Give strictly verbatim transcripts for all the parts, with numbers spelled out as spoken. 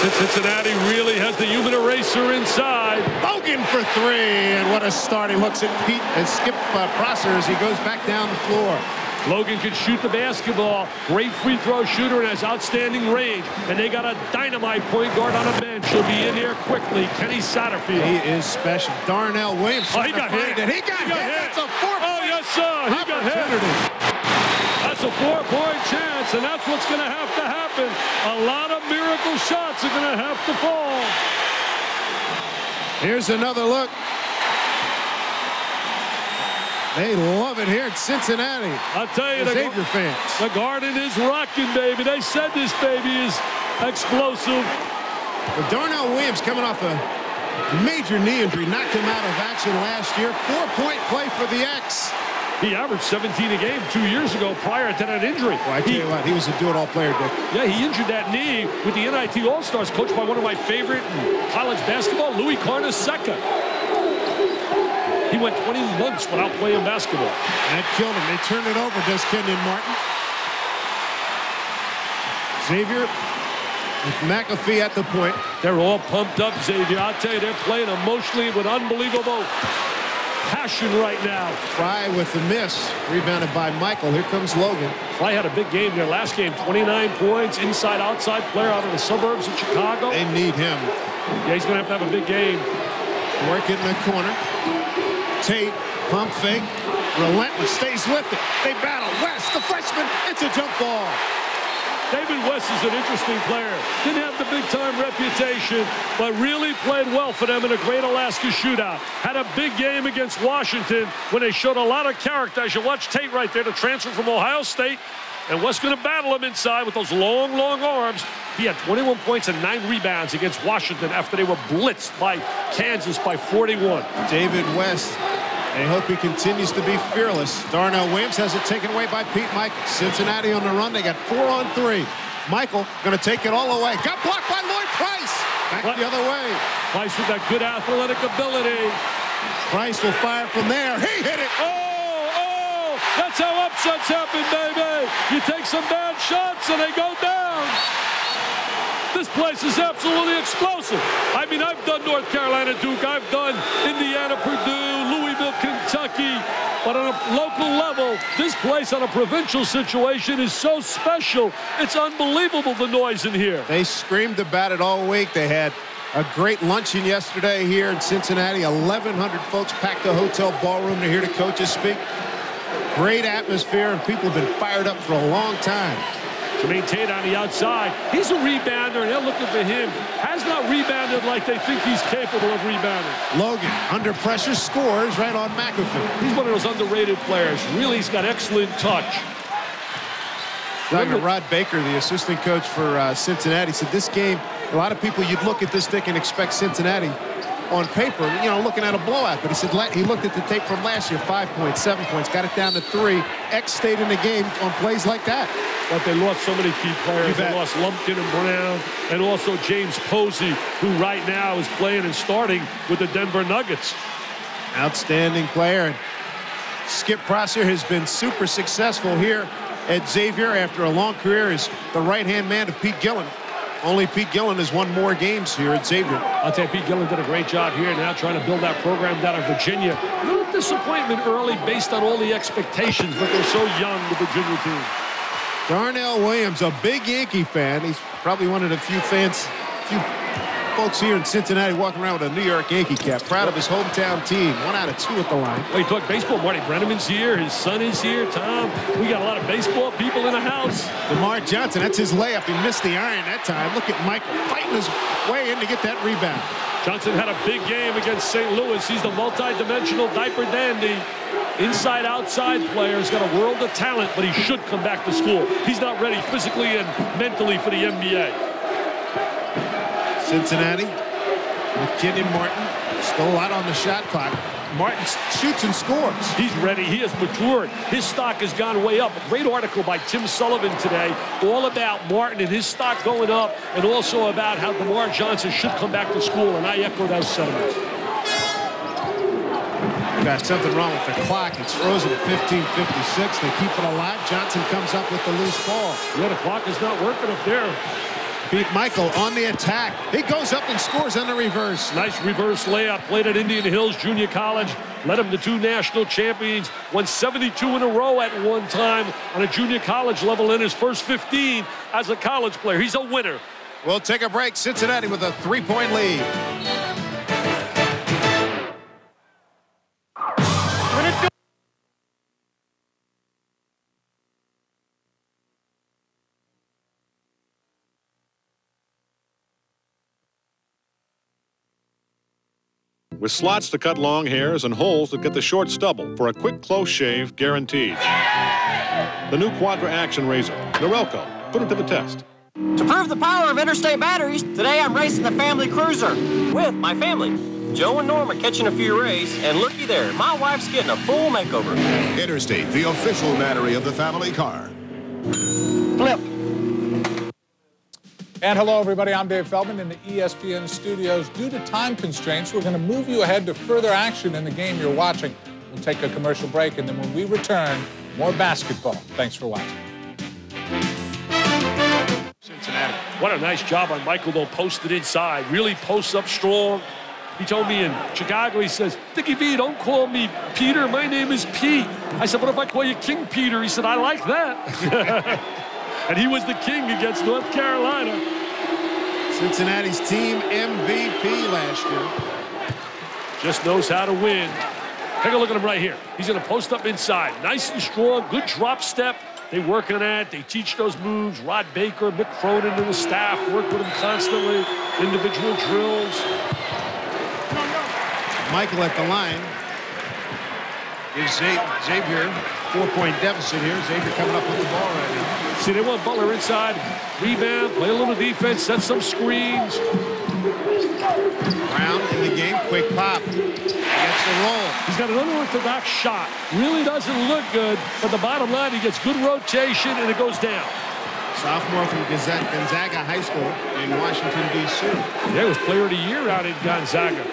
Cincinnati really has the human eraser inside. Logan for three, and what a start. He looks at Pete and Skip uh, Prosser as he goes back down the floor. Logan can shoot the basketball. Great free throw shooter and has outstanding range. And they got a dynamite point guard on the bench. He'll be in here quickly. Kenny Satterfield. He is special. Darnell Williams. Oh, he got hit. It. He got, he got hit. hit. That's a four. Oh, yes, sir. He got hit. That's a four-point chance, and that's what's going to have to happen. A lot of miracle shots are going to have to fall. Here's another look. They love it here in Cincinnati. I'll tell you, the the Xavier fans. The Garden is rocking, baby. They said this baby is explosive. But Darnell Williams coming off a major knee injury, knocked him out of action last year. Four-point play for the X. He averaged seventeen a game two years ago prior to that injury. Well, I tell he, you what, he was a do-it-all player, Dick. Yeah, he injured that knee with the N I T All-Stars, coached by one of my favorite in college basketball, Louis Carnesecca. He went twenty months without playing basketball. That killed him. They turned it over, does Kenyon Martin. Xavier with McAfee at the point. They're all pumped up, Xavier. I'll tell you, they're playing emotionally with unbelievable passion right now. Fry with the miss. Rebounded by Michael. Here comes Logan. Fry had a big game there last game. twenty-nine points, inside-outside player out of the suburbs of Chicago. They need him. Yeah, he's going to have to have a big game. Work it in the corner. Tate, pump fake, relentless, stays with it. They battle. West, the freshman, it's a jump ball. David West is an interesting player. Didn't have the big-time reputation, but really played well for them in a Great Alaska Shootout. Had a big game against Washington when they showed a lot of character. As you watch Tate right there, the transfer from Ohio State. And West's going to battle him inside with those long, long arms. He had twenty-one points and nine rebounds against Washington after they were blitzed by Kansas by forty-one. David West, I hope he continues to be fearless. Darnell Williams has it taken away by Pete Michael. Cincinnati on the run. They got four on three. Michael going to take it all away. Got blocked by Lloyd Price. Back what? the other way. Price with that good athletic ability. Price will fire from there. He hit it. Oh! That's how upsets happen, baby. You take some bad shots and they go down. This place is absolutely explosive. I mean, I've done North Carolina, Duke. I've done Indiana, Purdue, Louisville, Kentucky. But on a local level, this place on a provincial situation is so special. It's unbelievable, the noise in here. They screamed about it all week. They had a great luncheon yesterday here in Cincinnati. eleven hundred folks packed the hotel ballroom to hear the coaches speak. Great atmosphere, and people have been fired up for a long time. Jermaine Tate on the outside. He's a rebounder, and they're looking for him. Has not rebounded like they think he's capable of rebounding. Logan, under pressure, scores right on McAfee. He's one of those underrated players. Really, he's got excellent touch. Doctor Rod Baker, the assistant coach for uh, Cincinnati, said this game, a lot of people, you'd look at this thing and expect Cincinnati on paper, you know, looking at a blowout. But he said he looked at the tape from last year, five points, seven points, got it down to three. X stayed in the game on plays like that. But they lost so many key players. They lost Lumpkin and Brown, and also James Posey, who right now is playing and starting with the Denver Nuggets. Outstanding player. And Skip Prosser has been super successful here at Xavier after a long career as the right-hand man of Pete Gillen. Only Pete Gillen has won more games here at Xavier. I'll tell you, Pete Gillen did a great job here now trying to build that program down in Virginia. A little disappointment early based on all the expectations, but they're so young, the Virginia team. Darnell Williams, a big Yankee fan. He's probably one of the few fans, few folks here in Cincinnati walking around with a New York Yankee cap. Proud of his hometown team. One out of two at the line. Well, you talk baseball. Marty Brenneman's here. His son is here. Tom. We got a lot of baseball people in the house. DeMar Johnson, that's his layup. He missed the iron that time. Look at Michael fighting his way in to get that rebound. Johnson had a big game against Saint Louis. He's the multi-dimensional diaper dandy. Inside, outside player. He's got a world of talent, but he should come back to school. He's not ready physically and mentally for the N B A. Cincinnati with Kenyon Martin. Still a lot on the shot clock. Martin shoots and scores. He's ready. He has matured. His stock has gone way up. A great article by Tim Sullivan today, all about Martin and his stock going up, and also about how DeMar Johnson should come back to school, and I echo those sentiments. Got something wrong with the clock. It's frozen at fifteen fifty-six. They keep it alive. Johnson comes up with the loose ball. Yeah, the clock is not working up there. Pete Michael on the attack. He goes up and scores on the reverse. Nice reverse layup. Played at Indian Hills Junior College. Led him to two national champions. Won seventy-two in a row at one time on a junior college level in his first fifteen as a college player. He's a winner. We'll take a break. Cincinnati with a three-point lead. With slots to cut long hairs and holes that get the short stubble for a quick, close shave guaranteed. The new Quadra Action Razor. Norelco. Put it to the test. To prove the power of interstate batteries, today I'm racing the family cruiser with my family. Joe and Norm are catching a few rays, and looky there, my wife's getting a full makeover. Interstate, the official battery of the family car. Flip. And hello, everybody. I'm Dave Feldman in the E S P N studios. Due to time constraints, we're going to move you ahead to further action in the game you're watching. We'll take a commercial break, and then when we return, more basketball. Thanks for watching. Cincinnati. What a nice job on Michael, though, posted inside. Really posts up strong. He told me in Chicago, he says, Dickie V, don't call me Peter. My name is Pete. I said, what if I call you King Peter? He said, I like that. And he was the king against North Carolina. Cincinnati's team M V P last year. Just knows how to win. Take a look at him right here. He's going to post up inside. Nice and strong. Good drop step. They work on that. They teach those moves. Rod Baker, Mick Cronin, and the staff work with him constantly. Individual drills. Michael at the line. Gives Xavier four-point deficit here. Xavier coming up with the ball right now. See, they want Butler inside. Rebound, play a little defense, set some screens. Brown in the game. Quick pop. Gets the roll. He's got an unorthodox shot. Really doesn't look good, but the bottom line, he gets good rotation, and it goes down. Sophomore from Gonzaga High School in Washington, D C Yeah, he was player of the year out in Gonzaga.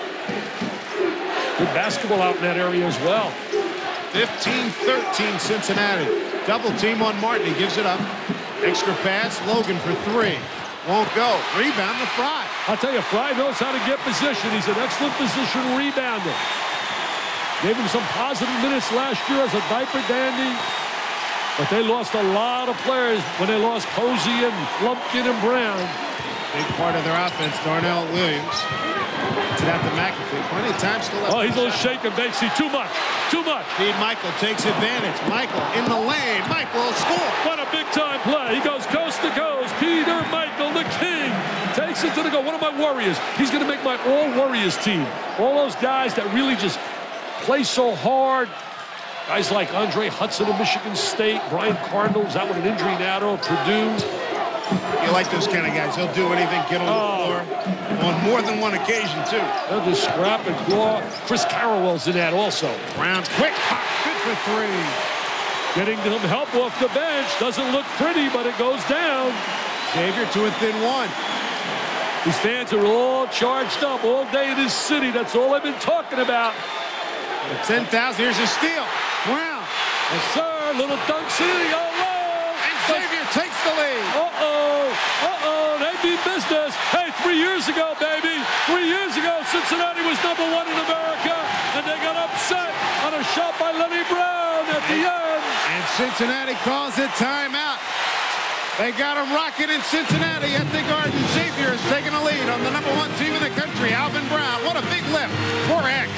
Good basketball out in that area as well. fifteen thirteen Cincinnati. Double team on Martin. He gives it up. Extra pass. Logan for three. Won't go. Rebound to Fry. I'll tell you, Fry knows how to get position. He's an excellent position rebounder. Gave him some positive minutes last year as a diaper dandy. But they lost a lot of players when they lost Posey and Lumpkin and Brown. Big part of their offense, Darnell Williams. To that to McAfee. Plenty of time still left. Oh, he's a little shaken, Banksy. Too much. Too much. Pete Michael takes advantage. Michael in the lane. Michael score. What a big-time play. He goes coast to coast. Peter Michael, the king, takes it to the goal. One of my Warriors. He's going to make my all-Warriors team. All those guys that really just play so hard. Guys like Andre Hudson of Michigan State. Brian Cardinals out with an injury now to Purdue. You like those kind of guys. They'll do anything, get on the Oh. floor. On more than one occasion, too. They'll just scrap and claw. Chris Carrawell's in that also. Brown, quick pop, good for three. Getting them help off the bench. Doesn't look pretty, but it goes down. Xavier to a thin one. These fans are all charged up all day in this city. That's all I've been talking about. ten thousand, here's a steal. Brown. Yes, sir. Little dunk city. Oh, And Xavier takes the lead. Uh-oh. Uh-oh. They beat business. Hey, three years ago, baby. Three years ago, Cincinnati was number one in America, and they got upset on a shot by Lenny Brown at the end. And Cincinnati calls it timeout. They got him rocking in Cincinnati at the Garden. Xavier is taking a lead on the number one team in the country, Alvin Brown. What a big lift for X.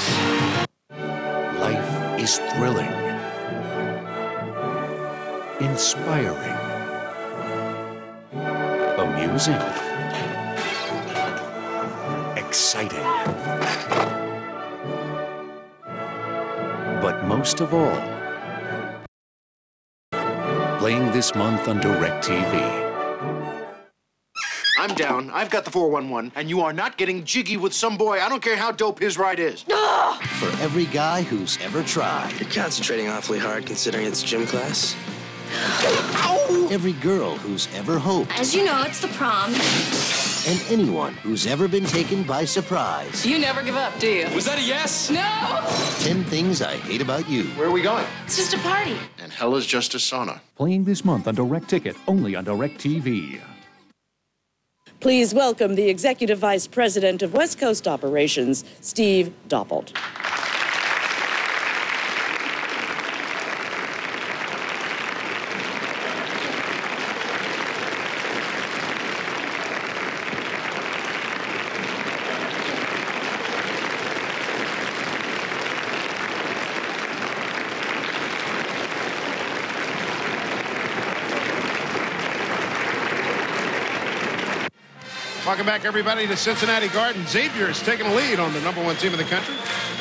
Life is thrilling, inspiring, amusing, exciting. But most of all, playing this month on DirecTV. I'm down. I've got the four one one, and you are not getting jiggy with some boy. I don't care how dope his ride is. For every guy who's ever tried. You're concentrating awfully hard considering it's gym class. Ow! Every girl who's ever hoped. As you know, it's the prom. And anyone who's ever been taken by surprise. You never give up, do you? Was that a yes? No! Ten things I hate about you. Where are we going? It's just a party. And hell is just a sauna. Playing this month on Direct Ticket, only on DirecTV. Please welcome the Executive Vice President of West Coast Operations, Steve Doppelt. Welcome back, everybody, to Cincinnati Garden. Xavier is taking a lead on the number one team in the country.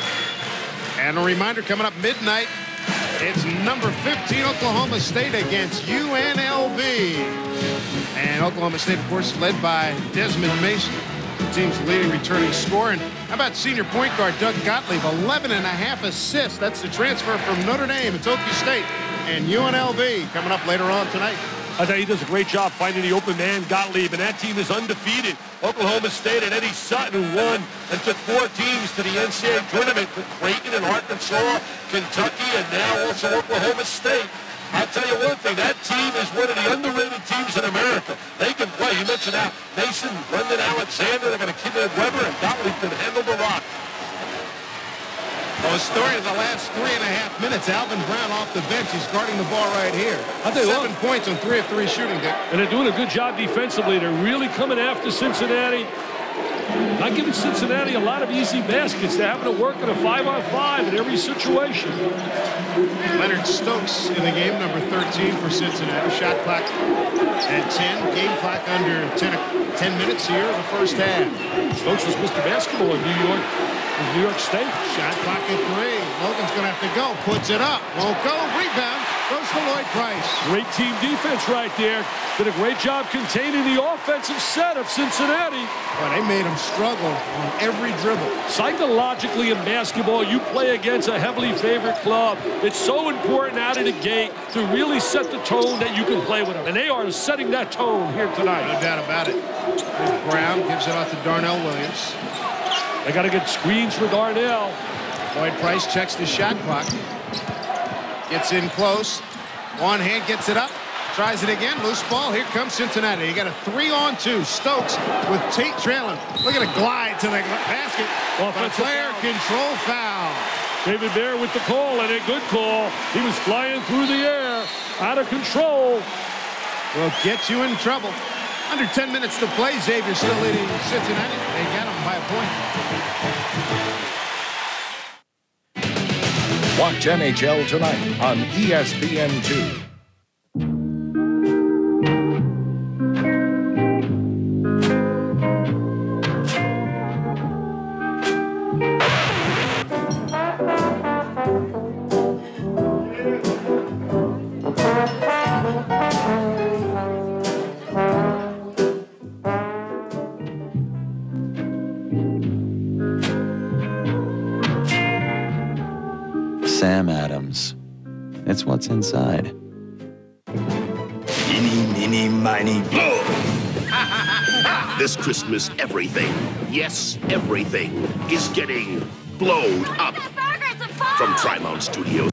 And a reminder, coming up midnight, it's number fifteen Oklahoma State against U N L V. And Oklahoma State, of course, led by Desmond Mason, the team's leading returning scorer. And how about senior point guard Doug Gottlieb, eleven and a half assists. That's the transfer from Notre Dame. It's Okie State and U N L V coming up later on tonight. I think he does a great job finding the open man, Gottlieb, and that team is undefeated. Oklahoma State and Eddie Sutton, who won and took four teams to the N C double A tournament with Creighton and Arkansas, Kentucky, and now also Oklahoma State. I'll tell you one thing, that team is one of the underrated teams in America. They can play. You mentioned that Mason, Brendan Alexander, they're going to keep it Weber, and Gottlieb can handle the rock. Well, the story of the last three and a half minutes, Alvin Brown off the bench. He's guarding the ball right here. I'll tell you Seven what. points on three of three shooting, Dick. And they're doing a good job defensively. They're really coming after Cincinnati. Not giving Cincinnati a lot of easy baskets. They're having to work in a five-on-five in every situation. Leonard Stokes in the game, number thirteen for Cincinnati. Shot clock at ten. Game clock under ten, ten minutes here in the first half. Stokes was Mister Basketball in New York. New York State. Shot clock at three. Logan's going to have to go. Puts it up. Won't go. Rebound. Goes to Lloyd Price. Great team defense right there. Did a great job containing the offensive set of Cincinnati. Well, they made them struggle on every dribble. Psychologically in basketball, you play against a heavily favored club. It's so important out of the gate to really set the tone that you can play with them. And they are setting that tone here tonight. No doubt about it. Brown gives it out to Darnell Williams. They got to get screens for Darnell. Lloyd Price checks the shot clock. Gets in close. One hand gets it up. Tries it again. Loose ball. Here comes Cincinnati. You got a three on two. Stokes with Tate trailing. Look at a glide to the basket. Offensive player foul. control foul. David Bear with the call, and a good call. He was flying through the air. Out of control. Will get you in trouble. Under ten minutes to play. Xavier still leading Cincinnati. They got him by a point. Watch N H L tonight on E S P N two. Sam Adams. It's what's inside. Eeny, meeny, miny, blow! This Christmas, everything, yes, everything, is getting blowed up. From Trimount Studios.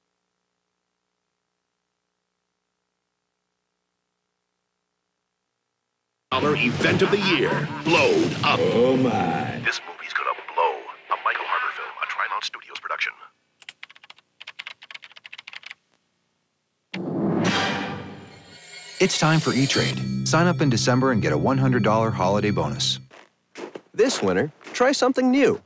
Event of the year, blowed up. Oh my. This movie's gonna blow. A Michael Harper film, a Trimount Studios production. It's time for E-Trade. Sign up in December and get a one hundred dollar holiday bonus. This winter, try something new.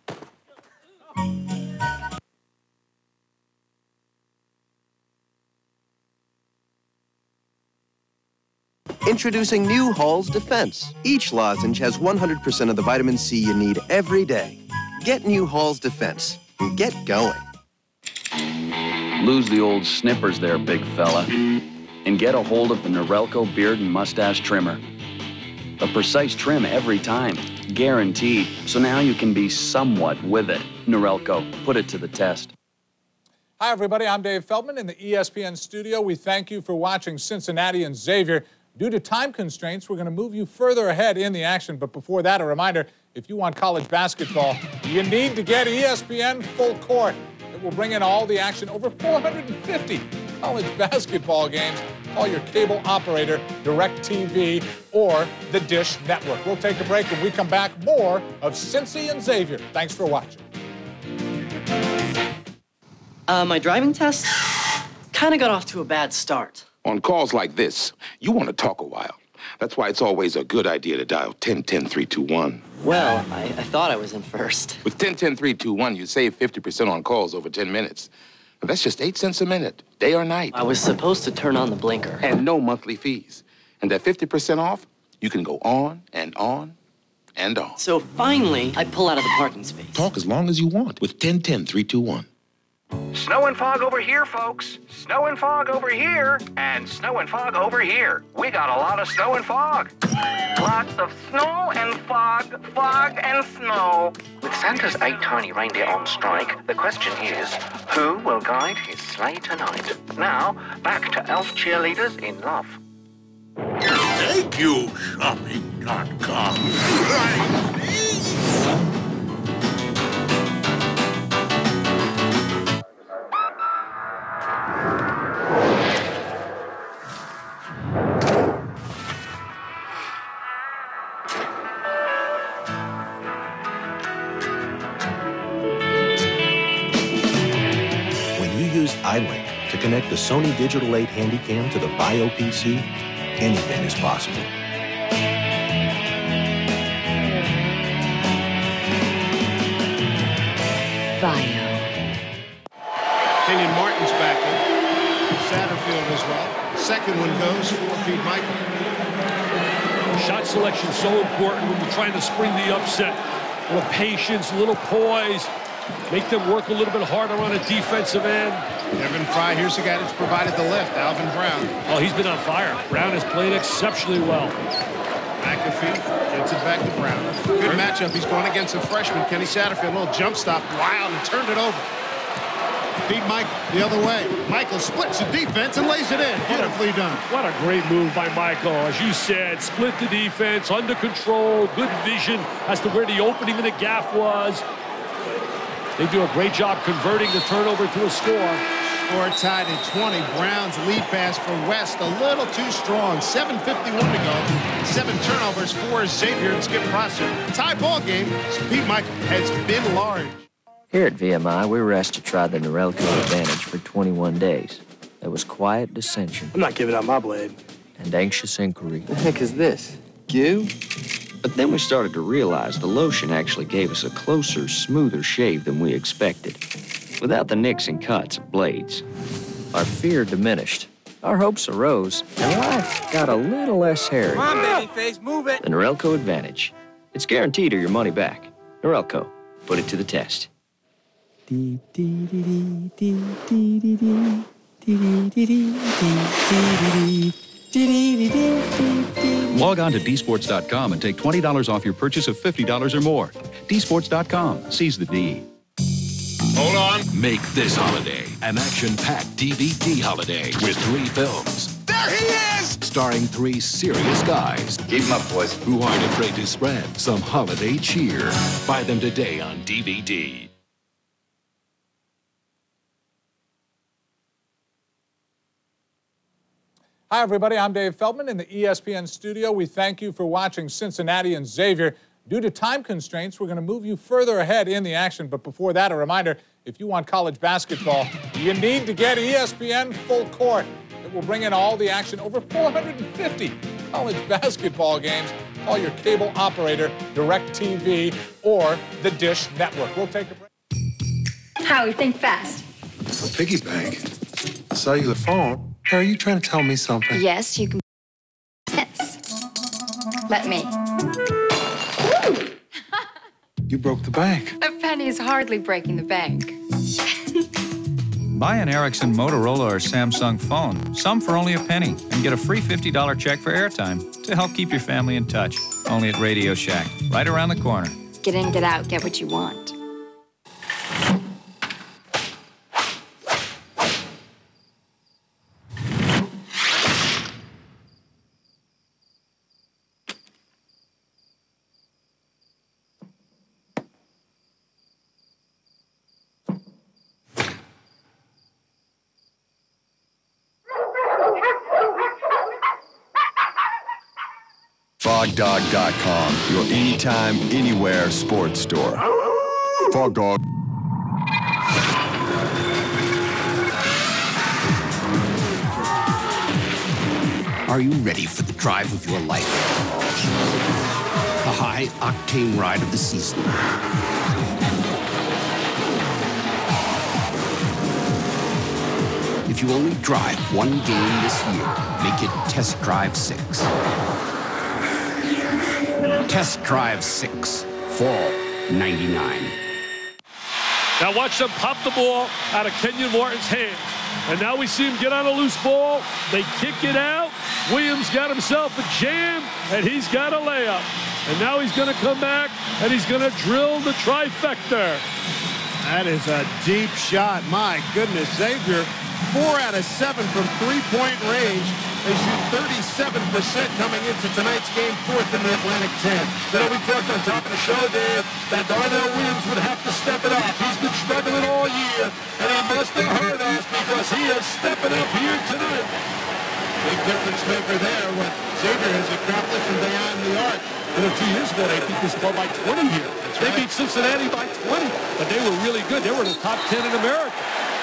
Introducing new Hall's Defense. Each lozenge has one hundred percent of the vitamin C you need every day. Get new Hall's Defense and get going. Lose the old snippers there, big fella, and get a hold of the Norelco Beard and Mustache Trimmer. A precise trim every time, guaranteed, so now you can be somewhat with it. Norelco, put it to the test. Hi, everybody. I'm Dave Feldman in the E S P N studio. We thank you for watching Cincinnati and Xavier. Due to time constraints, we're going to move you further ahead in the action. But before that, a reminder, if you want college basketball, you need to get E S P N Full Court. It will bring in all the action, over four hundred fifty college basketball games call your cable operator, DirecTV, or the Dish Network. We'll take a break. When we come back, more of Cincy and Xavier. Thanks for watching. Uh, my driving test kind of got off to a bad start. On calls like this, you want to talk a while. That's why it's always a good idea to dial ten ten three two one. Well, I, I thought I was in first. With ten ten three two one, you save fifty percent on calls over ten minutes. Now, that's just eight cents a minute, day or night. I was supposed to turn on the blinker. And no monthly fees. And that fifty percent off, you can go on and on and on. So finally, I pull out of the parking space. Talk as long as you want with ten ten three two one. Snow and fog over here, folks. Snow and fog over here. And snow and fog over here. We got a lot of snow and fog. Lots of snow and fog, fog and snow. With Santa's eight tiny reindeer on strike, the question is, who will guide his sleigh tonight? Now, back to elf cheerleaders in love. Thank you, shopping dot com. iLink to connect the Sony Digital eight Handycam to the Bio P C, anything is possible. Bio. Kenyon Martin's back in. Satterfield as well. Second one goes for Pete Michael. Shot selection so important when you're trying to spring the upset. A little patience, a little poise. Make them work a little bit harder on a defensive end. Evan Fry, here's the guy that's provided the lift, Alvin Brown. Oh, he's been on fire. Brown has played exceptionally well. McAfee gets it back to Brown. Good matchup. He's going against a freshman, Kenny Satterfield. A little jump stop, wild, and turned it over. Pete Michael the other way. Michael splits the defense and lays it in. Beautifully done. What a great move by Michael. As you said, split the defense, under control, good vision as to where the opening in the gap was. They do a great job converting the turnover to a score. Score tied at twenty. Brown's lead pass for West a little too strong. seven fifty-one to go. Seven turnovers for Xavier and Skip Prosser. Tie ball game. Pete Michael has been large. Here at V M I, we were asked to try the Norelco Advantage for twenty-one days. There was quiet dissension. I'm not giving up my blade. And anxious inquiry. What the heck is this? Goo? But then we started to realize the lotion actually gave us a closer, smoother shave than we expected, without the nicks and cuts of blades. Our fear diminished. Our hopes arose, and life got a little less hairy. Come on, babyface, move it. The Norelco Advantage. It's guaranteed or your money back. Norelco, put it to the test. Log on to d sports dot com and take twenty dollars off your purchase of fifty dollars or more. d sports dot com. Seize the D. Hold on. Make this holiday an action-packed D V D holiday with three films. There he is! Starring three serious guys. Keep him up, boys. Who aren't afraid to spread some holiday cheer. Buy them today on D V D. Hi, everybody. I'm Dave Feldman in the E S P N studio. We thank you for watching Cincinnati and Xavier. Due to time constraints, we're going to move you further ahead in the action. But before that, a reminder, if you want college basketball, you need to get E S P N Full Court. It will bring in all the action, over four hundred fifty college basketball games. Call your cable operator, DirecTV, or the Dish Network. We'll take a break. Howie, think fast. A piggy bank. Cellular phone. Are you trying to tell me something? Yes, you can. Yes. Let me. You broke the bank. A penny is hardly breaking the bank. Buy an Ericsson, Motorola, or Samsung phone, some for only a penny, and get a free fifty dollar check for airtime to help keep your family in touch. Only at Radio Shack, right around the corner. Get in, get out, get what you want. Fog Dog dot com, your anytime, anywhere sports store. Fog Dog. Are you ready for the drive of your life? The high-octane ride of the season. If you only drive one game this year, make it Test Drive six. Test Drive six, fall ninety-nine. Now watch them pop the ball out of Kenyon Martin's hands. And now we see him get on a loose ball. They kick it out. Williams got himself a jam, and he's got a layup. And now he's going to come back, and he's going to drill the trifecta. That is a deep shot. My goodness, Xavier, four out of seven from three-point range. They shoot thirty-seven percent coming into tonight's game, fourth in the Atlantic ten. You know, we talked on top of the show, Dave, that Darnell Williams would have to step it up. He's been struggling all year, and he must have heard us because he is stepping up here tonight. Big difference maker there, what Xavier has accomplished from beyond the arc. You know, two years ago, they beat this club by twenty here. That's they right. beat Cincinnati by twenty, but they were really good. They were in the top ten in America.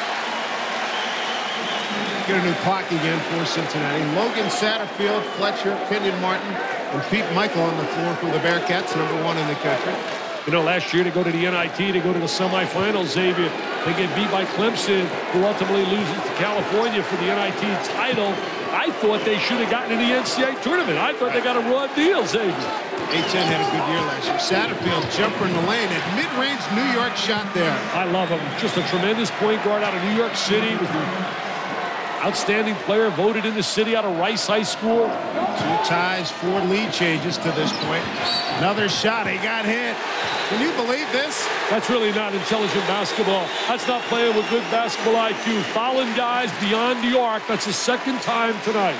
Get a new clock again for Cincinnati. Logan Satterfield, Fletcher, Kenyon Martin, and Pete Michael on the floor for the Bearcats, number one in the country. You know, last year to go to the N I T, to go to the semifinals, Xavier, they get beat by Clemson, who ultimately loses to California for the N I T title. I thought they should have gotten in the N C double A tournament. I thought they got a raw deal, Xavier. A ten had a good year last year. Satterfield, jumper in the lane at mid-range New York shot there. I love him. Just a tremendous point guard out of New York City. Was the outstanding player voted in the city out of Rice High School. Two ties, four lead changes to this point. Another shot. He got hit. Can you believe this? That's really not intelligent basketball. That's not playing with good basketball I Q. Fouling guys beyond the arc. That's the second time tonight.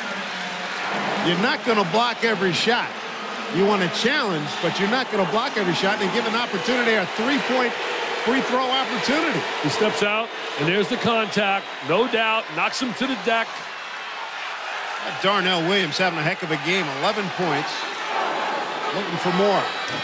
You're not going to block every shot. You want to challenge, but you're not going to block every shot and give an opportunity, a three-point free throw opportunity. He steps out, and there's the contact. No doubt. Knocks him to the deck. Darnell Williams having a heck of a game. eleven points. Looking for more.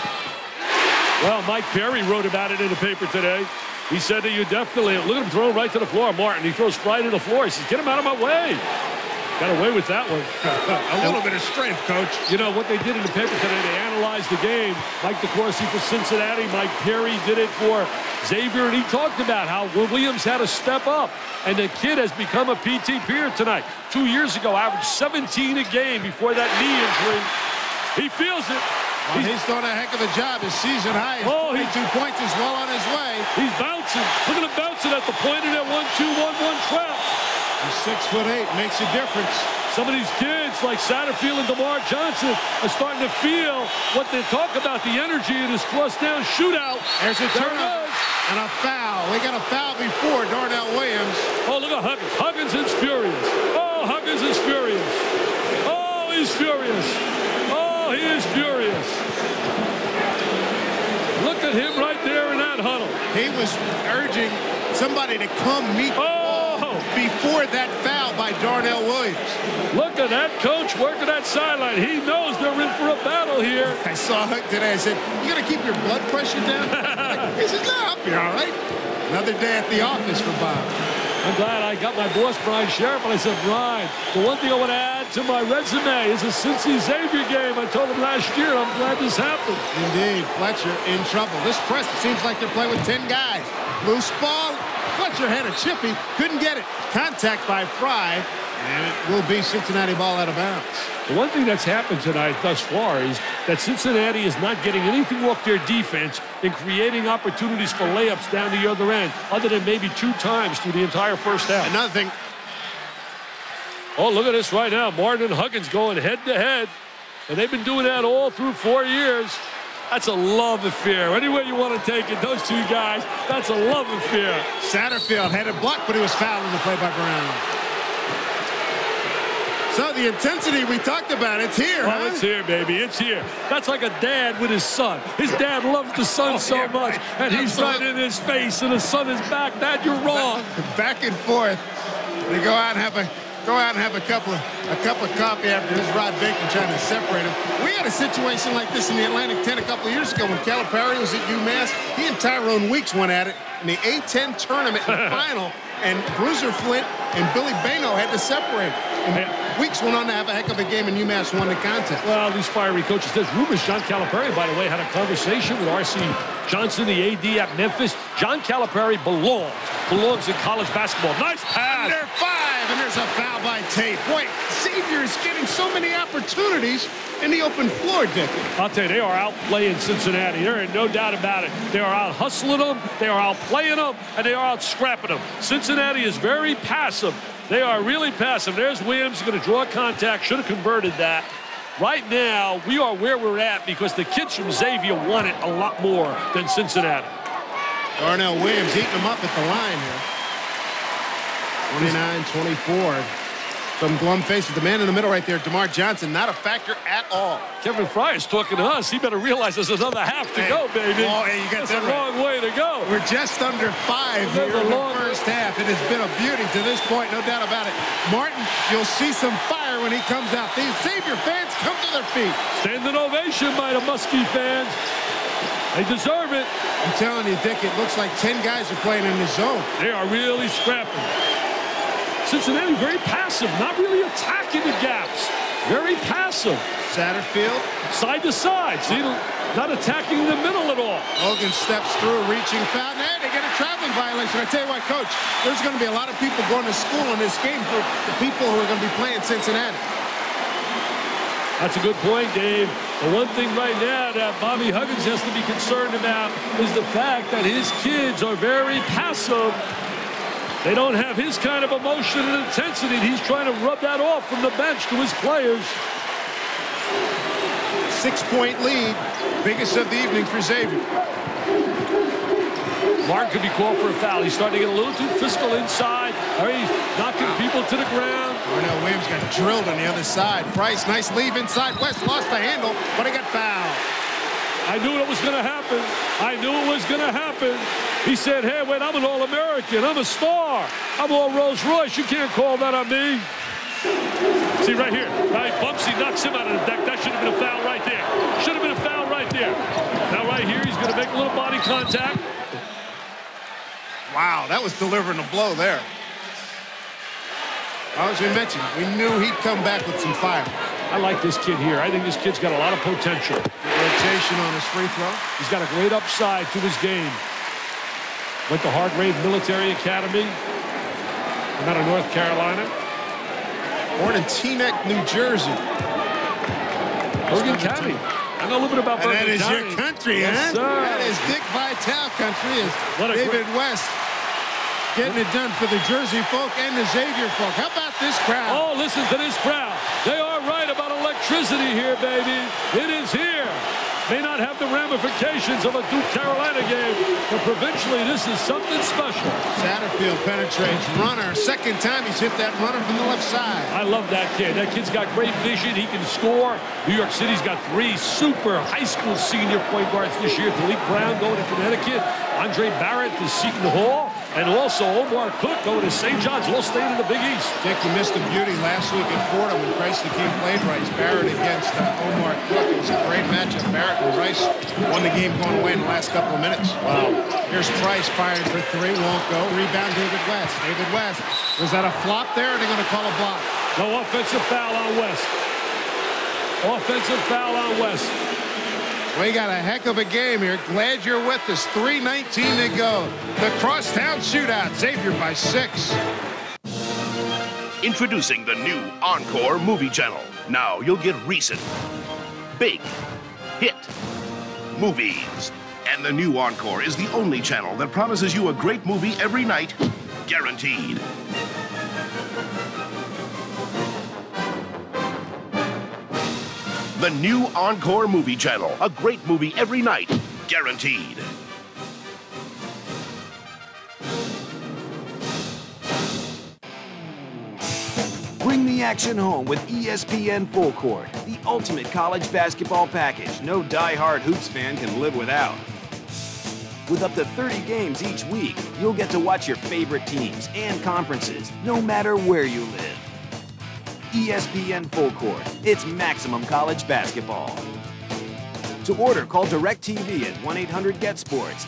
Well, Mike Perry wrote about it in the paper today. He said that you definitely, look at him throwing right to the floor, Martin. He throws right to the floor. He says, get him out of my way. Got away with that one. A little bit of strength, Coach. You know, what they did in the paper today, they analyzed the game. Mike DeCourcy for Cincinnati. Mike Perry did it for Xavier, and he talked about how Williams had to step up. And the kid has become a P T peer tonight. Two years ago, averaged seventeen a game before that knee injury. He feels it. Well, he's, he's done a heck of a job. His season high is oh, twenty-two points is well on his way. He's bouncing. Look at him bouncing at the point of that one two one one trap. He's six foot eight, makes a difference. Some of these kids like Satterfield and DeMar Johnson are starting to feel what they talk about, the energy in this plus down shootout. There's a turnover and a foul. We got a foul before Darnell Williams. Oh, look at Huggins. Huggins is furious. Oh, Huggins is furious. Oh, he's furious. Oh, he is furious. Look at him right there in that huddle. He was urging somebody to come meet oh. before that foul by Darnell Williams. Look at that coach working that sideline. He knows they're in for a battle here. I saw Hook today. I said, you got to keep your blood pressure down? He says, no, I'll be all right. Another day at the office for Bob. I'm glad I got my boss, Brian Sheriff, and I said, Brian, the one thing I want to add to my resume is a Cincy Xavier game. I told him last year, and I'm glad this happened. Indeed, Fletcher in trouble. This press, it seems like they're playing with ten guys. Loose ball. Fletcher had a chippy, couldn't get it. Contact by Fry, and it will be Cincinnati ball out of bounds. The one thing that's happened tonight thus far is that Cincinnati is not getting anything off their defense and creating opportunities for layups down the other end, other than maybe two times through the entire first half. Another thing. Oh, look at this right now. Martin and Huggins going head-to-head, and they've been doing that all through four years. That's a love affair. Any way you want to take it, those two guys, that's a love affair. Satterfield had it blocked, but he was fouled in the play by Brown. So the intensity we talked about, it's here, Oh, huh? it's here, baby. It's here. That's like a dad with his son. His dad loves the son oh, so yeah, much, right. and he's right in his face, and the son is back. Dad, you're wrong. Back and forth. They go out and have a go out and have a couple of a cup of coffee after this Rod Baker trying to separate him. We had a situation like this in the Atlantic ten a couple of years ago when Calipari was at UMass. He and Tyrone Weeks went at it in the A ten tournament in the final, and Bruiser Flint and Billy Bano had to separate. And Weeks went on to have a heck of a game, and UMass won the contest. Well, these fiery coaches. There's rumors John Calipari, by the way, had a conversation with R C Johnson, the A D at Memphis. John Calipari belongs, belongs in college basketball. Nice pass. Under five, and there's a foul by Tate. Boy, Xavier is getting so many opportunities in the open floor, Dick. I'll tell you, they are outplaying Cincinnati. There ain't no doubt about it. They are out hustling them, they are outplaying them, and they are out scrapping them. Cincinnati is very passive. They are really passive. There's Williams going to draw contact. Should have converted that. Right now, we are where we're at because the kids from Xavier want it a lot more than Cincinnati. Darnell Williams eating them up at the line here. twenty-nine twenty-four. Some glum faces. The man in the middle right there, DeMar Johnson, not a factor at all. Kevin Fryer's talking to us. He better realize there's another half to hey, go, baby. Oh, hey, you got That's that a right. long way to go. We're just under five here in the first half. It has been a beauty to this point, no doubt about it. Martin, you'll see some fire when he comes out. These Xavier fans come to their feet. Standing ovation by the Muskie fans. They deserve it. I'm telling you, Dick, it looks like ten guys are playing in the zone. They are really scrapping. Cincinnati very passive, not really attacking the gaps. Very passive. Satterfield. Side to side. See, not attacking the middle at all. Hogan steps through, reaching foul. Hey, they get a traveling violation. I tell you what, Coach, there's going to be a lot of people going to school in this game for the people who are going to be playing Cincinnati. That's a good point, Dave. The one thing right now that Bobby Huggins has to be concerned about is the fact that his kids are very passive. They don't have his kind of emotion and intensity. He's trying to rub that off from the bench to his players. Six-point lead. Biggest of the evening for Xavier. Martin could be called for a foul. He's starting to get a little too physical inside. He's knocking people to the ground. Darnell Williams got drilled on the other side. Price, nice leave inside. West lost the handle, but he got fouled. I knew it was going to happen. I knew it was going to happen. He said, hey, wait, I'm an All-American. I'm a star. I'm all Rolls Royce. You can't call that on me. See, right here. Right, bumps. He knocks him out of the deck. That should have been a foul right there. Should have been a foul right there. Now, right here, he's going to make a little body contact. Wow, that was delivering a blow there. As we mentioned, we knew he'd come back with some fire. I like this kid here. I think this kid's got a lot of potential. Rotation on his free throw. He's got a great upside to his game. Went to Hargrave Military Academy. From out of North Carolina. Born in Teaneck, New Jersey. Bergen County. I know a little bit about Bergen County. And that is County. your country, yes, huh? Sir. That is Dick Vitale country. Is David great... West getting it done for the Jersey folk and the Xavier folk. How about this crowd? Oh, listen to this crowd. They are right about electricity here, baby. It is here. May not have the ramifications of a Duke Carolina game, but provincially, this is something special. Satterfield penetrates. Runner. Second time he's hit that runner from the left side. I love that kid. That kid's got great vision. He can score. New York City's got three super high school senior point guards this year. Talik Brown going to Connecticut. Andre Barrett to Seton Hall. And also Omar Cook going to Saint John's, all staying in the Big East. Dick, you missed a beauty last week at Fordham when Price the King played Rice. Barrett against uh, Omar Cook. It was a great matchup. Barrett and Rice won the game going away in the last couple of minutes. Wow. Here's Price firing for three. Won't go. Rebound David West. David West. Was that a flop there, or are they going to call a block? No, offensive foul on West. Offensive foul on West. We got a heck of a game here. Glad you're with us. three nineteen to go. The Crosstown Shootout. Xavier by six. Introducing the new Encore Movie Channel. Now you'll get recent, big, hit movies. And the new Encore is the only channel that promises you a great movie every night, guaranteed. The new Encore Movie Channel. A great movie every night, guaranteed. Bring the action home with E S P N Full Court, the ultimate college basketball package no die-hard Hoops fan can live without. With up to thirty games each week, you'll get to watch your favorite teams and conferences, no matter where you live. E S P N Full Court. It's maximum college basketball. To order, call DirecTV at one eight hundred get sports.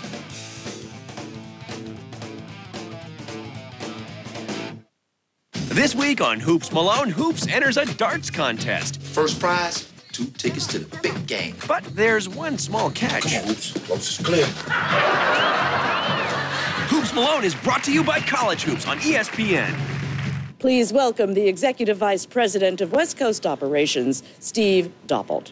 This week on Hoops Malone, Hoops enters a darts contest. First prize, two tickets to the big game. But there's one small catch. Come on, Hoops. Close is clear. Hoops Malone is brought to you by College Hoops on E S P N. Please welcome the Executive Vice President of West Coast Operations, Steve Doppelt.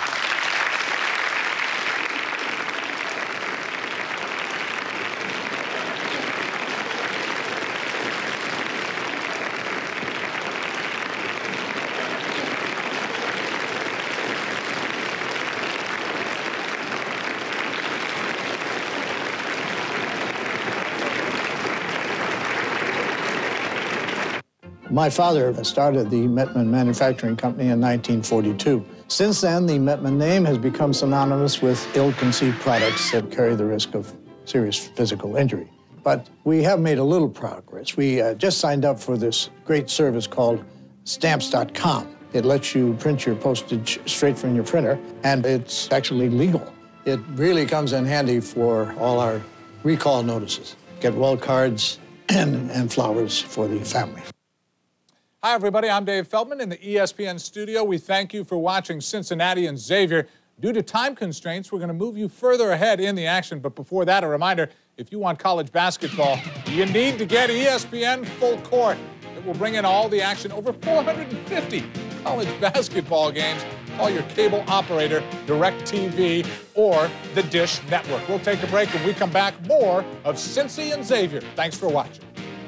My father started the Mettmann Manufacturing Company in nineteen forty-two. Since then, the Mettmann name has become synonymous with ill-conceived products that carry the risk of serious physical injury. But we have made a little progress. We uh, just signed up for this great service called stamps dot com. It lets you print your postage straight from your printer, and it's actually legal. It really comes in handy for all our recall notices. Get well cards and, and flowers for the family. Hi, everybody. I'm Dave Feldman in the E S P N studio. We thank you for watching Cincinnati and Xavier. Due to time constraints, we're going to move you further ahead in the action. But before that, a reminder, if you want college basketball, you need to get E S P N Full Court. It will bring in all the action, over four hundred fifty college basketball games. Call your cable operator, DirecTV, or the Dish Network. We'll take a break. When we come back, more of Cincy and Xavier. Thanks for watching.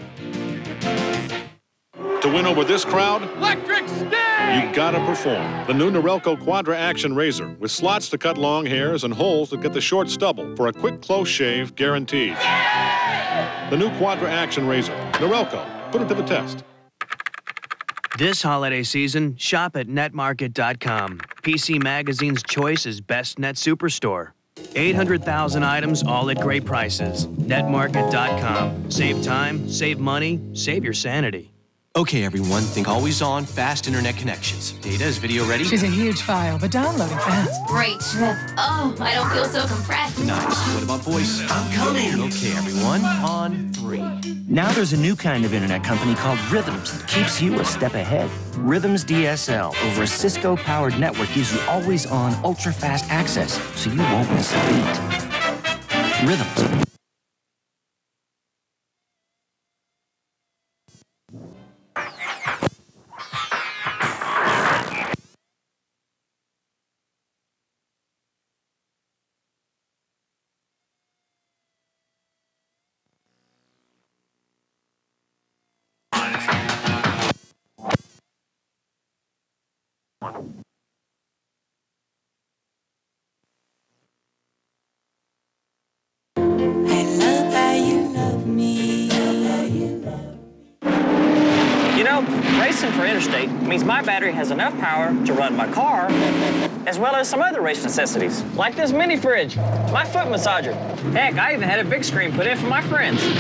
To win over this crowd, Electric Sting! you gotta perform. The new Norelco Quadra Action Razor with slots to cut long hairs and holes that get the short stubble for a quick, close shave guaranteed. Yeah! The new Quadra Action Razor. Norelco. Put it to the test. This holiday season, shop at netmarket dot com. P C Magazine's choice is Best Net Superstore. eight hundred thousand items, all at great prices. netmarket dot com. Save time, save money, save your sanity. Okay, everyone, think always on, fast internet connections. Data is video ready? She's a huge file, but downloading fast. Great trip. Oh, I don't feel so compressed. Nice. What about voice? I'm coming. Okay, everyone, on three. Now there's a new kind of internet company called Rhythms that keeps you a step ahead. Rhythms D S L over a Cisco-powered network gives you always-on, ultra-fast access, so you won't miss a beat. Rhythms. Racing for interstate means my battery has enough power to run my car, as well as some other race necessities, like this mini fridge, my foot massager. Heck, I even had a big screen put in for my friends. So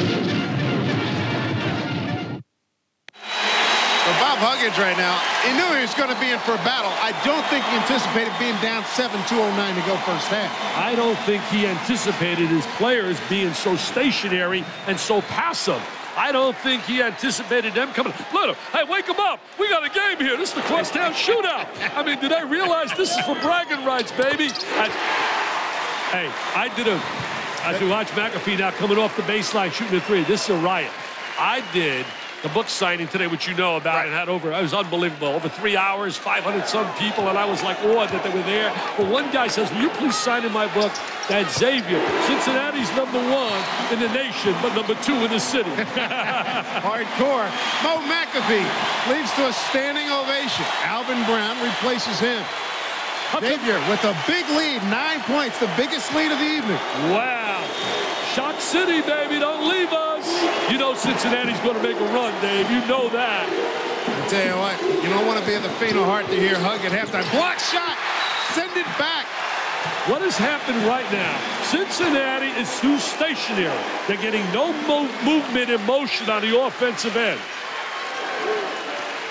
Bob Huggins right now, he knew he was going to be in for a battle. I don't think he anticipated being down seven two oh nine to go first half. I don't think he anticipated his players being so stationary and so passive. I don't think he anticipated them coming. Look, hey, wake them up. We got a game here. This is the crosstown shootout. I mean, did I realize this is for bragging rights, baby? I, hey, I did a, I do watch McAfee now coming off the baseline shooting a three. This is a riot. I did the book signing today, which you know about, right. And had over, it was unbelievable. Over three hours, five hundred some people, and I was like awed that they were there. But one guy says, will you please sign in my book that Xavier, Cincinnati's number one in the nation, but number two in the city. Hardcore. Mo McAfee leads to a standing ovation. Alvin Brown replaces him. Xavier with a big lead, nine points, the biggest lead of the evening. Wow. Shock City, baby, don't leave us. You know Cincinnati's going to make a run, Dave. You know that. I tell you what, you don't want to be of the faint of heart to hear Hug at halftime. Block shot, send it back. What has happened right now? Cincinnati is too stationary. They're getting no mo movement and motion on the offensive end.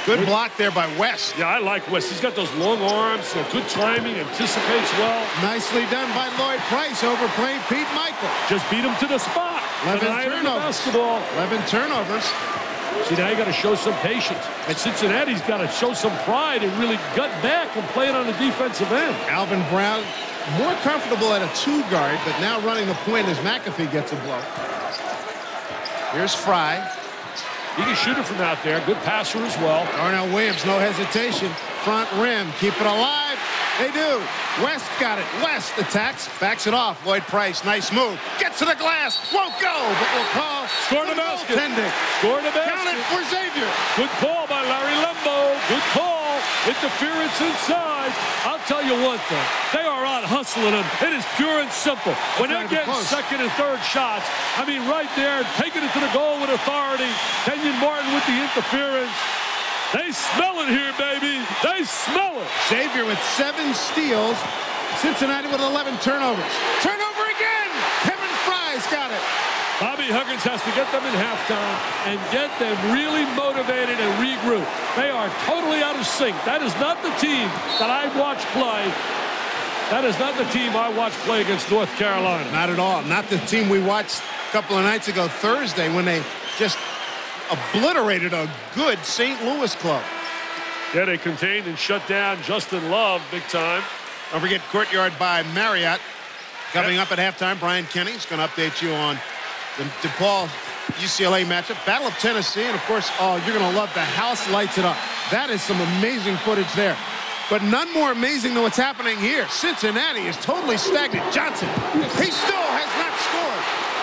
Good block there by West. Yeah, I like West. He's got those long arms, uh, good timing, anticipates well. Nicely done by Lloyd Price, overplaying Pete Michael. Just beat him to the spot. eleven turnovers. Basketball. eleven turnovers. See, now you got to show some patience. And Cincinnati's got to show some pride and really gut back and play it on the defensive end. Alvin Brown more comfortable at a two guard, but now running the point as McAfee gets a blow. Here's Fry. He can shoot it from out there. Good passer as well. Darnell Williams, no hesitation. Front rim, keep it alive. They do. West got it. West attacks, backs it off. Lloyd Price, nice move. Gets to the glass, won't go, but will call. Scored a basket. Scored a basket. Count it for Xavier. Good call by Larry Lembo. Good call. Interference inside. I'll tell you one thing. They are out hustling him. It is pure and simple. When they're getting second and third shots, I mean, right there, taking it to the goal with authority. Kenyon Martin with the interference. They smell it here, baby. They smell it. Xavier with seven steals. Cincinnati with eleven turnovers. Turnover again. Kevin Fry's got it. Bobby Huggins has to get them in halftime and get them really motivated and regroup. They are totally out of sync. That is not the team that I watched play. That is not the team I watched play against North Carolina. Not at all. Not the team we watched a couple of nights ago, Thursday, when they just obliterated a good Saint Louis club. Yeah, they contained and shut down Justin Love big time. Don't forget Courtyard by Marriott. Coming up at halftime, Brian Kenny is going to update you on the DePaul U C L A matchup. Battle of Tennessee, and of course, oh, you're going to love the house lights it up. That is some amazing footage there. But none more amazing than what's happening here. Cincinnati is totally stagnant. Johnson, he still has not scored.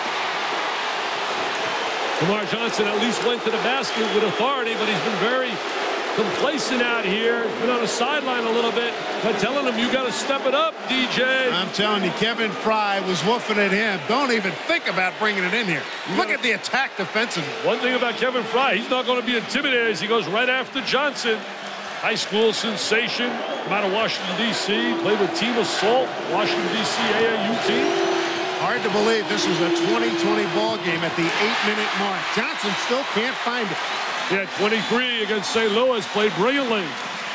Lamar Johnson at least went to the basket with authority, but he's been very complacent out here. He's been on the sideline a little bit, but telling him, you got to step it up, D J. I'm telling you, Kevin Fry was woofing at him. Don't even think about bringing it in here. Look at the attack defensively. One thing about Kevin Fry, he's not going to be intimidated as he goes right after Johnson. High school sensation, come out of Washington, D C, played with Team Assault, Washington, D C A A U team. Hard to believe this was a twenty twenty ball game at the eight-minute mark. Johnson still can't find it. Yeah, twenty-three against Saint Louis, played brilliantly.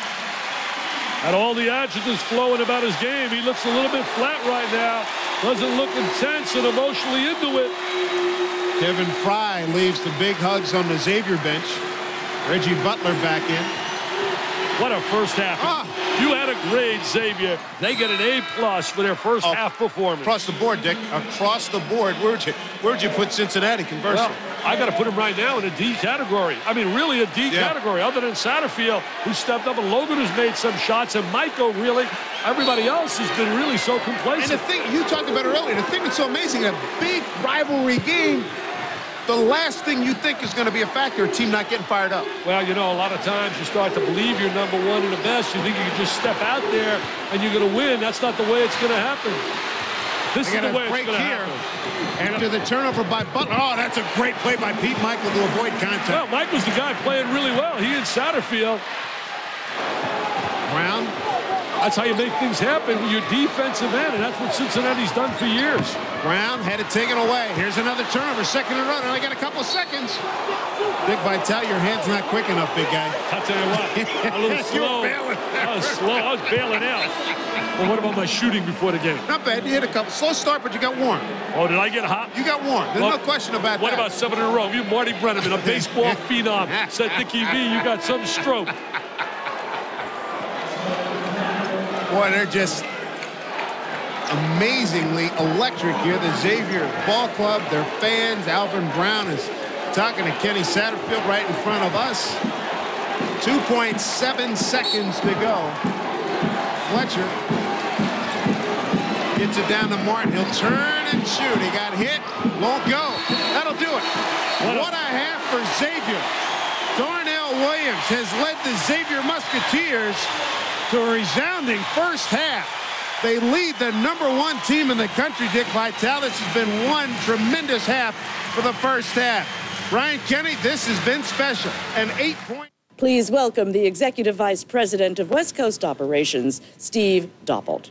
Had all the adjectives flowing about his game. He looks a little bit flat right now. Doesn't look intense and emotionally into it. Kevin Fry leaves the big hugs on the Xavier bench. Reggie Butler back in. What a first half. Ah. You had a grade, Xavier. They get an A plus for their first oh, half performance. Across the board, Dick. Across the board. Where'd you, where'd you put Cincinnati, conversely? Well, I got to put him right now in a D category. I mean, really a D yeah. category, other than Satterfield, who stepped up, and Logan has made some shots, and Michael, really. Everybody else has been really so complacent. And the thing, you talked about it earlier, the thing that's so amazing, a big rivalry game, the last thing you think is going to be a factor, a team not getting fired up. Well, you know, a lot of times you start to believe you're number one and the best. You think you can just step out there and you're going to win. That's not the way it's going to happen. This is the way it's going to happen. After the turnover by Butler. Oh, that's a great play by Pete Michael to avoid contact. Well, Michael's the guy playing really well. He and Satterfield. Brown. That's how you make things happen with your defensive end, and that's what Cincinnati's done for years. Brown had it taken away. Here's another turnover, second in a row. Now I got a couple of seconds. Dick Vitale, your hand's not quick enough, big guy. I'll tell you what, a little slow. I was slow. I was bailing out. Well, what about my shooting before the game? Not bad. You hit a couple. Slow start, but you got warm. Oh, did I get hot? You got warm. There's well, no question about what that. What about seven in a row? You, Marty Brenneman, a baseball phenom, said, Dickie V, you got some stroke. Boy, they're just amazingly electric here. The Xavier Ball Club, their fans. Alvin Brown is talking to Kenny Satterfield right in front of us. two point seven seconds to go. Fletcher gets it down to Martin. He'll turn and shoot. He got hit. Won't go. That'll do it. What, what a half for Xavier. Darnell Williams has led the Xavier Musketeers to a resounding first half. They lead the number one team in the country, Dick Vitale. This has been one tremendous half for the first half. Brian Kenny, this has been special. An eight-point... Please welcome the Executive Vice President of West Coast Operations, Steve Doppelt.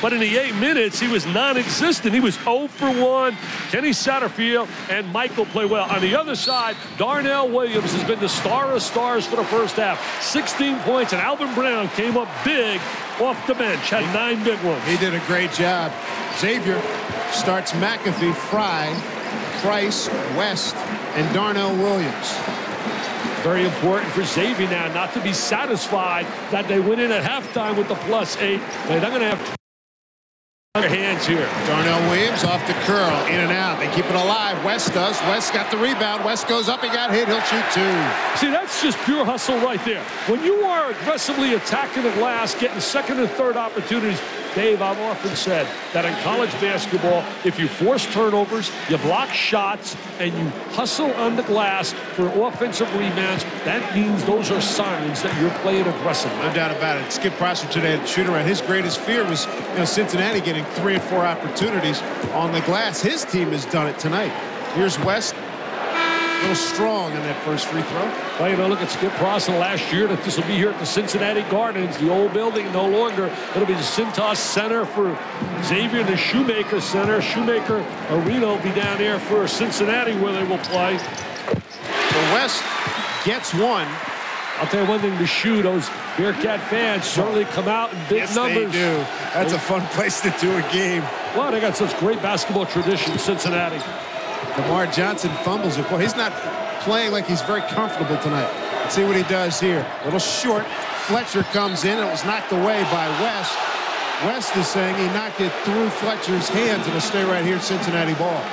but in the eight minutes, he was non-existent. He was zero for one. Kenny Satterfield and Michael play well. On the other side, Darnell Williams has been the star of stars for the first half. sixteen points, and Alvin Brown came up big off the bench, had nine big ones. He did a great job. Xavier starts McAfee, Fry, Price, West, and Darnell Williams. Very important for Xavier now not to be satisfied that they went in at halftime with the plus eight. They're not going to have their hands here. Darnell Williams off the curl, in and out. They keep it alive. West does. West got the rebound. West goes up. He got hit. He'll shoot two. See, that's just pure hustle right there. When you are aggressively attacking the glass, getting second and third opportunities, Dave, I've often said that in college basketball, if you force turnovers, you block shots, and you hustle on the glass for offensive rebounds, that means those are signs that you're playing aggressively. No doubt about it. Skip Prosser today at shoot around. His greatest fear was, you know, Cincinnati getting three and four opportunities on the glass. His team has done it tonight. Here's West. A little strong in that first free throw. Well, you know, look at Skip Prosser last year that this will be here at the Cincinnati Gardens, the old building no longer. It'll be the Cintas Center for Xavier and the Shoemaker Center. Shoemaker Arena will be down there for Cincinnati where they will play. So West gets one. I'll tell you one thing, to shoot, those Bearcat fans certainly come out in big yes, numbers. They do. That's a fun place to do a game. Well, they got such great basketball tradition in Cincinnati. Lamar Johnson fumbles it. Boy, he's not playing like he's very comfortable tonight. Let's see what he does here. A little short. Fletcher comes in. It was knocked away by West. West is saying he knocked it through Fletcher's hands. It'll stay right here, Cincinnati ball.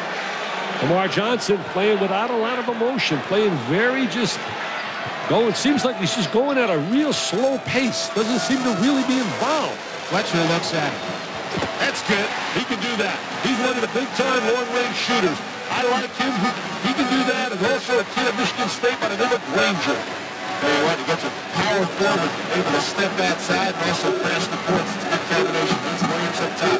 Lamar Johnson playing without a lot of emotion, playing very just going. It seems like he's just going at a real slow pace. Doesn't seem to really be involved. Fletcher looks at it. That's good. He can do that. He's one of the big-time long-range shooters. I like him. He, he can do that. And also a kid at Michigan State by the name of Granger. Tell you what, he gets a power forward, able to step outside and also crash the courts. It's a good combination. It's Williams up top.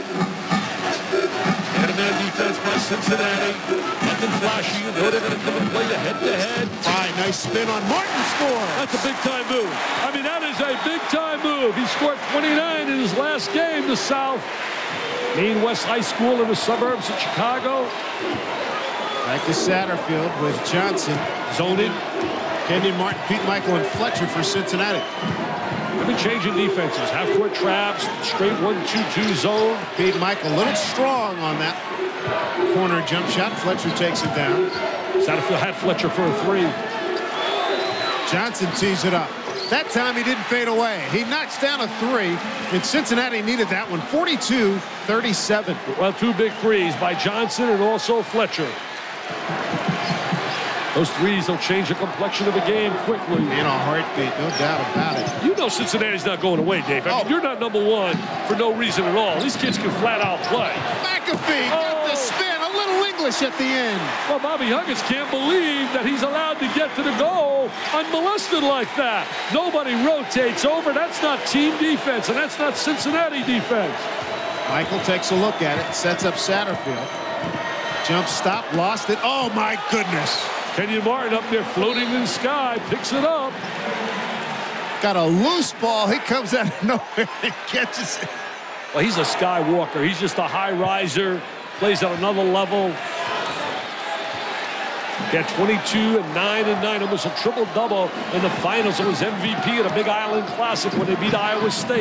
Man-to-man defense by Cincinnati. Nothing flashy. You know they're going to come and play the head-to-head. Fine, nice spin on Martin score. That's a big-time move. I mean, that is a big-time move. He scored twenty-nine in his last game. The South. Maine West High School in the suburbs of Chicago. Back to Satterfield with Johnson. Zoning. Kenyon Martin, Pete Michael, and Fletcher for Cincinnati. They've been changing defenses. Half-court traps, straight one two two zone. Pete Michael, a little strong on that corner jump shot. Fletcher takes it down. Satterfield had Fletcher for a three. Johnson tees it up. That time he didn't fade away. He knocks down a three, and Cincinnati needed that one. forty-two thirty-seven. Well, two big threes by Johnson and also Fletcher. Those threes will change the complexion of the game quickly. In a heartbeat, no doubt about it. You know Cincinnati's not going away, Dave. I mean, oh. You're not number one for no reason at all. These kids can flat out play. McAfee oh. got the spin. A little English at the end. Well, Bobby Huggins can't believe that he's allowed to get to the goal unmolested like that. Nobody rotates over. That's not team defense, and that's not Cincinnati defense. Michael takes a look at it, sets up Satterfield. Jump stop, lost it. Oh, my goodness. Kenyon Martin up there floating in the sky, picks it up. Got a loose ball. He comes out of nowhere and catches it. Well, he's a skywalker. He's just a high riser, plays at another level. Got twenty-two and nine and nine, almost a triple-double in the finals. It was M V P at a Big Island Classic when they beat Iowa State.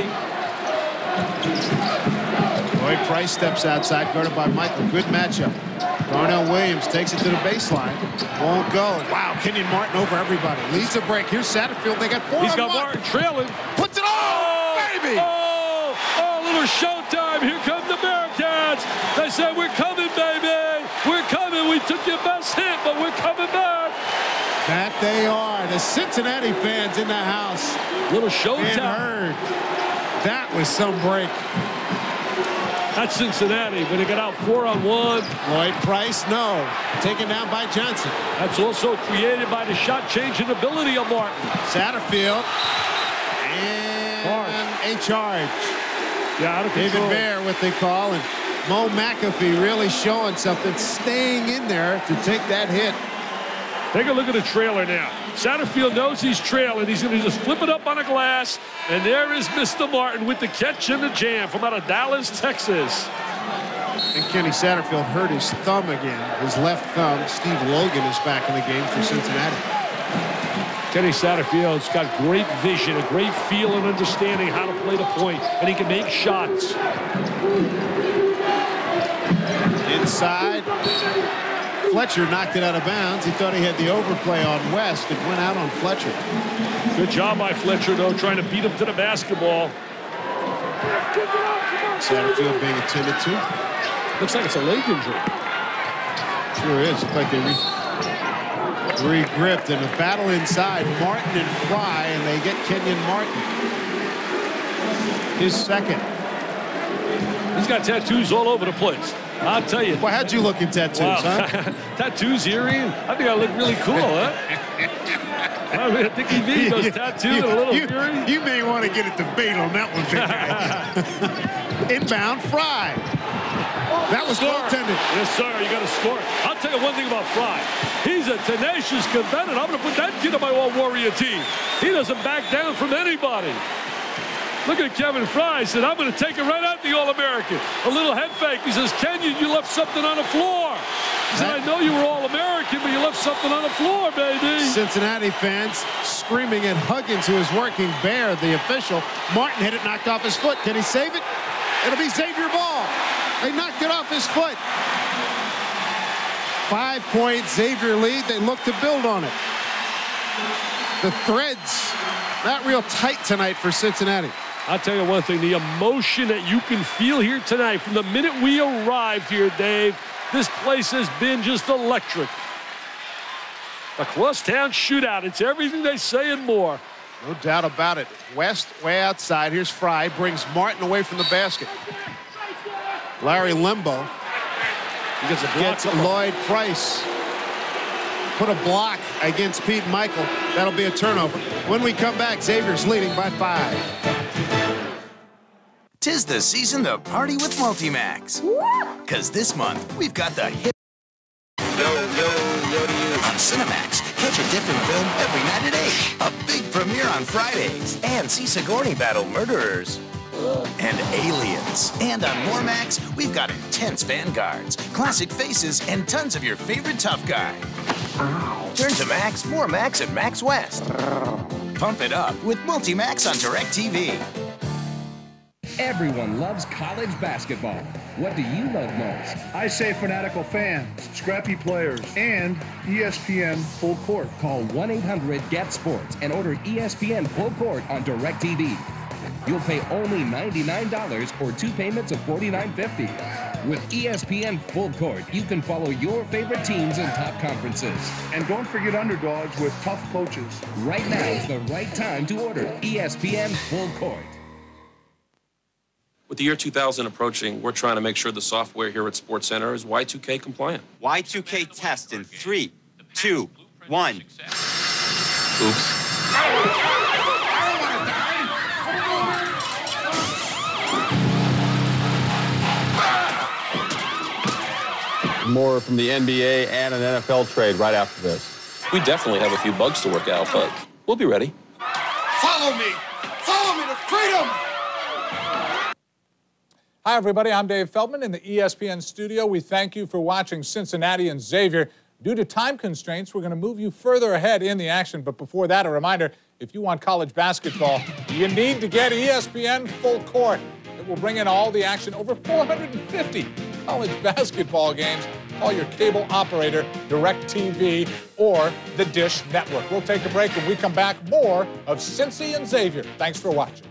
Roy Price steps outside, guarded by Michael. Good matchup. Darnell Williams takes it to the baseline. Won't go. Wow, Kenyon Martin over everybody. Leads the break. Here's Satterfield. They got four. He's got one. Martin trailing. Puts it on, oh, baby. Oh, oh, little showtime. Here come the Bearcats. They say, we're coming, baby. We're coming. We took your best hit, but we're coming back. That they are. The Cincinnati fans in the house. Little showtime. Heard. That was some break. That's Cincinnati, but they got out four on one. Lloyd Price, no. Taken down by Johnson. That's also created by the shot-changing ability of Martin. Satterfield. And a charge. Yeah, out of David control. Bear, what they call, and Mo McAfee really showing something, staying in there to take that hit. Take a look at the trailer now. Satterfield knows he's trailing. He's going to just flip it up on a glass. And there is Mister Martin with the catch and the jam from out of Dallas, Texas. And Kenny Satterfield hurt his thumb again, his left thumb. Steve Logan is back in the game for Cincinnati. Kenny Satterfield's got great vision, a great feel and understanding how to play the point, and he can make shots. Inside. Fletcher knocked it out of bounds. He thought he had the overplay on West. It went out on Fletcher. Good job by Fletcher, though, trying to beat him to the basketball. Satterfield being attended to. Looks like it's a leg injury. Sure is. Looks like they re re-gripped. And a battle inside. Martin and Fry, and they get Kenyon Martin. His second. He's got tattoos all over the place. I'll tell you. Well, how'd you look in tattoos, wow. huh? Tattoos here, Ian? I think I look really cool, huh? I mean, I think he needs those tattoos you, and a little you, fury. You may want to get a debate on that one, Big Guy. Inbound, Fry. That was goaltending. Yes, sir. You got to score. I'll tell you one thing about Fry. He's a tenacious competitor. I'm going to put that kid on my all-warrior team. He doesn't back down from anybody. Look at Kevin Fry. He said, I'm going to take it right out the All-American. A little head fake. He says, Kenyon, you left something on the floor. He said, I know you were All-American, but you left something on the floor, baby. Cincinnati fans screaming at Huggins, who is working bare, the official. Martin had it knocked off his foot. Can he save it? It'll be Xavier Ball. They knocked it off his foot. Five-point Xavier lead. They look to build on it. The threads not real tight tonight for Cincinnati. I'll tell you one thing, the emotion that you can feel here tonight from the minute we arrived here, Dave, this place has been just electric. A crosstown shootout. It's everything they say and more. No doubt about it. West way outside. Here's Fry. Brings Martin away from the basket. Larry Limbo. He gets a block. Gets Lloyd Price. Put a block against Pete Michael. That'll be a turnover. When we come back, Xavier's leading by five. Tis the season to party with Multimax. Because this month, we've got the hit. On Cinemax, catch a different film every night at eight. A big premiere on Fridays. And see Sigourney battle murderers and aliens. And on More Max, we've got intense vanguards, classic faces, and tons of your favorite tough guy. Turn to Max, More Max, and Max West. Pump it up with Multimax on DirecTV. Everyone loves college basketball. What do you love most? I say fanatical fans, scrappy players, and E S P N Full Court. Call one eight hundred get sports and order E S P N Full Court on DirecTV. You'll pay only ninety-nine dollars or two payments of forty-nine fifty. With E S P N Full Court, you can follow your favorite teams in top conferences. And don't forget underdogs with tough coaches. Right now is the right time to order E S P N Full Court. With the year two thousand approaching, we're trying to make sure the software here at SportsCenter is Y two K compliant. Y two K test in three, two, one. Oops. More from the N B A and an N F L trade right after this. We definitely have a few bugs to work out, but we'll be ready. Follow me! Follow me to freedom! Hi, everybody. I'm Dave Feldman in the E S P N studio. We thank you for watching Cincinnati and Xavier. Due to time constraints, we're going to move you further ahead in the action. But before that, a reminder, if you want college basketball, you need to get E S P N Full Court. It will bring in all the action, over four hundred fifty college basketball games. Call your cable operator, DirecTV, or the Dish Network. We'll take a break. When we come back, more of Cincy and Xavier. Thanks for watching.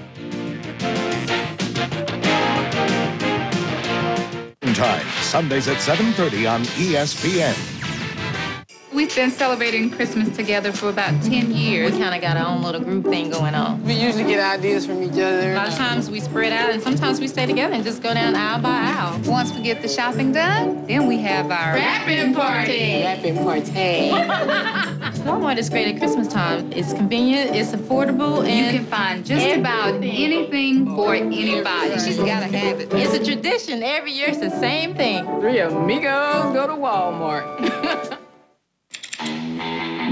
Time, Sundays at seven thirty on E S P N. We've been celebrating Christmas together for about ten years. We kind of got our own little group thing going on. We usually get ideas from each other. A lot of times we spread out, and sometimes we stay together and just go down aisle by aisle. Once we get the shopping done, then we have our wrapping party. Wrapping party. Walmart is great at Christmas time. It's convenient, it's affordable, and you can find just about anything for anybody. You just gotta have it. It's a tradition. Every year it's the same thing. Three amigos go to Walmart.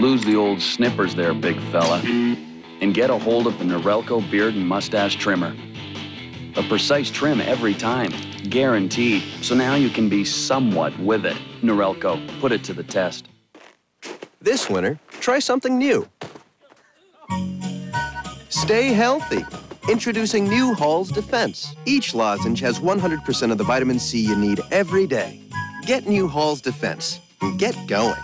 Lose the old snippers there, big fella, and get a hold of the Norelco Beard and Mustache Trimmer. A precise trim every time, guaranteed, so now you can be somewhat with it. Norelco, put it to the test. This winter, try something new. Stay healthy. Introducing new Hall's Defense. Each lozenge has one hundred percent of the vitamin C you need every day. Get new Hall's Defense and get going.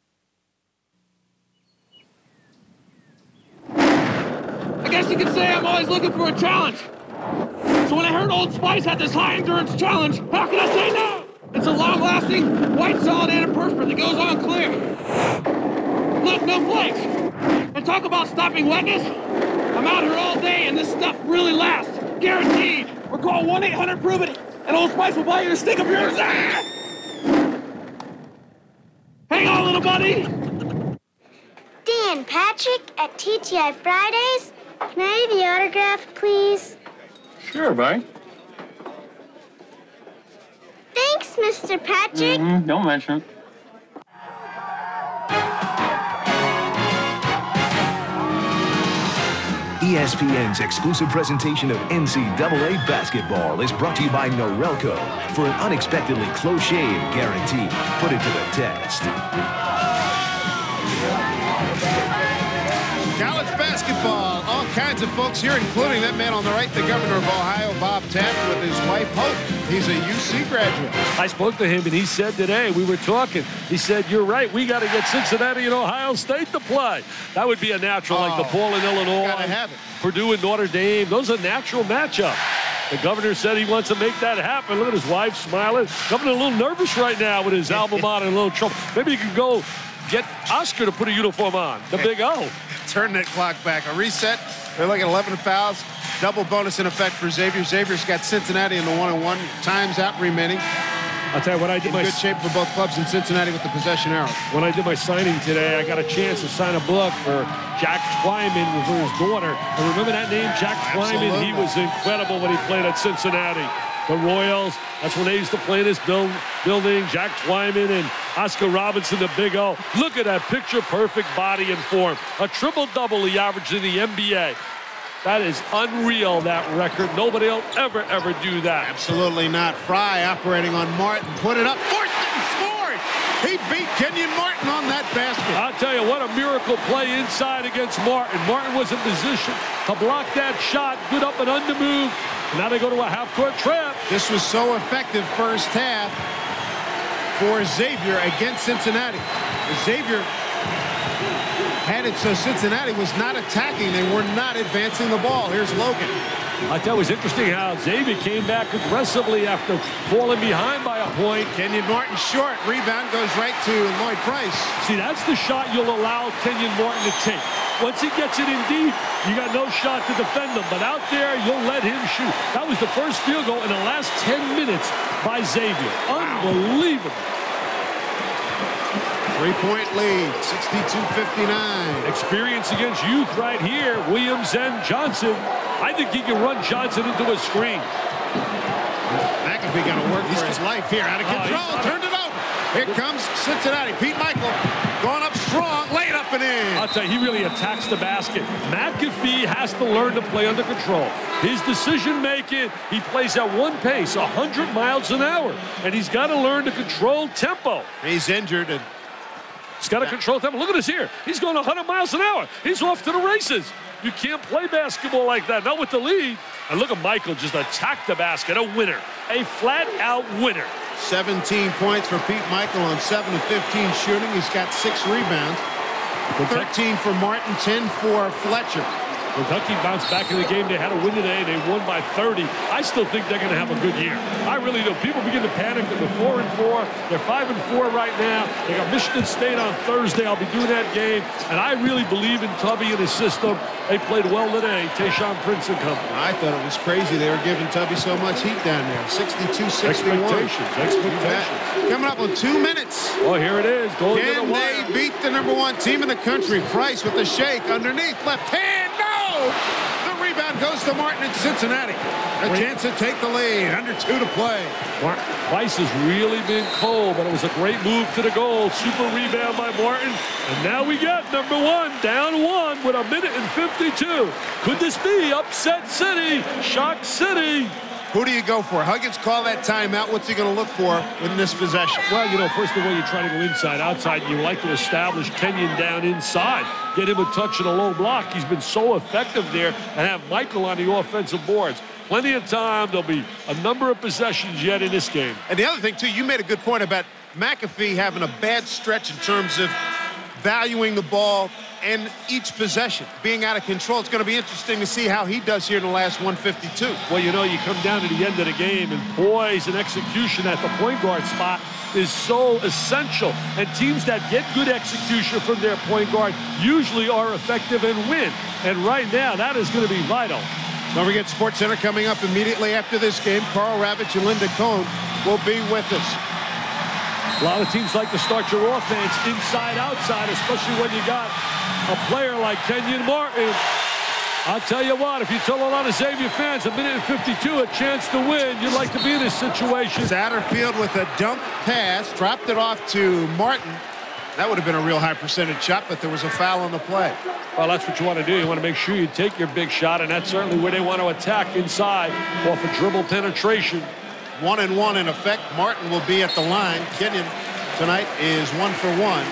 I guess you could say I'm always looking for a challenge. So when I heard Old Spice had this high-endurance challenge, how can I say no? It's a long-lasting, white, solid antiperspirant that goes on clear. Look, no flakes. And talk about stopping wetness. I'm out here all day, and this stuff really lasts. Guaranteed. Or call one eight hundred prove it, and Old Spice will buy you a stick of yours. Ah! Hang on, little buddy. Dan Patrick at T G I Fridays. Can I have the autograph, please? Sure, buddy. Thanks, Mister Patrick. Mm-hmm. Don't mention it. E S P N's exclusive presentation of N C double A basketball is brought to you by Norelco. For an unexpectedly close shave guarantee, put it to the test. College basketball, all kinds of folks here, including that man on the right, the governor of Ohio, Bob Taft, with his wife, Hope. He's a U C graduate. I spoke to him, and he said today, we were talking, he said, you're right, we got to get Cincinnati and Ohio State to play. That would be a natural, oh, like DePaul and Illinois. Gotta have it. Purdue and Notre Dame. Those are natural matchups. The governor said he wants to make that happen. Look at his wife smiling. Governor a little nervous right now with his alma mater and a little trouble. Maybe he can go get Oscar to put a uniform on, the Big O. Turn that clock back. A reset. They're looking at eleven fouls. Double bonus in effect for Xavier. Xavier's got Cincinnati in the one-on-one. Times out remaining. I'll tell you what I did. In my good shape for both clubs in Cincinnati with the possession arrow. When I did my signing today, I got a chance to sign a book for Jack Twyman for his daughter. And remember that name, Jack Twyman? Absolutely. He was incredible when he played at Cincinnati. The Royals, that's when they used to play in this build, building. Jack Twyman and Oscar Robinson, the Big O. Look at that picture-perfect body and form. A triple-double he averaged in the N B A. That is unreal, that record. Nobody will ever, ever do that. Absolutely not. Fry operating on Martin. Put it up. Forced it and scored. He beat Kenyon Martin on that basket. I'll tell you what, a miracle play inside against Martin. Martin was in position to block that shot. Good up and under move. And now they go to a half-court trap. This was so effective first half for Xavier against Cincinnati. Xavier had it so Cincinnati was not attacking. They were not advancing the ball. Here's Logan. I thought it was interesting how Xavier came back aggressively after falling behind by a point. Kenyon Martin short. Rebound goes right to Lloyd Price. See, that's the shot you'll allow Kenyon Martin to take. Once he gets it in deep, you got no shot to defend him. But out there, you'll let him shoot. That was the first field goal in the last ten minutes by Xavier. Unbelievable. Three-point lead, sixty-two fifty-nine. Experience against youth right here. Williams and Johnson. I think he can run Johnson into a screen. McAfee got to work for his life here. Out of control, oh, turned it over. Here comes Cincinnati. Pete Michael going up strong, lay it up and in. I'll tell you, he really attacks the basket. McAfee has to learn to play under control. His decision-making, he plays at one pace, one hundred miles an hour. And he's got to learn to control tempo. He's injured and he's got to control tempo. Look at this here. He's going one hundred miles an hour. He's off to the races. You can't play basketball like that, not with the lead. And look at Michael just attack the basket. A winner. A flat-out winner. seventeen points for Pete Michael on seven of fifteen shooting. He's got six rebounds. thirteen for Martin, ten for Fletcher. Kentucky bounced back in the game. They had a win today. They won by thirty. I still think they're going to have a good year. I really do. People begin to panic that they're four and four. They're five and four right now. They got Michigan State on Thursday. I'll be doing that game. And I really believe in Tubby and his system. They played well today. Tayshaun Prince and company. I thought it was crazy. They were giving Tubby so much heat down there. sixty-two sixty-one. Expectations. Expectations. Coming up on two minutes. Oh, here it is. Going Can to the they wire. beat the number one team in the country? Price with the shake underneath. Left hand. No! The rebound Rebound goes to Martin in Cincinnati. A Great. chance to take the lead. Under two to play. Martin Price has really been cold, but it was a great move to the goal. Super rebound by Martin. And now we get number one, down one with a minute and fifty-two. Could this be upset city? Shock city? Who do you go for? Huggins call that timeout. What's he going to look for in this possession? Well, you know, first of all, you try to go inside, outside. You like to establish Kenyon down inside. Get him a touch and a low block. He's been so effective there, and have Michael on the offensive boards. Plenty of time. There'll be a number of possessions yet in this game. And the other thing, too, you made a good point about McAfee having a bad stretch in terms of valuing the ball and each possession being out of control. It's going to be interesting to see how he does here in the last one fifty-two. Well, you know, you come down to the end of the game, and poise and execution at the point guard spot is so essential. And teams that get good execution from their point guard usually are effective and win. And right now, that is going to be vital. Don't forget SportsCenter coming up immediately after this game. Carl Ravitch and Linda Cohn will be with us. A lot of teams like to start your offense inside, outside, especially when you got a player like Kenyon Martin. I'll tell you what, if you tell a lot of Xavier fans a minute and fifty-two, a chance to win, you'd like to be in this situation. Satterfield with a dunk pass, dropped it off to Martin. That would have been a real high percentage shot, but there was a foul on the play. Well, that's what you want to do. You want to make sure you take your big shot, and that's certainly where they want to attack inside off a dribble penetration. One and one in effect. Martin will be at the line. Kenyon tonight is one for one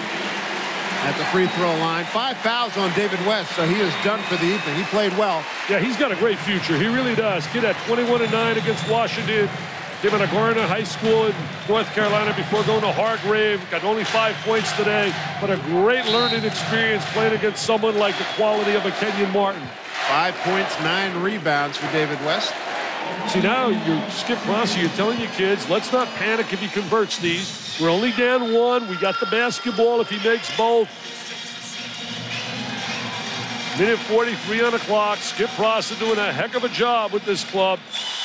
at the free throw line. Five fouls on David West, so he is done for the evening. He played well. Yeah, he's got a great future. He really does. Kid at twenty-one and nine against Washington. Came out of Garner High School in North Carolina before going to Hargrave. Got only five points today, but a great learning experience playing against someone like the quality of a Kenyon Martin. Five points, nine rebounds for David West. See, now you're Skip Rossi, you're telling your kids, let's not panic if he converts these. We're only down one. We got the basketball if he makes both. Minute forty-three on the clock. Skip Rossi doing a heck of a job with this club.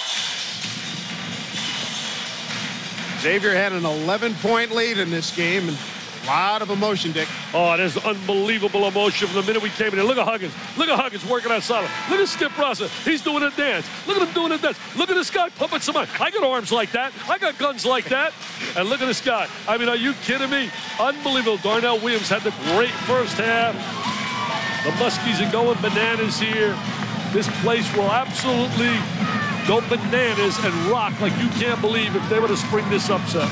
Xavier had an eleven point lead in this game, and a lot of emotion, Dick. Oh, there's unbelievable emotion from the minute we came in here. Look at Huggins. Look at Huggins working on solid. Look at Skip Rossi. He's doing a dance. Look at him doing a dance. Look at this guy pumping some iron. I got arms like that. I got guns like that. And look at this guy. I mean, are you kidding me? Unbelievable. Darnell Williams had the great first half. The Muskies are going bananas here. This place will absolutely go bananas and rock like you can't believe if they were to spring this upset.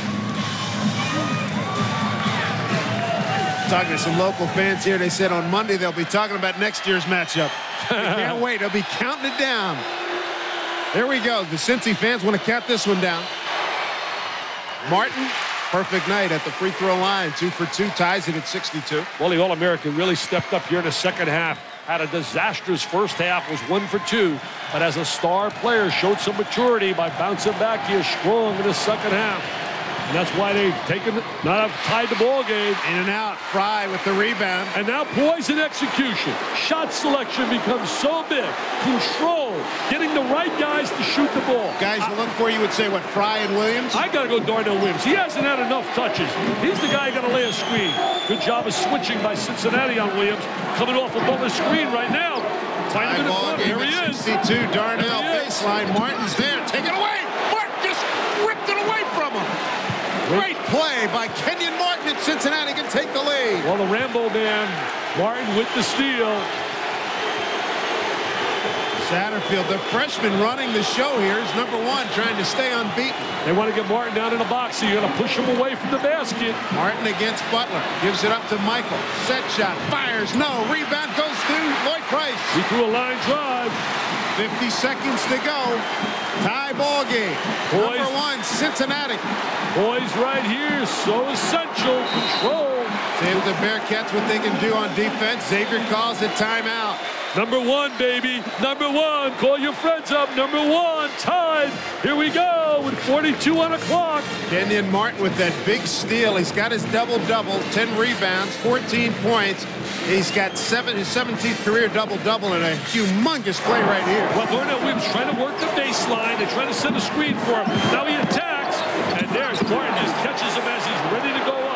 Talking to some local fans here, they said on Monday they'll be talking about next year's matchup. They can't wait. They'll be counting it down. There we go. The Cincy fans want to count this one down. Martin, perfect night at the free throw line. Two for two, ties it at sixty-two. Well, the All-American really stepped up here in the second half. Had a disastrous first half, was one for two. But as a star player, showed some maturity by bouncing back here strong in the second half. And that's why they've taken, not have tied the ball game. In and out. Fry with the rebound. And now poise and execution. Shot selection becomes so big. Control. Getting the right guys to shoot the ball. Guys to look for, you would say, what, Fry and Williams? I got to go Darnell Williams. He hasn't had enough touches. He's the guy got to lay a screen. Good job of switching by Cincinnati on Williams. Coming off a Butler screen right now. Tie ball game at sixty-two. Darnell baseline. Martin's there. Take it away. Martin just ripped it away from him. Great play by Kenyon Martin at Cincinnati can take the lead. Well, the Rambo man, Martin with the steal. Satterfield, the freshman running the show here, is number one, trying to stay unbeaten. They want to get Martin down in the box, so you're going to push him away from the basket. Martin against Butler. Gives it up to Michael. Set shot. Fires. No. Rebound goes to Lloyd Price. He threw a line drive. fifty seconds to go. Tie ball game. Boys. Number one, Cincinnati. Boys right here, so essential. Control. See if the Bearcats what they can do on defense. Xavier calls it timeout. Number one, baby. Number one. Call your friends up. Number one. Tied. Here we go with forty-two on the clock. Kenyon Martin with that big steal. He's got his double-double. ten rebounds, fourteen points. He's got seven, his seventeenth career double-double and a humongous play right here. Well, Darnell Williams trying to work the baseline. They're trying to set a screen for him. Now he attacks. And there's Martin. Just catches him as he's ready to go up and just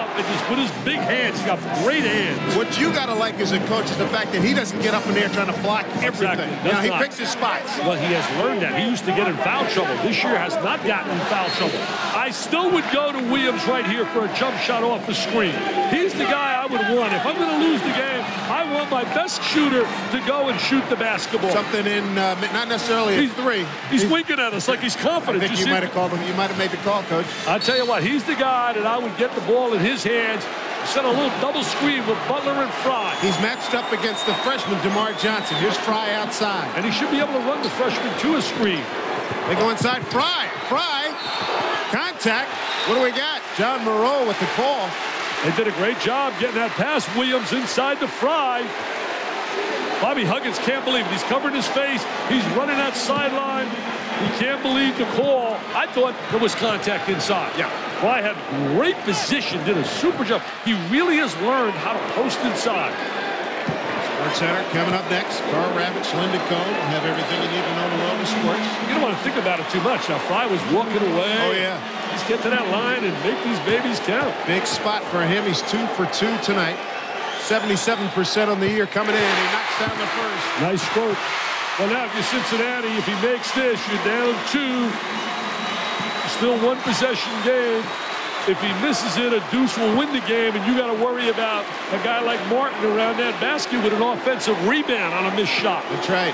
with his big hands. He's got great hands. What you got to like as a coach is the fact that he doesn't get up in there trying to block everything. Exactly. Now, he not. picks his spots. Well, he has learned that. He used to get in foul trouble. This year has not gotten in foul trouble. I still would go to Williams right here for a jump shot off the screen. He's the guy I would want. If I'm going to lose the game, I want my best shooter to go and shoot the basketball. Something in, uh, not necessarily a he's, three. He's, he's winking at us like he's confident. I think you, you might have called him. You might have made the call, Coach. I'll tell you what, he's the guy that I would get the ball in his hands, set a little double screen with Butler and Fry. He's matched up against the freshman, DeMar Johnson. Here's Fry outside. And he should be able to run the freshman to a screen. They go inside. Fry. Fry. Contact. What do we got? John Moreau with the call. They did a great job getting that pass. Williams inside to Fry. Bobby Huggins can't believe it. He's covering his face. He's running that sideline. He can't believe the call. I thought there was contact inside. Yeah. Fry had great position, did a super job. He really has learned how to post inside. Sports Center coming up next. Carl Ravitch, Linda Cohn. Have everything you need to know in the world of sports. You don't want to think about it too much. Now, Fry was walking away. Oh, yeah. He's get to that line and make these babies count. Big spot for him. He's two for two tonight. seventy-seven percent on the year coming in. He knocks down the first. Nice stroke. Well, now, if you're Cincinnati, if he makes this, you're down two. Still one possession game. If he misses it, a deuce will win the game, and you got to worry about a guy like Martin around that basket with an offensive rebound on a missed shot. That's right.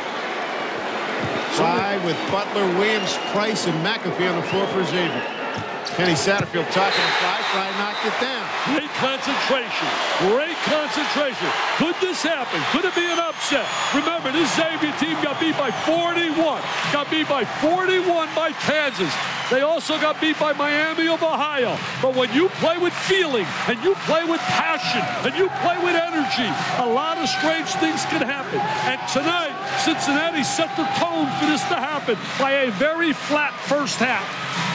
Fry with Butler, Williams, Price, and McAfee on the floor for Xavier. Kenny Satterfield talking to Fry. Fry knocked it down. Great concentration. Great concentration. Could this happen? Could it be an upset? Remember, this Xavier team got beat by forty-one. Got beat by forty-one by Kansas. They also got beat by Miami of Ohio. But when you play with feeling, and you play with passion, and you play with energy, a lot of strange things can happen. And tonight, Cincinnati set the tone for this to happen by a very flat first half.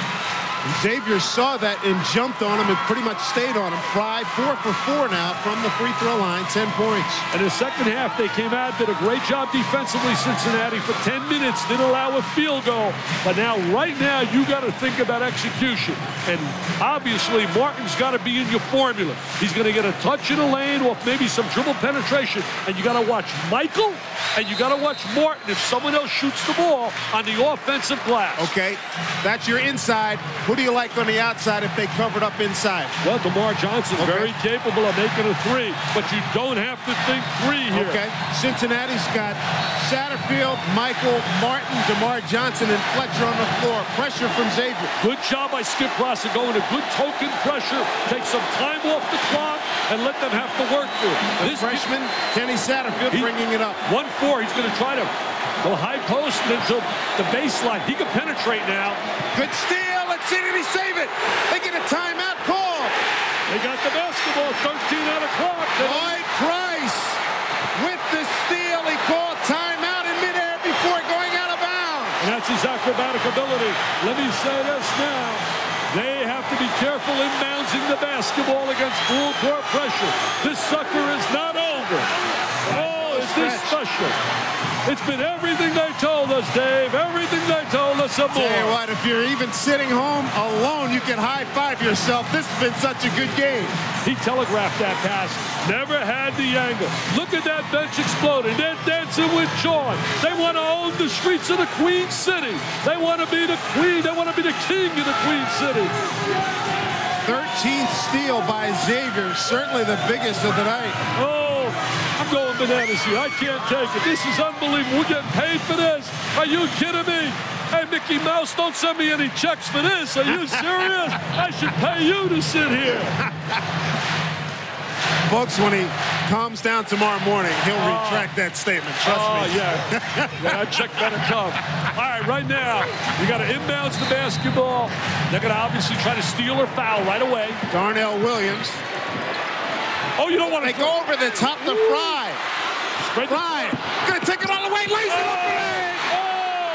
Xavier saw that and jumped on him and pretty much stayed on him. Fry four for four now from the free throw line, ten points. In the second half, they came out, did a great job defensively, Cincinnati, for ten minutes, didn't allow a field goal. But now, right now, you got to think about execution. And obviously, Martin's got to be in your formula. He's going to get a touch in the lane off maybe some dribble penetration. And you got to watch Michael, and you got to watch Martin if someone else shoots the ball on the offensive glass. Okay, that's your inside. Who do you like on the outside if they covered up inside? Well, DeMar Johnson, okay. very capable of making a three, but you don't have to think three here. Okay. Cincinnati's got Satterfield, Michael, Martin, DeMar Johnson, and Fletcher on the floor. Pressure from Xavier. Good job by Skip Ross of going to good token pressure, take some time off the clock, and let them have to work through it. The this freshman, Kenny Satterfield, he, bringing it up. one four, he's going to try to go high post until the baseline. He can penetrate now. Good steal. Let's see, did he save it? They get a timeout call. They got the basketball, thirteen out of clock. Lloyd Price with the steal. He called timeout in midair before going out of bounds. And that's his acrobatic ability. Let me say this now. They have to be careful in bouncing the basketball against full court pressure. This sucker is not over. Oh, is this special? It's been everything they told us, Dave. Everything they told us and more. Tell you what, if you're even sitting home alone, you can high-five yourself. This has been such a good game. He telegraphed that pass. Never had the angle. Look at that bench exploding. They're dancing with joy. They want to own the streets of the Queen City. They want to be the queen. They want to be the king of the Queen City. thirteenth steal by Xavier. Certainly the biggest of the night. Oh, I'm going bananas here. I can't take it. This is unbelievable. We're getting paid for this. Are you kidding me? Hey, Mickey Mouse, don't send me any checks for this. Are you serious? I should pay you to sit here. Folks, when he calms down tomorrow morning, he'll oh. retract that statement. Trust oh, me. yeah. Yeah, that check better come. All right, right now, we got to inbounds the basketball. They're going to obviously try to steal or foul right away. Darnell Williams. Oh, you don't want to go over the top to Fry. Fry. Going to take it all the way. Lays it up the leg. Oh.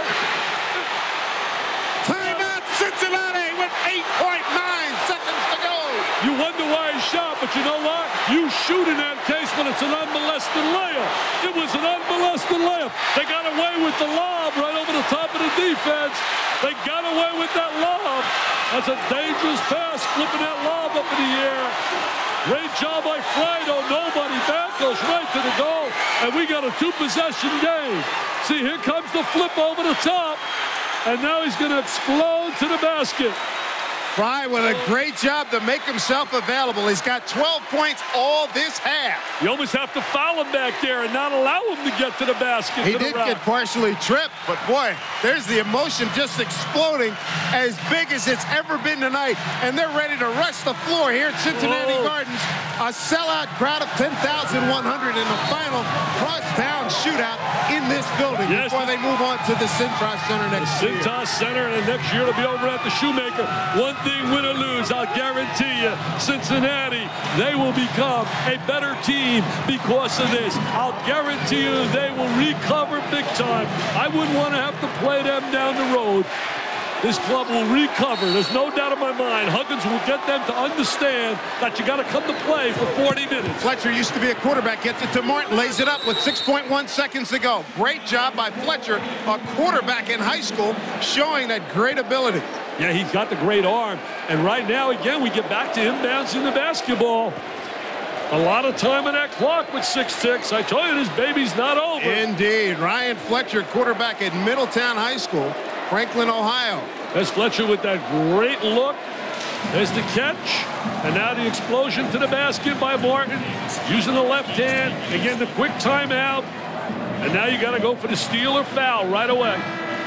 Timeout, Cincinnati with eight point nine seconds to go. You wonder why he shot, but you know what? You shoot in that case when it's an unmolested layup. It was an unmolested layup. They got away with the lob right over the top of the defense. They got away with that lob. That's a dangerous pass, flipping that lob up in the air. Great job by Frido. Nobody back, goes right to the goal. And we got a two-possession game. See, here comes the flip over the top. And now he's going to explode to the basket. Fry with a great job to make himself available. He's got twelve points all this half. You almost have to foul him back there and not allow him to get to the basket. He to did the get partially tripped, but boy, there's the emotion just exploding as big as it's ever been tonight. And they're ready to rush the floor here at Cincinnati Whoa. Gardens. A sellout crowd of ten thousand one hundred in the final crosstown shootout in this building yes, before they move on to the Cintas Center next the year. Cintas Center, and next year it'll be over at the Shoemaker. One thing, win or lose, I'll guarantee you, Cincinnati, they will become a better team because of this. I'll guarantee you they will recover big time. I wouldn't want to have to play them down the road. This club will recover. There's no doubt in my mind. Huggins will get them to understand that you got to come to play for forty minutes. Fletcher used to be a quarterback. Gets it to Martin. Lays it up with six point one seconds to go. Great job by Fletcher, a quarterback in high school, showing that great ability. Yeah, he's got the great arm. And right now, again, we get back to inbounds in the basketball. A lot of time on that clock with six ticks. I told you, this baby's not over. Indeed. Ryan Fletcher, quarterback at Middletown High School, Franklin, Ohio. There's Fletcher with that great look. There's the catch. And now the explosion to the basket by Martin. Using the left hand. Again, the quick timeout. And now you got to go for the steal or foul right away.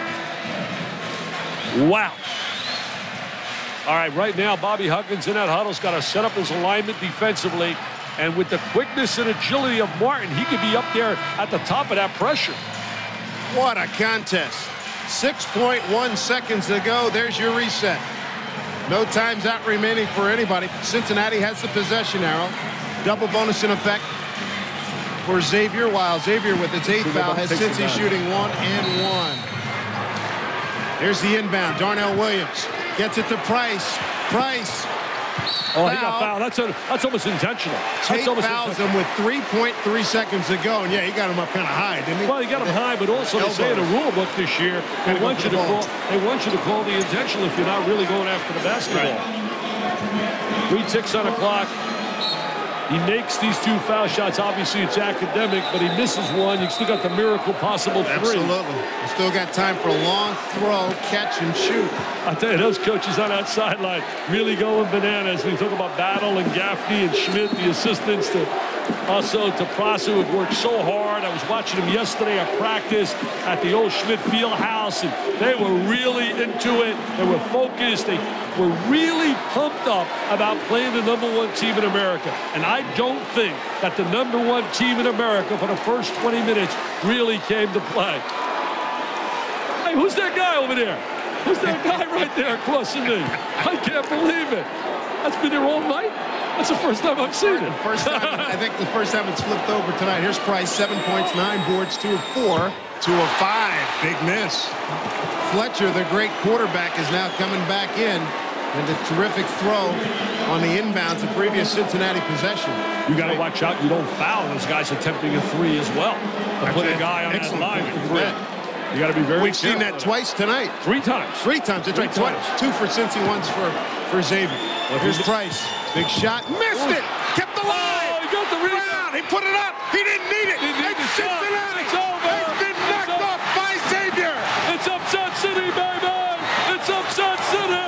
Wow. All right, right now, Bobby Huggins in that huddle's got to set up his alignment defensively. And with the quickness and agility of Martin, he could be up there at the top of that pressure. What a contest. six point one seconds to go. There's your reset. No times out remaining for anybody. Cincinnati has the possession arrow. Double bonus in effect for Xavier, while Xavier with its eighth foul has Cincy shooting one and one. Here's the inbound. Darnell Williams gets it to Price. Price. Oh, he got fouled. That's, a, that's almost intentional. Tate That's almost fouls intentional. him with three point three seconds to go. And yeah, he got him up kind of high, didn't he? Well, he got him high, but also they say in the rule book this year, they Gotta go want for you the to ball. call they want you to call the intentional if you're not really going after the basketball. Three ticks on the clock. He makes these two foul shots. Obviously, it's academic, but he misses one. You still got the miracle possible three. Absolutely. You still got time for a long throw, catch, and shoot. I tell you, those coaches on that sideline really going bananas. We talk about Battle and Gaffney and Schmidt, the assistants, to also to Prasu, who worked so hard. I was watching them yesterday at practice at the old Schmidt Field House, and they were really into it. They were focused. They were really pumped up about playing the number one team in America. And I don't think that the number one team in America for the first twenty minutes really came to play. Hey, who's that guy over there? Who's that guy right there across from me? I can't believe it. That's been there all night? That's the first time I've seen it. First time, I think the first time it's flipped over tonight. Here's Price, seven points, nine boards, two of four, two of five. Big miss. Fletcher, the great quarterback, is now coming back in. And a terrific throw on the inbound to previous Cincinnati possession. You got to watch out you don't foul those guys attempting a three as well. To put a guy on that line for three. You got to be very We've careful. seen that twice tonight. Three times. Three times. That's Three right. times. Twice. Two for Cincy, one's for, for Xavier. Well, Here's he's- Price. Big shot. Missed Ooh. it. Kept the line. Oh, he got the rebound. Brown, he put it up. He didn't need it. He didn't and need the shot. Cincinnati It's over. has been knocked It's off by Xavier. It's upset city, baby. It's upset city.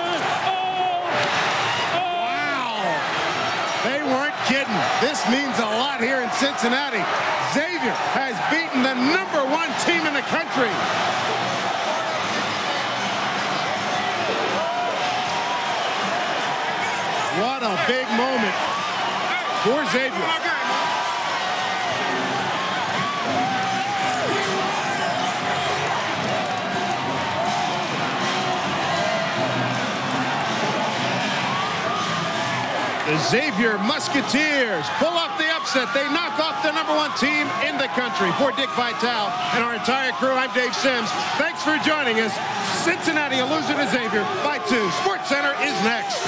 They weren't kidding. This means a lot here in Cincinnati. Xavier has beaten the number one team in the country. What a big moment for Xavier. The Xavier Musketeers pull off the upset. They knock off the number one team in the country. For Dick Vitale and our entire crew, I'm Dave Sims. Thanks for joining us. Cincinnati a loser to Xavier by two. Sports Center is next.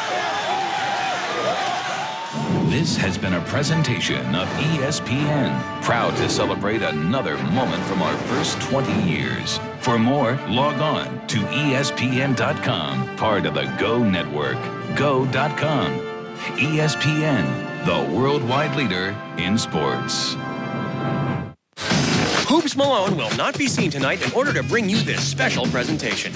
This has been a presentation of E S P N, proud to celebrate another moment from our first twenty years. For more, log on to E S P N dot com, part of the Go Network. Go dot com. E S P N, the worldwide leader in sports. Hoops Malone will not be seen tonight in order to bring you this special presentation.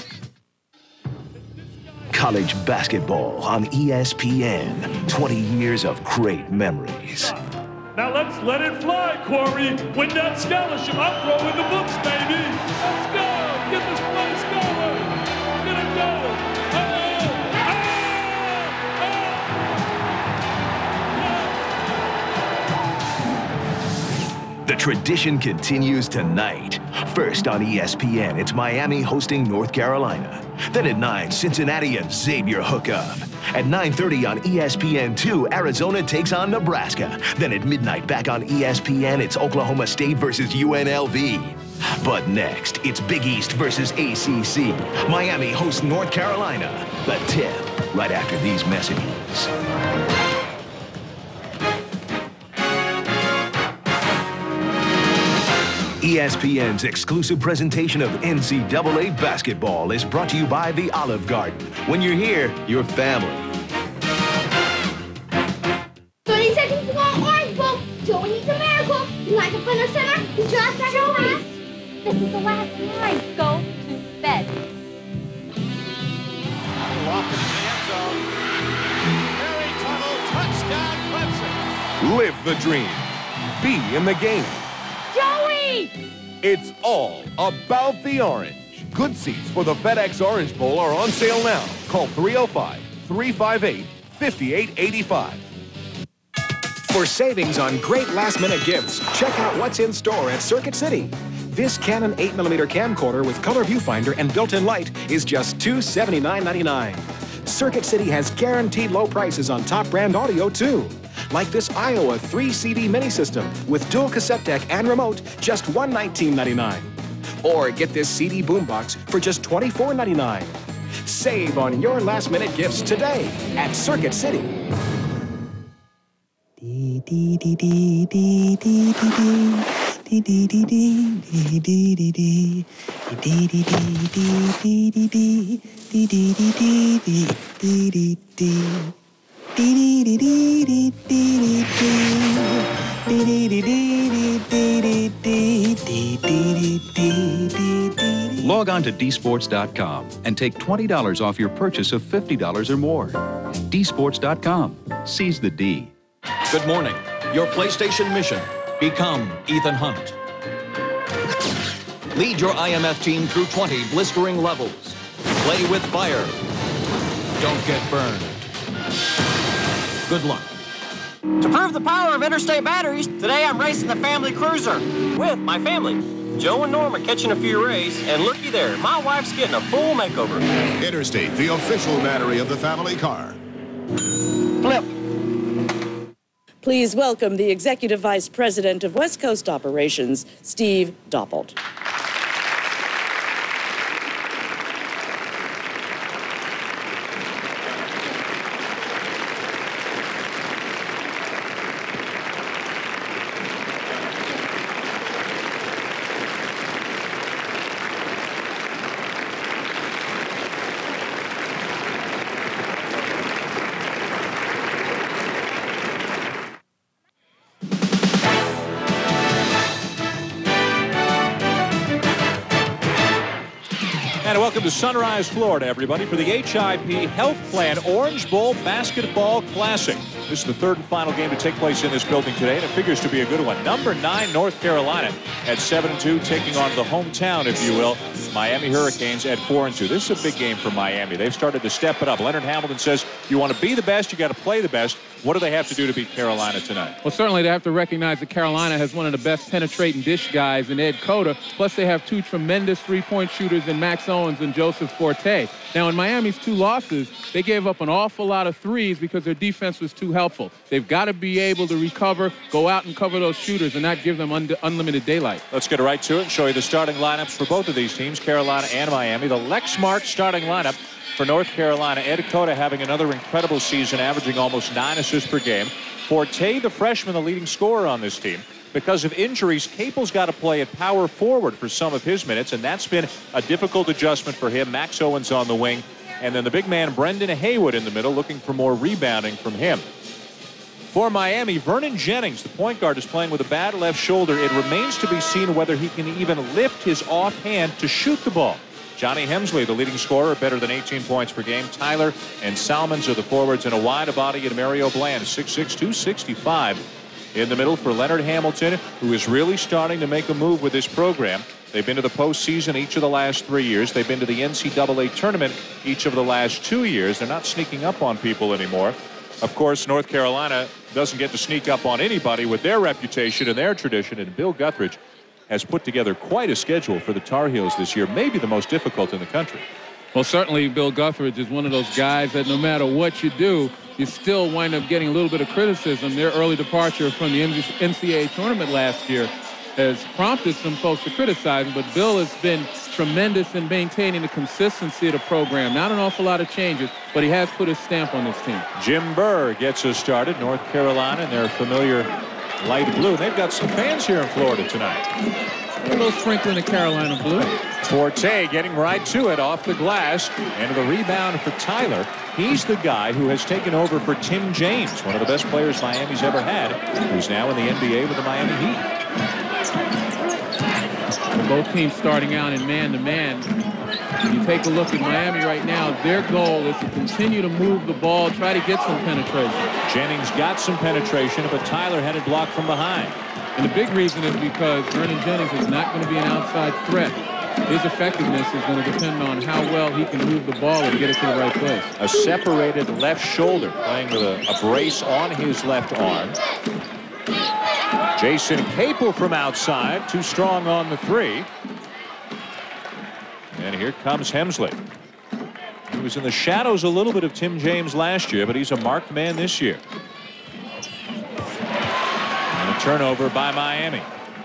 College basketball on E S P N. twenty years of great memories. Now let's let it fly, Corey. Win that scholarship. I'm throwing the books, baby. Let's go. Get this place going. Get it going. Oh, oh, The tradition continues tonight. First on E S P N, it's Miami hosting North Carolina. Then at nine, Cincinnati and Xavier hook up. At nine thirty on E S P N two, Arizona takes on Nebraska. Then at midnight, back on E S P N, it's Oklahoma State versus U N L V. But next, it's Big East versus A C C. Miami hosts North Carolina. The tip, right after these messages. E S P N's exclusive presentation of N C double A basketball is brought to you by the Olive Garden. When you're here, you're family. thirty seconds to go, Orange Bowl. Joey needs a miracle. You like to put in center? You just got your pass. This is the last line. Go to bed. Walk into the end zone. Harry Tuttle, touchdown, Clemson. Live the dream. Be in the game. Joey! It's all about the orange. Good seats for the FedEx Orange Bowl are on sale now. Call three oh five, three five eight, five eight eight five. For savings on great last-minute gifts, check out what's in store at Circuit City. This Canon eight millimeter camcorder with color viewfinder and built-in light is just two hundred seventy-nine ninety-nine. Circuit City has guaranteed low prices on top brand audio, too. Like this Iowa three C D mini system with dual cassette deck and remote, just one hundred nineteen ninety-nine. Or get this C D boombox for just twenty-four ninety-nine. Save on your last-minute gifts today at Circuit City. Log on to d sports dot com and take twenty dollars off your purchase of fifty dollars or more. d sports dot com. Seize the D. Good morning. Your PlayStation mission. Become Ethan Hunt. Lead your I M F team through twenty blistering levels. Play with fire. Don't get burned. Good luck. To prove the power of interstate batteries, today I'm racing the family cruiser with my family. Joe and Norm are catching a few rays, and looky there, my wife's getting a full makeover. Interstate, the official battery of the family car. Flip. Please welcome the Executive Vice President of West Coast Operations, Steve Doppold. And welcome to Sunrise, Florida, everybody, for the H I P Health Plan Orange Bowl Basketball Classic. This is the third and final game to take place in this building today, and it figures to be a good one. Number nine, North Carolina, at seven and two, taking on the hometown, if you will, Miami Hurricanes at four and two. This is a big game for Miami. They've started to step it up. Leonard Hamilton says, you want to be the best, you got to play the best. What do they have to do to beat Carolina tonight? Well, certainly they have to recognize that Carolina has one of the best penetrating dish guys in Ed Cota. Plus, they have two tremendous three-point shooters in Max Owens and Joseph Forte. Now, in Miami's two losses, they gave up an awful lot of threes because their defense was too helpful. They've got to be able to recover, go out and cover those shooters, and not give them un unlimited daylight. Let's get right to it and show you the starting lineups for both of these teams, Carolina and Miami. The Lexmark starting lineup for North Carolina. Ed Cota having another incredible season, averaging almost nine assists per game. Forte, the freshman, the leading scorer on this team. Because of injuries, Capel's got to play at power forward for some of his minutes, and that's been a difficult adjustment for him. Max Owens on the wing, and then the big man, Brendan Haywood, in the middle, looking for more rebounding from him. For Miami, Vernon Jennings, the point guard, is playing with a bad left shoulder. It remains to be seen whether he can even lift his offhand to shoot the ball. Johnny Hemsley, the leading scorer, better than eighteen points per game. Tyler and Salmons are the forwards, and a wide body and Mario Bland, six six, two sixty-five. In the middle for Leonard Hamilton, who is really starting to make a move with this program. They've been to the postseason each of the last three years. They've been to the N C double A tournament each of the last two years. They're not sneaking up on people anymore. Of course, North Carolina doesn't get to sneak up on anybody with their reputation and their tradition, and Bill Guthridge has put together quite a schedule for the Tar Heels this year, maybe the most difficult in the country. Well, certainly Bill Guthridge is one of those guys that no matter what you do, you still wind up getting a little bit of criticism. Their early departure from the N C double A tournament last year has prompted some folks to criticize him, but Bill has been tremendous in maintaining the consistency of the program. Not an awful lot of changes, but he has put his stamp on this team. Jim Burr gets us started. North Carolina in their familiar light blue. They've got some fans here in Florida tonight. A little sprinkling of Carolina blue. Forte getting right to it off the glass, and the rebound for Tyler. He's the guy who has taken over for Tim James, one of the best players Miami's ever had, who's now in the N B A with the Miami Heat. Both teams starting out in man-to-man. You take a look at Miami right now, their goal is to continue to move the ball, try to get some penetration. Jennings got some penetration, but Tyler had it blocked from behind. And the big reason is because Vernon Jennings is not going to be an outside threat. His effectiveness is going to depend on how well he can move the ball and get it to the right place. A separated left shoulder, playing with a, a brace on his left arm. Jason Capel from outside, too strong on the three. And here comes Hemsley. He was in the shadows a little bit of Tim James last year, but he's a marked man this year. And a turnover by Miami.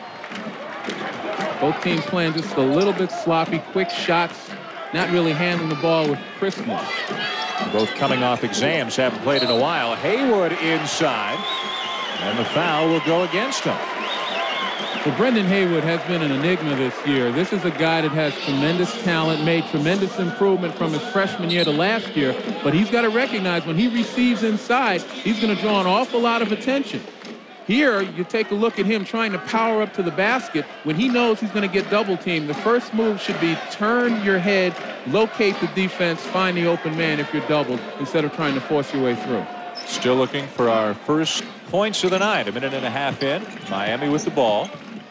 Both teams playing just a little bit sloppy, quick shots, not really handling the ball with crispness. Both coming off exams, haven't played in a while. Haywood inside, and the foul will go against him. Well, Brendan Haywood has been an enigma this year. This is a guy that has tremendous talent, made tremendous improvement from his freshman year to last year, but he's got to recognize when he receives inside, he's going to draw an awful lot of attention. Here, you take a look at him trying to power up to the basket. When he knows he's going to get double teamed, the first move should be turn your head, locate the defense, find the open man if you're doubled, instead of trying to force your way through. Still looking for our first points of the night. A minute and a half in. Miami with the ball.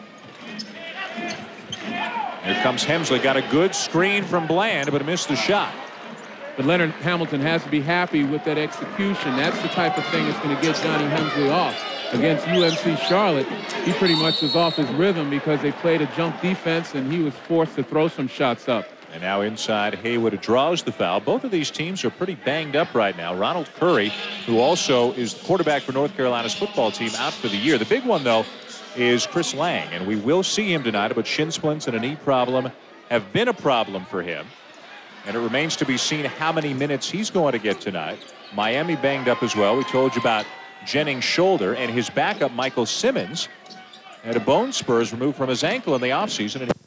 Here comes Hemsley. Got a good screen from Bland, but missed the shot. But Leonard Hamilton has to be happy with that execution. That's the type of thing that's going to get Johnny Hemsley off. Against U M C Charlotte, he pretty much was off his rhythm because they played a jump defense and he was forced to throw some shots up. And now inside, Haywood draws the foul. Both of these teams are pretty banged up right now. Ronald Curry, who also is the quarterback for North Carolina's football team, out for the year. The big one, though, is Chris Lang, and we will see him tonight, but shin splints and a knee problem have been a problem for him. And it remains to be seen how many minutes he's going to get tonight. Miami banged up as well. We told you about Jennings' shoulder, and his backup, Michael Simmons, had a bone spurs removed from his ankle in the offseason. And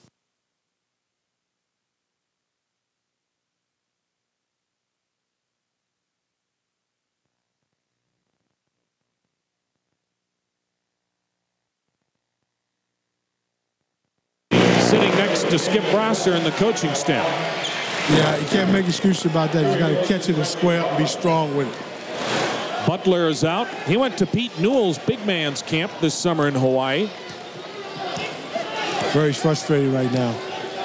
sitting next to Skip Brasser and the coaching staff. Yeah, you can't make excuses about that. You got to catch it and square up and be strong with it. Butler is out. He went to Pete Newell's big man's camp this summer in Hawaii. Very frustrated right now.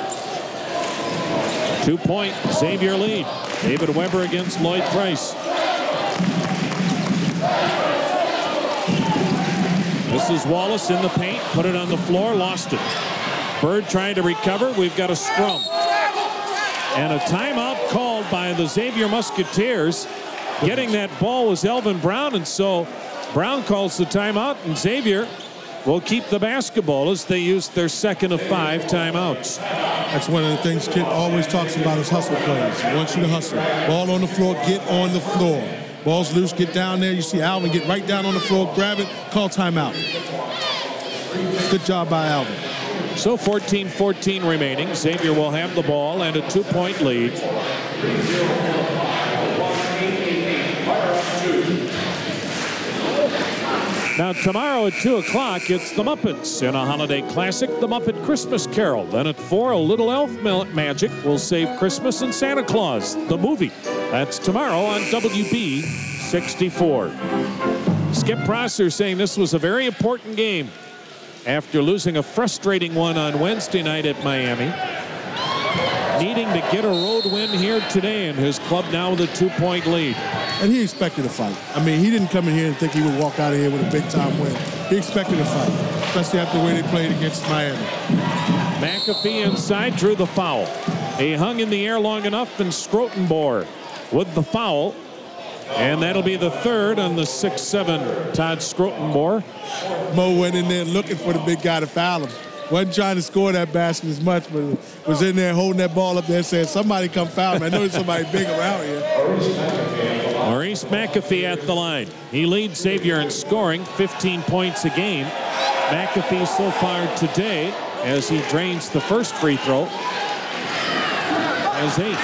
Two-point Xavier lead. David Weber against Lloyd Price. This is Wallace in the paint. Put it on the floor. Lost it. Bird trying to recover. We've got a scrum. And a timeout called by the Xavier Musketeers. Getting that ball was Elvin Brown, and so Brown calls the timeout, and Xavier will keep the basketball as they use their second of five timeouts. That's one of the things Kit always talks about is hustle plays. He wants you to hustle. Ball on the floor, get on the floor. Ball's loose, get down there. You see Alvin get right down on the floor, grab it, call timeout. Good job by Alvin. So fourteen fourteen remaining. Xavier will have the ball and a two-point lead. Now, tomorrow at two o'clock, it's the Muppets in a holiday classic, The Muppet Christmas Carol. Then at four, a little elf magic will save Christmas and Santa Claus, the movie. That's tomorrow on W B sixty-four. Skip Prosser saying this was a very important game after losing a frustrating one on Wednesday night at Miami. Needing to get a road win here today, and his club now with a two-point lead. And he expected a fight. I mean, he didn't come in here and think he would walk out of here with a big-time win. He expected a fight, especially after the way they played against Miami. McAfee inside drew the foul. He hung in the air long enough, and Scrotenbohr with the foul. And that'll be the third on the six seven Todd Scrotenbohr. Mo went in there looking for the big guy to foul him. Wasn't trying to score that basket as much, but was in there holding that ball up there saying, somebody come foul me. I know there's somebody big around here. Maurice McAfee at the line. He leads Xavier in scoring, fifteen points a game. McAfee so far today, as he drains the first free throw, has eight.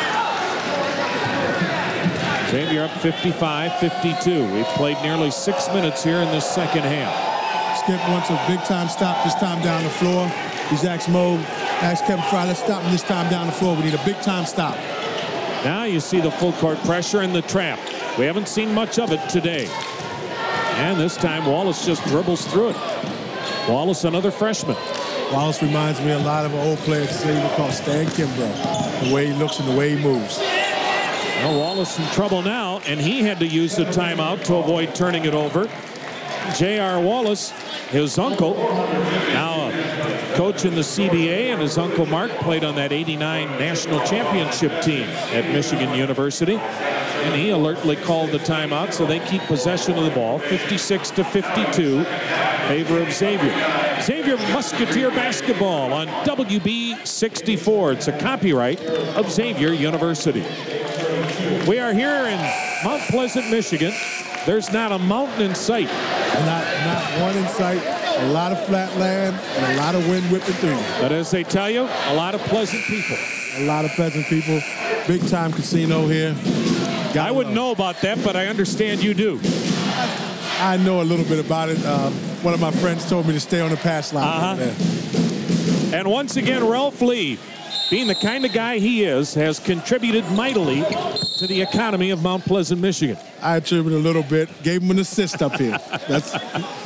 Xavier up fifty-five fifty-two. We've played nearly six minutes here in this second half. Skip wants a big-time stop this time down the floor. He's asked Mo, asked Kevin Fry, let's stop him this time down the floor. We need a big-time stop. Now you see the full-court pressure and the trap. We haven't seen much of it today. And this time, Wallace just dribbles through it. Wallace, another freshman. Wallace reminds me a lot of an old player called Stan Kimbrough. The way he looks and the way he moves. Well, Wallace in trouble now, and he had to use the timeout to avoid turning it over. J R Wallace, his uncle, now a coach in the C B A, and his uncle Mark played on that eighty-nine national championship team at Michigan University. And he alertly called the timeout, so they keep possession of the ball, fifty-six to fifty-two, favor of Xavier. Xavier Musketeer basketball on W B sixty-four. It's a copyright of Xavier University. We are here in Mount Pleasant, Michigan. There's not a mountain in sight. Not, not one in sight. A lot of flat land and a lot of wind whipping through. But as they tell you, a lot of pleasant people. A lot of pleasant people. Big time casino here. I wouldn't know about that, but I understand you do. I know a little bit about it. Um, one of my friends told me to stay on the pass line. Uh-huh. And once again, Ralph Lee, being the kind of guy he is, has contributed mightily to the economy of Mount Pleasant, Michigan. I attribute a little bit. Gave him an assist up here. That's.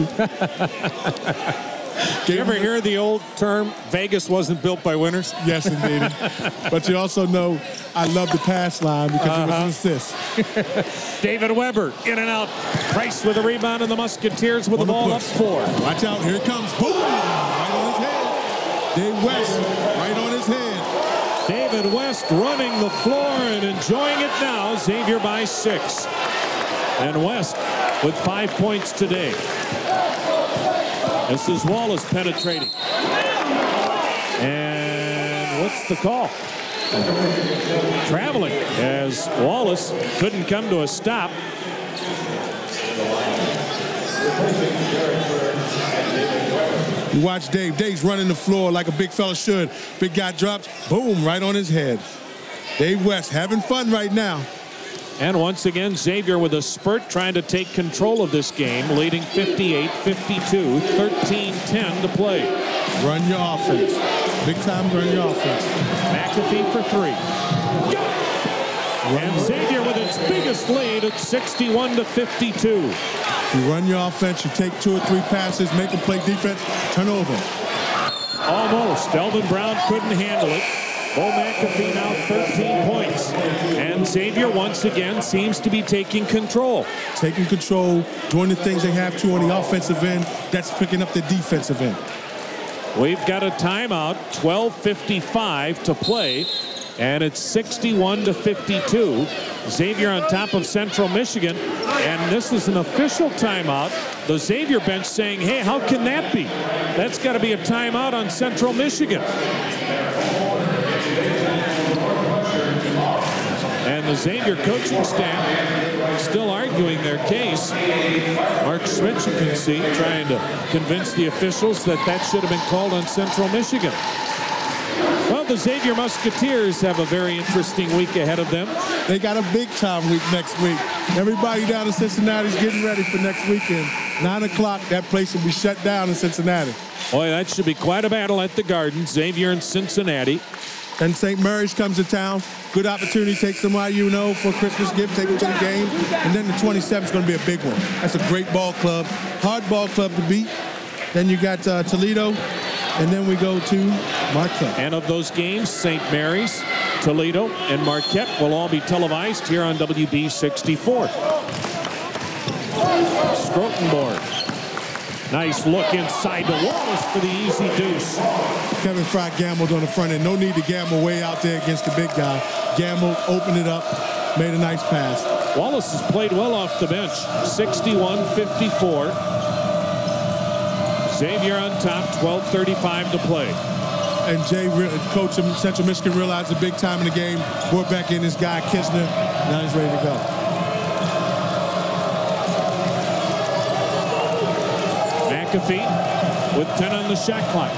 Do you ever hear the old term, Vegas wasn't built by winners? Yes, indeed. But you also know I love the pass line because uh-huh. it was an assist. David Weber in and out. Price with a rebound, and the Musketeers with on the ball the up four. Watch out, here it comes. Boom! Right on his head. Dave West, right on his head. David West running the floor and enjoying it now. Xavier by six. And West with five points today. This is Wallace penetrating. And what's the call? Traveling, as Wallace couldn't come to a stop. You watch Dave. Dave's running the floor like a big fella should. Big guy drops, boom, right on his head. Dave West having fun right now. And once again, Xavier with a spurt trying to take control of this game, leading fifty-eight fifty-two, thirteen ten to play. Run your offense. Big time run your offense. McAfee for three. Run and Xavier with its biggest lead at sixty-one to fifty-two. You run your offense, you take two or three passes, make them play defense, turn over. Almost. Delvin Brown couldn't handle it. Bo McAfee now thirteen points. And Xavier once again seems to be taking control. Taking control, doing the things they have to on the offensive end. That's picking up the defensive end. We've got a timeout, twelve fifty-five to play. And it's sixty-one to fifty-two. Xavier on top of Central Michigan. And this is an official timeout. The Xavier bench saying, hey, how can that be? That's got to be a timeout on Central Michigan. And the Xavier coaching staff still arguing their case. Mark Schmidt, you can see, trying to convince the officials that that should have been called on Central Michigan. Well, the Xavier Musketeers have a very interesting week ahead of them. They got a big time week next week. Everybody down in Cincinnati is getting ready for next weekend. nine o'clock, that place will be shut down in Cincinnati. Boy, that should be quite a battle at the Garden. Xavier in Cincinnati. And Saint Mary's comes to town. Good opportunity to take somebody you know for a Christmas gift, take them to the game. And then the twenty-seventh is going to be a big one. That's a great ball club, hard ball club to beat. Then you got uh, Toledo, and then we go to Marquette. And of those games, Saint Mary's, Toledo, and Marquette will all be televised here on W B sixty-four. Strotenborg. Nice look inside to Wallace for the easy deuce. Kevin Fry gambled on the front end. No need to gamble way out there against the big guy. Gambled, opened it up, made a nice pass. Wallace has played well off the bench. sixty-one fifty-four. Xavier on top, twelve thirty-five to play. And Jay, coach of Central Michigan, realized the big time in the game. Brought back in this guy, Kisner. Now he's ready to go. McAfee with ten on the shot clock.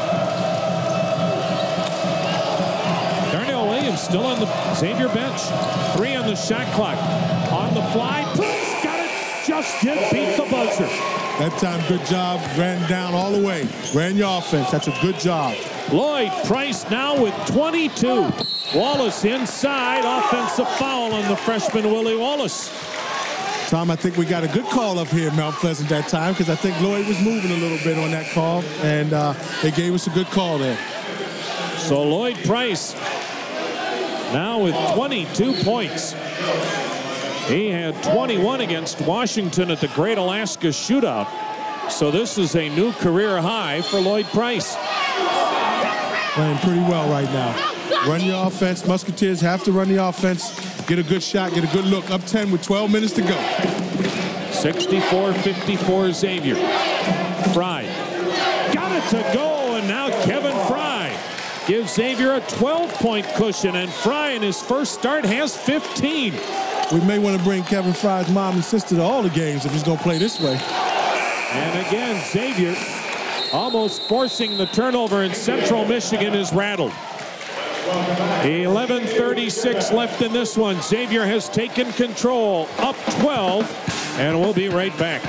Darnell Williams still on the Xavier bench. Three on the shot clock. On the fly. Price got it. Just did beat the buzzer. That time, good job. Ran down all the way. Ran your offense. That's a good job. Lloyd Price now with twenty-two. Wallace inside. Offensive foul on the freshman Willie Wallace. Tom, I think we got a good call up here at Mount Pleasant that time because I think Lloyd was moving a little bit on that call, and uh, they gave us a good call there. So Lloyd Price now with twenty-two points. He had twenty-one against Washington at the Great Alaska Shootout. So this is a new career high for Lloyd Price. Playing pretty well right now. Run your offense. Musketeers have to run the offense. Get a good shot, get a good look. Up ten with twelve minutes to go. sixty-four fifty-four Xavier. Fry. Got it to go, and now Kevin Fry gives Xavier a twelve point cushion, and Fry in his first start has fifteen. We may want to bring Kevin Fry's mom and sister to all the games if he's going to play this way. And again, Xavier almost forcing the turnover, and Central Michigan is rattled. eleven thirty-six left in this one. Xavier has taken control, up twelve, and we'll be right back.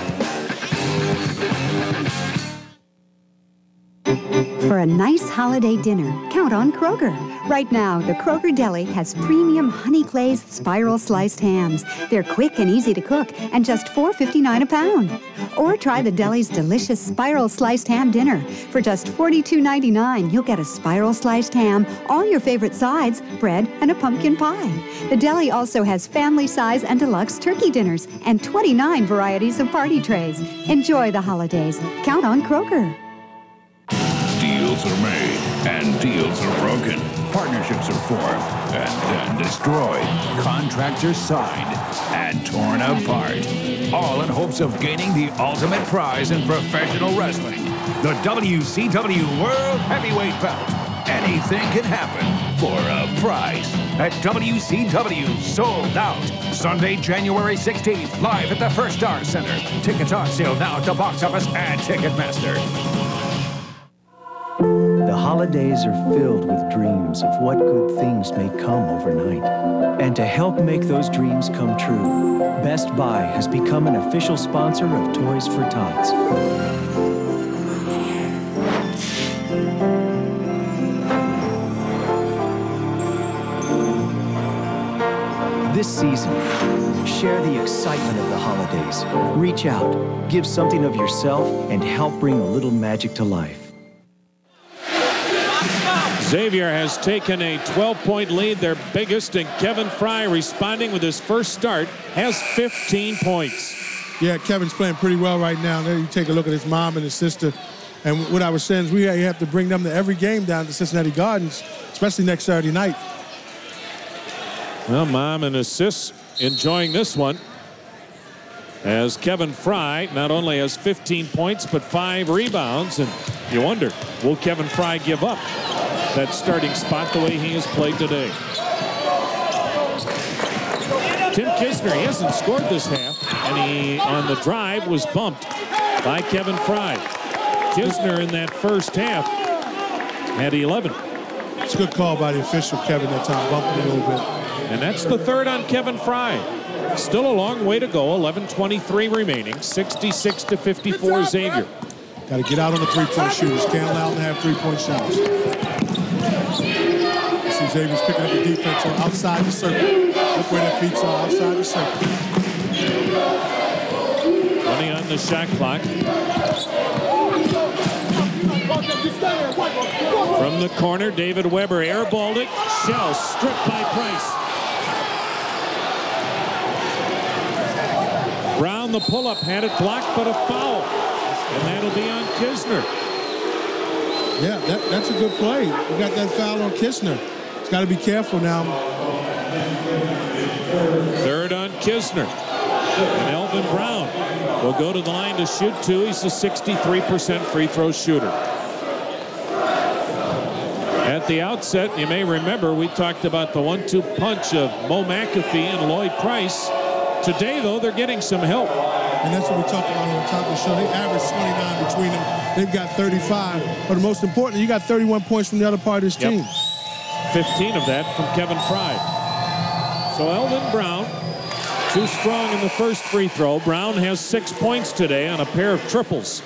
For a nice holiday dinner, count on Kroger. Right now, the Kroger Deli has premium honey-glazed spiral sliced hams. They're quick and easy to cook and just four fifty-nine a pound. Or try the deli's delicious spiral sliced ham dinner. For just forty-two ninety-nine, you'll get a spiral sliced ham, all your favorite sides, bread, and a pumpkin pie. The deli also has family size and deluxe turkey dinners and twenty-nine varieties of party trays. Enjoy the holidays. Count on Kroger. Deals are made and deals are broken. Partnerships are formed and then destroyed. Contracts are signed and torn apart. All in hopes of gaining the ultimate prize in professional wrestling, the W C W World Heavyweight Belt. Anything can happen for a price. At W C W, sold out. Sunday, January sixteenth, live at the First Star Center. Tickets on sale now at the box office and Ticketmaster. The holidays are filled with dreams of what good things may come overnight. And to help make those dreams come true, Best Buy has become an official sponsor of Toys for Tots. This season, share the excitement of the holidays. Reach out, give something of yourself, and help bring a little magic to life. Xavier has taken a twelve point lead, their biggest, and Kevin Fry, responding with his first start, has fifteen points. Yeah, Kevin's playing pretty well right now. There you take a look at his mom and his sister. And what I was saying is we have to bring them to every game down to Cincinnati Gardens, especially next Saturday night. Well, mom and assists enjoying this one, as Kevin Fry not only has fifteen points, but five rebounds. And you wonder, will Kevin Fry give up that starting spot the way he has played today? Tim Kisner, he hasn't scored this half, and he, on the drive, was bumped by Kevin Fry. Kisner in that first half had eleven. It's a good call by the official, Kevin, that time, bumping it a little bit. And that's the third on Kevin Fry. Still a long way to go. eleven twenty-three remaining. sixty-six to fifty-four Xavier. Got to get out on the three-point shooters. Can't allow them to have three-point shots. You see Xavier's picking up the defense on outside the circle. Look where their feet are, outside the circle. twenty on the shot clock. From the corner, David Weber airballed it. Shell stripped by Price. Brown, the pull-up, had it blocked, but a foul. And that'll be on Kisner. Yeah, that, that's a good play. We got that foul on Kisner. He's got to be careful now. Third on Kisner. And Elvin Brown will go to the line to shoot two. He's a sixty-three percent free throw shooter. At the outset, you may remember we talked about the one two punch of Mo McAfee and Lloyd Price. Today, though, they're getting some help. And that's what we talked about on the top of the show. They average twenty-nine between them. They've got thirty-five. But the most important, you got thirty-one points from the other part of this Yep. team. fifteen of that from Kevin Fry. So Elvin Brown, too strong in the first free throw. Brown has six points today on a pair of triples.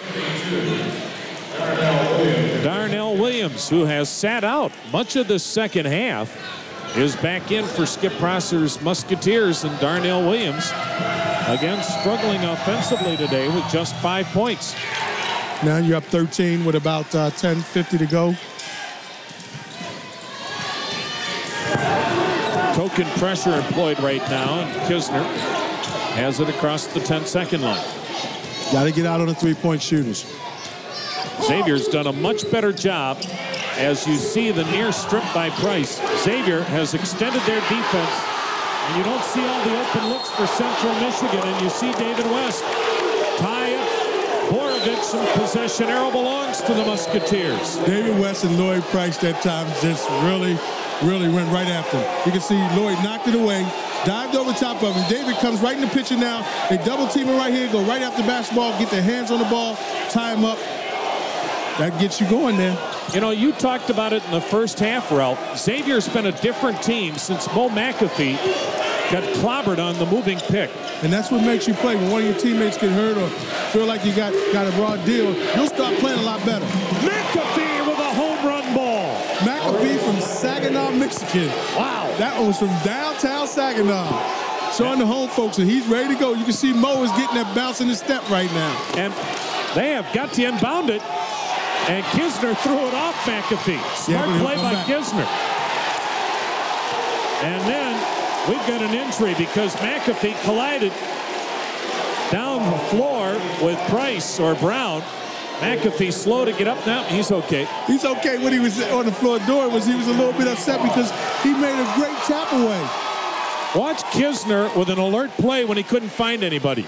Darnell Williams, who has sat out much of the second half, is back in for Skip Prosser's Musketeers. And Darnell Williams, again, struggling offensively today with just five points. Now you're up thirteen with about uh, ten fifty to go. Token pressure employed right now, and Kisner has it across the ten second line. Got to get out on the three-point shooters. Xavier's done a much better job. As you see the near strip by Price, Xavier has extended their defense, and you don't see all the open looks for Central Michigan, and you see David West tie up Borovich, and possession arrow belongs to the Musketeers. David West and Lloyd Price that time just really, really went right after him. You can see Lloyd knocked it away, dived over top of him. David comes right in the picture now. They double team him right here, go right after the basketball, get their hands on the ball, tie him up. That gets you going there. You know, you talked about it in the first half, Ralph. Xavier's been a different team since Mo McAfee got clobbered on the moving pick. And that's what makes you play. When one of your teammates get hurt or feel like you got, got a raw deal, you'll start playing a lot better. McAfee with a home run ball. McAfee from Saginaw, Michigan. Wow. That was from downtown Saginaw. Showing the home folks that he's ready to go. You can see Mo is getting that bounce in his step right now. And they have got to inbound it. And Kisner threw it off McAfee. Smart yeah, play by back. Kisner. And then we've got an injury because McAfee collided down the floor with Price or Brown. McAfee slow to get up now. He's okay. He's okay. When he was on the floor doing was he was a little bit upset because he made a great tap away. Watch Kisner with an alert play when he couldn't find anybody.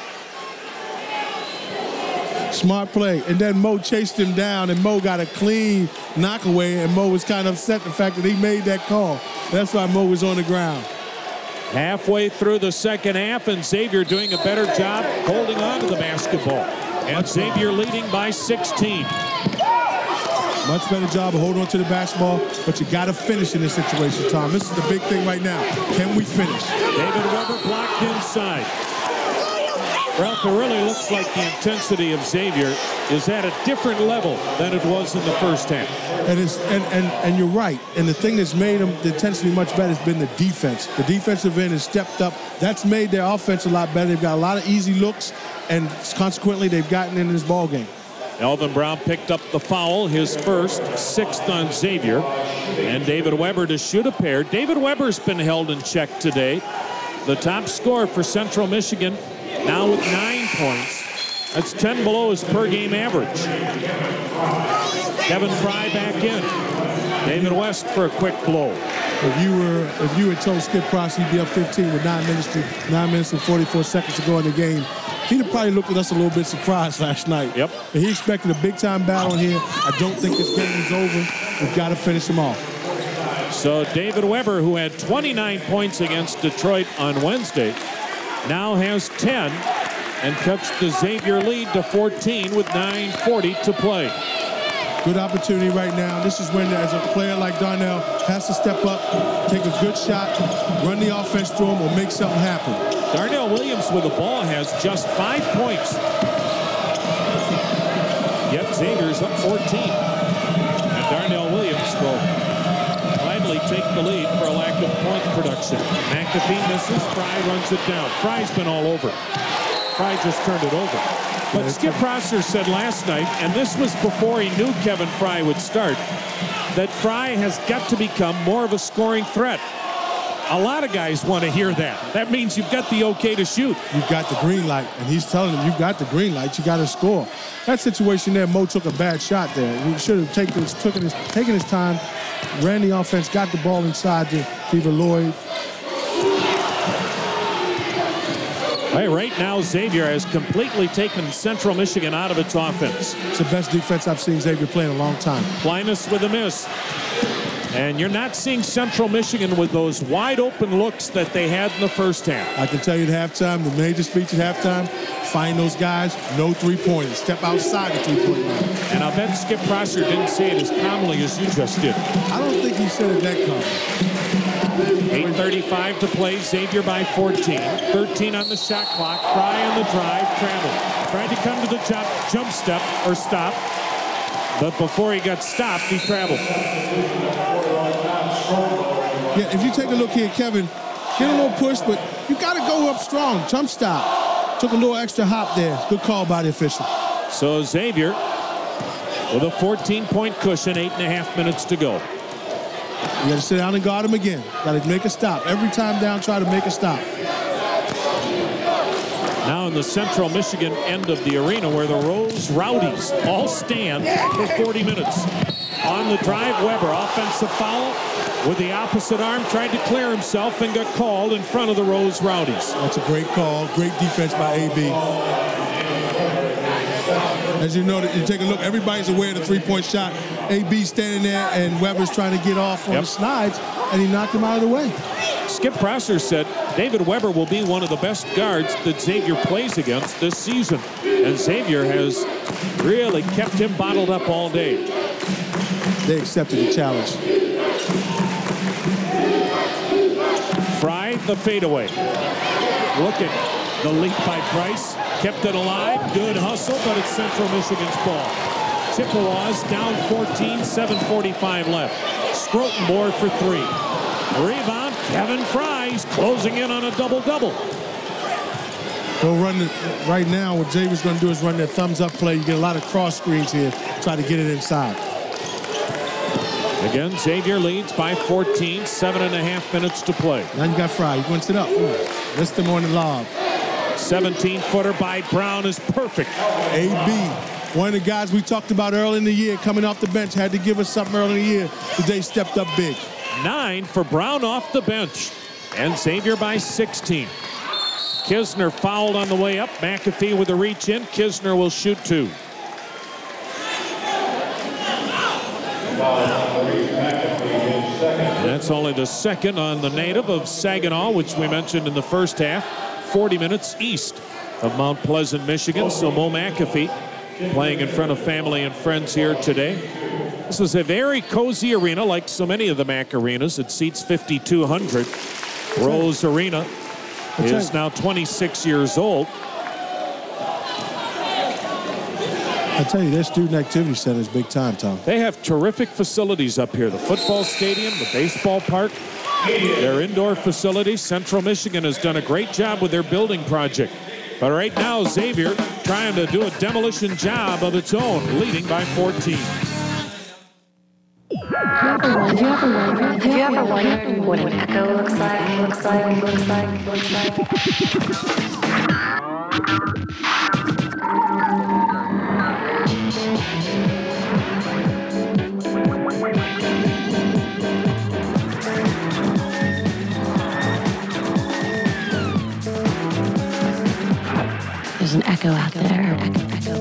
Smart play. And then Mo chased him down, and Mo got a clean knockaway, and Mo was kind of upset the fact that he made that call. That's why Mo was on the ground. Halfway through the second half, and Xavier doing a better job holding on to the basketball. And Xavier leading by sixteen. Much better job of holding on to the basketball, but you got to finish in this situation, Tom. This is the big thing right now. Can we finish? David Weber blocked inside. Ralph, it really looks like the intensity of Xavier is at a different level than it was in the first half. And it's and and and you're right. And the thing that's made them the intensity much better has been the defense. The defensive end has stepped up. That's made their offense a lot better. They've got a lot of easy looks, and consequently, they've gotten in this ball game. Elvin Brown picked up the foul, his first, sixth on Xavier. And David Weber to shoot a pair. David Weber's been held in check today. The top scorer for Central Michigan, now with nine points. That's ten below his per game average. Kevin Fry back in. David West for a quick blow. If you were if you had told Skip Prosser he'd be up fifteen with nine minutes to nine minutes and forty-four seconds to go in the game, he'd have probably looked at us a little bit surprised last night. Yep. But he expected a big time battle here. I don't think this game is over. We've got to finish him off. So David Weber, who had twenty-nine points against Detroit on Wednesday, now has ten and cuts the Xavier lead to fourteen with nine forty to play. Good opportunity right now. This is when, as a player like Darnell, has to step up, take a good shot, run the offense through him, or make something happen. Darnell Williams with the ball has just five points. Yet Xavier's up fourteen. And Darnell Williams will finally take the lead for a lack of point production. McAfee misses. Fry runs it down. Fry's been all over. Fry just turned it over. But Skip Prosser said last night, and this was before he knew Kevin Fry would start, that Fry has got to become more of a scoring threat. A lot of guys want to hear that. That means you've got the okay to shoot. You've got the green light, and he's telling him, you've got the green light, you got to score. That situation there, Mo took a bad shot there. He should have taken his, took his, taken his time, ran the offense, got the ball inside to Beaver Lloyd. Hey, right now, Xavier has completely taken Central Michigan out of its offense. It's the best defense I've seen Xavier play in a long time. Plinus with a miss. And you're not seeing Central Michigan with those wide open looks that they had in the first half. I can tell you at halftime, the major speech at halftime, find those guys, no three-pointers. Step outside the three-point line. And I bet Skip Prosser didn't say it as calmly as you just did. I don't think he said it that calmly. eight thirty-five to play, Xavier by fourteen. thirteen on the shot clock. Fry on the drive, travel. Tried to come to the jump, jump step or stop. But before he got stopped, he traveled. Yeah, if you take a look here, Kevin, get a little push, but you got to go up strong. Jump stop. Took a little extra hop there. Good call by the official. So Xavier with a fourteen-point cushion, eight and a half minutes to go. You got to sit down and guard him again. Got to make a stop. Every time down, try to make a stop. Now in the Central Michigan end of the arena where the Rose Rowdies all stand for forty minutes. On the drive, Weber, offensive foul with the opposite arm, tried to clear himself and got called in front of the Rose Rowdies. That's a great call. Great defense by A B. As you know, you take a look, everybody's aware of the three-point shot. A B standing there, and Weber's trying to get off on yep. the slides, and he knocked him out of the way. Skip Prosser said David Weber will be one of the best guards that Xavier plays against this season. And Xavier has really kept him bottled up all day. They accepted the challenge. Fry, the fadeaway. Look at the leap by Price. Kept it alive. Good hustle, but it's Central Michigan's ball. Chippewas down fourteen, seven forty-five left. Scrotenborg for three. Rebound, Kevin Fry. He's closing in on a double-double. They'll run the, right now, what Xavier's going to do is run their thumbs-up play. You get a lot of cross screens here. Try to get it inside. Again, Xavier leads by fourteen, seven and a half minutes to play. Now you got Fry. He wants it up. Missed him on the lob. seventeen-footer by Brown is perfect. A B, one of the guys we talked about early in the year, coming off the bench, had to give us something early in the year. Today stepped up big. Nine for Brown off the bench. And Xavier by sixteen. Kisner fouled on the way up. McAfee with a reach in. Kisner will shoot two. That's only the second on the native of Saginaw, which we mentioned in the first half. forty minutes east of Mount Pleasant, Michigan. So Mo McAfee playing in front of family and friends here today. This is a very cozy arena, like so many of the Mac arenas. It seats fifty-two hundred. Rose Arena is now twenty-six years old. I tell you, their student activity center is big time, Tom. They have terrific facilities up here. The football stadium, the baseball park, their indoor facilities. Central Michigan has done a great job with their building project. But right now, Xavier trying to do a demolition job of its own, leading by fourteen. Have you ever wondered, have you ever wondered what an echo looks like, looks like, looks like, looks like? There's an echo out there. Echo, echo,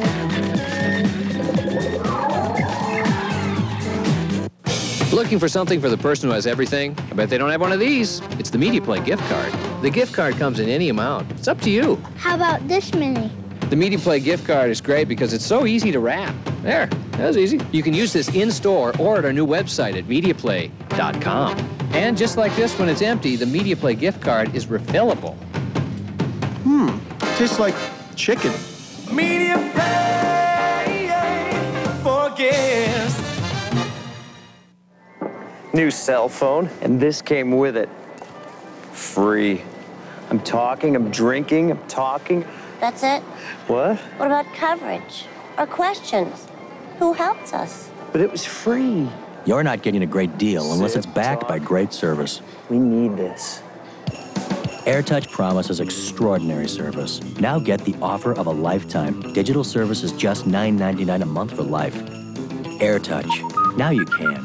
echo. Looking for something for the person who has everything? I bet they don't have one of these. It's the Media Play gift card. The gift card comes in any amount. It's up to you. How about this mini? The Media Play gift card is great because it's so easy to wrap. There, that was easy. You can use this in-store or at our new website at media play dot com. And just like this, when it's empty, the Media Play gift card is refillable. Hmm, tastes like chicken. Media Play for gifts. New cell phone, and this came with it. Free. I'm talking, I'm drinking, I'm talking. That's it? What? What about coverage or questions? Who helps us? But it was free. You're not getting a great deal unless it's backed by great service. We need this. AirTouch promises extraordinary service. Now get the offer of a lifetime. Digital service is just nine ninety-nine a month for life. AirTouch. Now you can.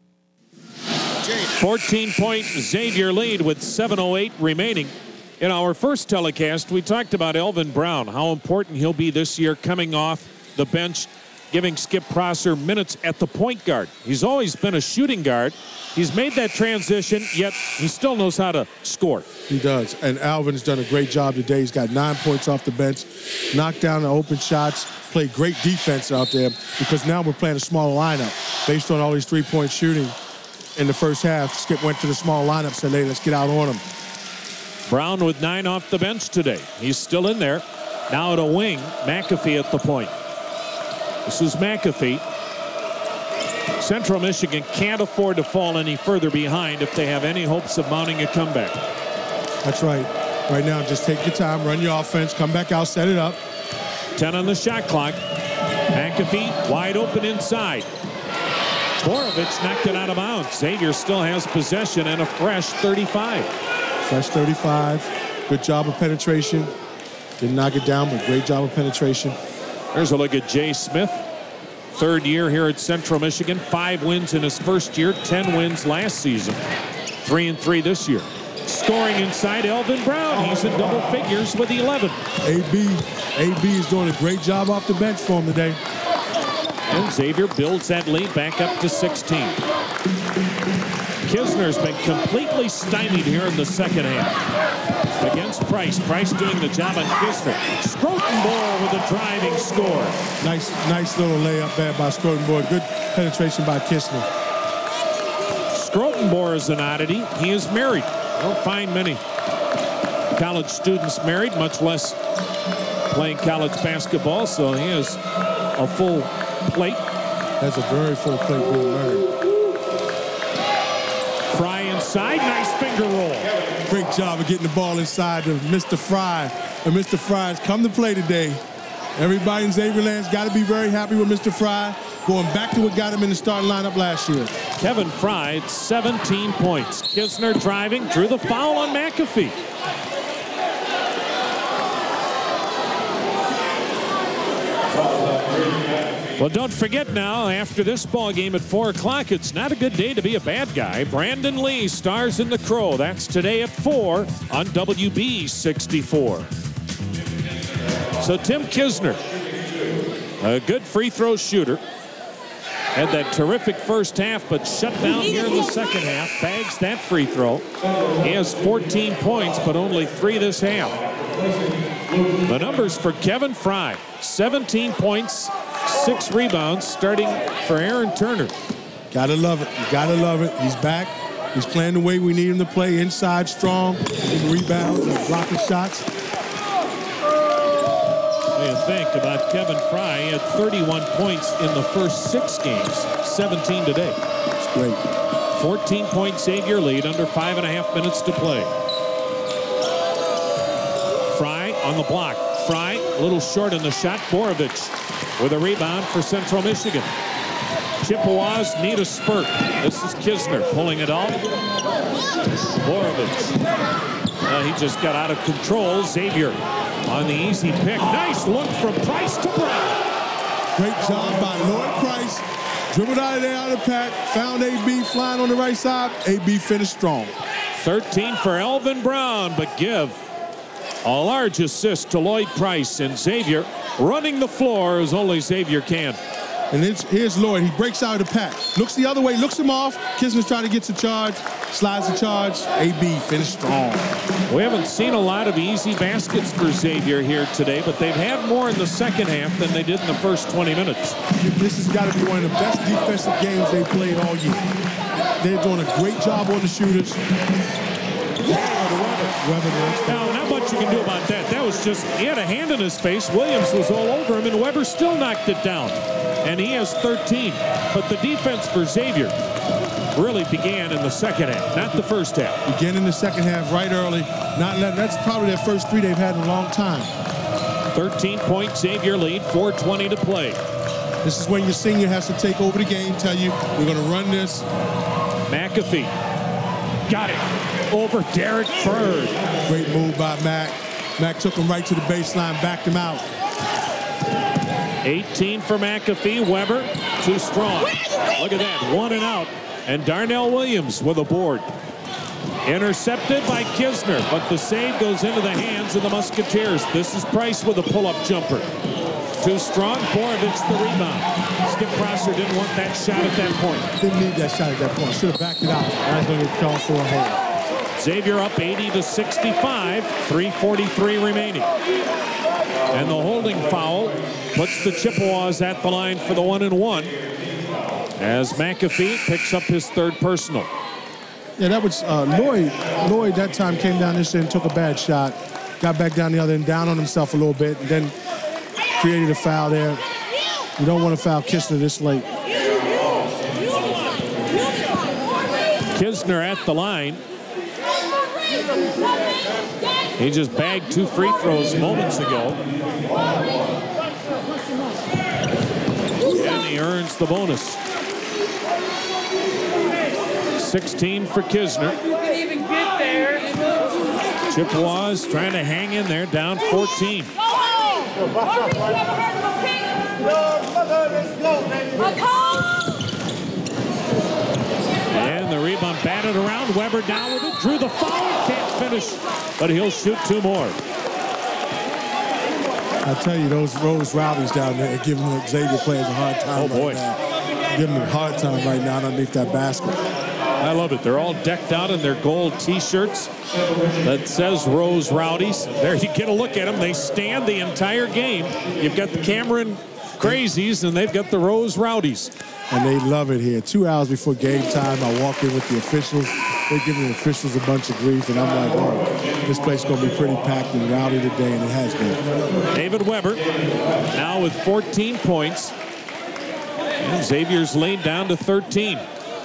fourteen point Xavier lead with seven oh eight remaining. In our first telecast, we talked about Elvin Brown, how important he'll be this year coming off the bench, giving Skip Prosser minutes at the point guard. He's always been a shooting guard. He's made that transition, yet he still knows how to score. He does, and Alvin's done a great job today. He's got nine points off the bench, knocked down the open shots, played great defense out there, because now we're playing a smaller lineup. Based on all these three-point shooting in the first half, Skip went to the small lineup, said, hey, let's get out on him. Brown with nine off the bench today. He's still in there. Now at a wing, McAfee at the point. This is McAfee. Central Michigan can't afford to fall any further behind if they have any hopes of mounting a comeback. That's right. Right now, just take your time, run your offense, come back out, set it up. ten on the shot clock. McAfee wide open inside. Borovich knocked it out of bounds. Xavier still has possession and a fresh thirty-five. Fresh thirty-five. Good job of penetration. Didn't knock it down, but great job of penetration. There's a look at Jay Smith. Third year here at Central Michigan. Five wins in his first year. Ten wins last season. Three and three this year. Scoring inside Elvin Brown. He's in double figures with eleven. A B. A B is doing a great job off the bench for him today. And Xavier builds that lead back up to sixteen. Kisner's been completely stymied here in the second half. Against Price. Price doing the job on Kisner. Scrotenbohr with a driving score. Nice, nice little layup there by Scrotenbohr. Good penetration by Kisner. Scrotenbohr is an oddity. He is married. Don't find many college students married, much less playing college basketball, so he has a full plate. That's a very full plate being married. Fry inside, nice finger roll. Great job of getting the ball inside of Mister Fry. And Mister Fry has come to play today. Everybody in Xavier Land's got to be very happy with Mister Fry, going back to what got him in the starting lineup last year. Kevin Fry, seventeen points. Kisner driving, drew the foul on McAfee. Well, don't forget now, after this ball game at four o'clock, it's not a good day to be a bad guy. Brandon Lee stars in the Crow. That's today at four on W B sixty-four. So Tim Kisner, a good free throw shooter. Had that terrific first half, but shut down here in the second half. Bags that free throw. He has fourteen points, but only three this half. The numbers for Kevin Fry, seventeen points, six rebounds, starting for Aaron Turner. Gotta love it. You gotta love it. He's back. He's playing the way we need him to play. Inside, strong, rebounds, and blocking shots. What do you think about Kevin Fry? He had thirty-one points in the first six games, seventeen today. It's great. fourteen point Xavier lead, under five and a half minutes to play. Fry on the block. Fry a little short in the shot. Borovich with a rebound for Central Michigan. Chippewas need a spurt. This is Kisner pulling it off. Borovich. Uh, he just got out of control. Xavier on the easy pick. Nice look from Price to Brown. Great job by Lloyd Price. Dribbled out of there out of the pack. Found A B flying on the right side. A B finished strong. thirteen for Elvin Brown, but give a large assist to Lloyd Price, and Xavier running the floor as only Xavier can. And it's, here's Lloyd. He breaks out of the pack. Looks the other way, looks him off. Kisner's trying to get to charge. slides the charge. A B finished strong. We haven't seen a lot of easy baskets for Xavier here today, but they've had more in the second half than they did in the first twenty minutes. This has got to be one of the best defensive games they've played all year. They're doing a great job on the shooters. Now, not much you can do about that. That was just, he had a hand in his face. Williams was all over him, and Weber still knocked it down. And he has thirteen. But the defense for Xavier really began in the second half, not the first half. Began in the second half right early. Not letting, that's probably their first three they've had in a long time. thirteen point Xavier lead, four twenty to play. This is when your senior has to take over the game, tell you, we're going to run this. McAfee got it over Derek Bird. Great move by Mac. Mac took him right to the baseline, backed him out. eighteen for McAfee. Weber, too strong. Look at that, one and out. And Darnell Williams with a board. Intercepted by Kisner, but the save goes into the hands of the Musketeers. This is Price with a pull-up jumper. Too strong. Borovich the rebound. Skip Prosser didn't want that shot at that point. Didn't need that shot at that point. Should have backed it out. Now he's going to get called for a hold. Xavier up eighty to sixty-five. three forty-three remaining. And the holding foul puts the Chippewas at the line for the one and one. As McAfee picks up his third personal. Yeah, that was uh, Lloyd. Lloyd that time came down this end, took a bad shot, got back down the other end, down on himself a little bit, and then created a foul there. You don't want to foul Kisner this late. Kisner at the line. He just bagged two free throws moments ago. And he earns the bonus. sixteen for Kisner. Chippewas trying to hang in there, down fourteen. And the rebound batted around. Weber down with it. Drew the foul. Can't finish, but he'll shoot two more. I tell you, those Rose Rowdies down there are giving the Xavier players a hard time. Oh, boy. Right now. Giving them a hard time right now underneath that basket. I love it. They're all decked out in their gold T-shirts that says Rose Rowdies. There you get a look at them. They stand the entire game. You've got the Cameron Crazies, and they've got the Rose Rowdies. And they love it here. Two hours before game time, I walk in with the officials. They're giving the officials a bunch of grief, and I'm like, oh, this place is going to be pretty packed and rowdy today, and it has been. David Weber now with fourteen points. And Xavier's laid down to thirteen.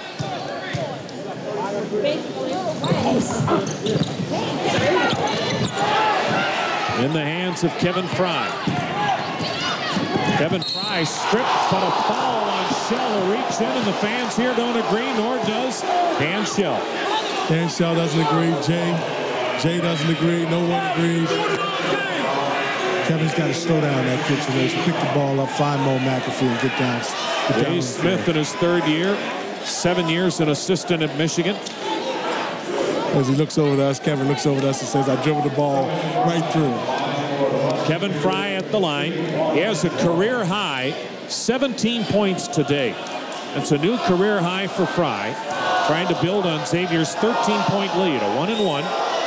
In the hands of Kevin Fry. Kevin Fry stripped, but a foul on Shell will reach in, and the fans here don't agree, nor does Dan Shell. Dan Shell doesn't agree. Jay, Jay doesn't agree. No one agrees. Kevin's got to slow down that situation. Pick the ball up, find Mo McAfee, and get down. Get Jay down Smith in his third year, seven years an assistant at Michigan. As he looks over to us, Kevin looks over to us and says, I dribbled the ball right through. Kevin Fry at the line. He has a career high, seventeen points today. It's a new career high for Fry. Trying to build on Xavier's thirteen point lead, a one and one.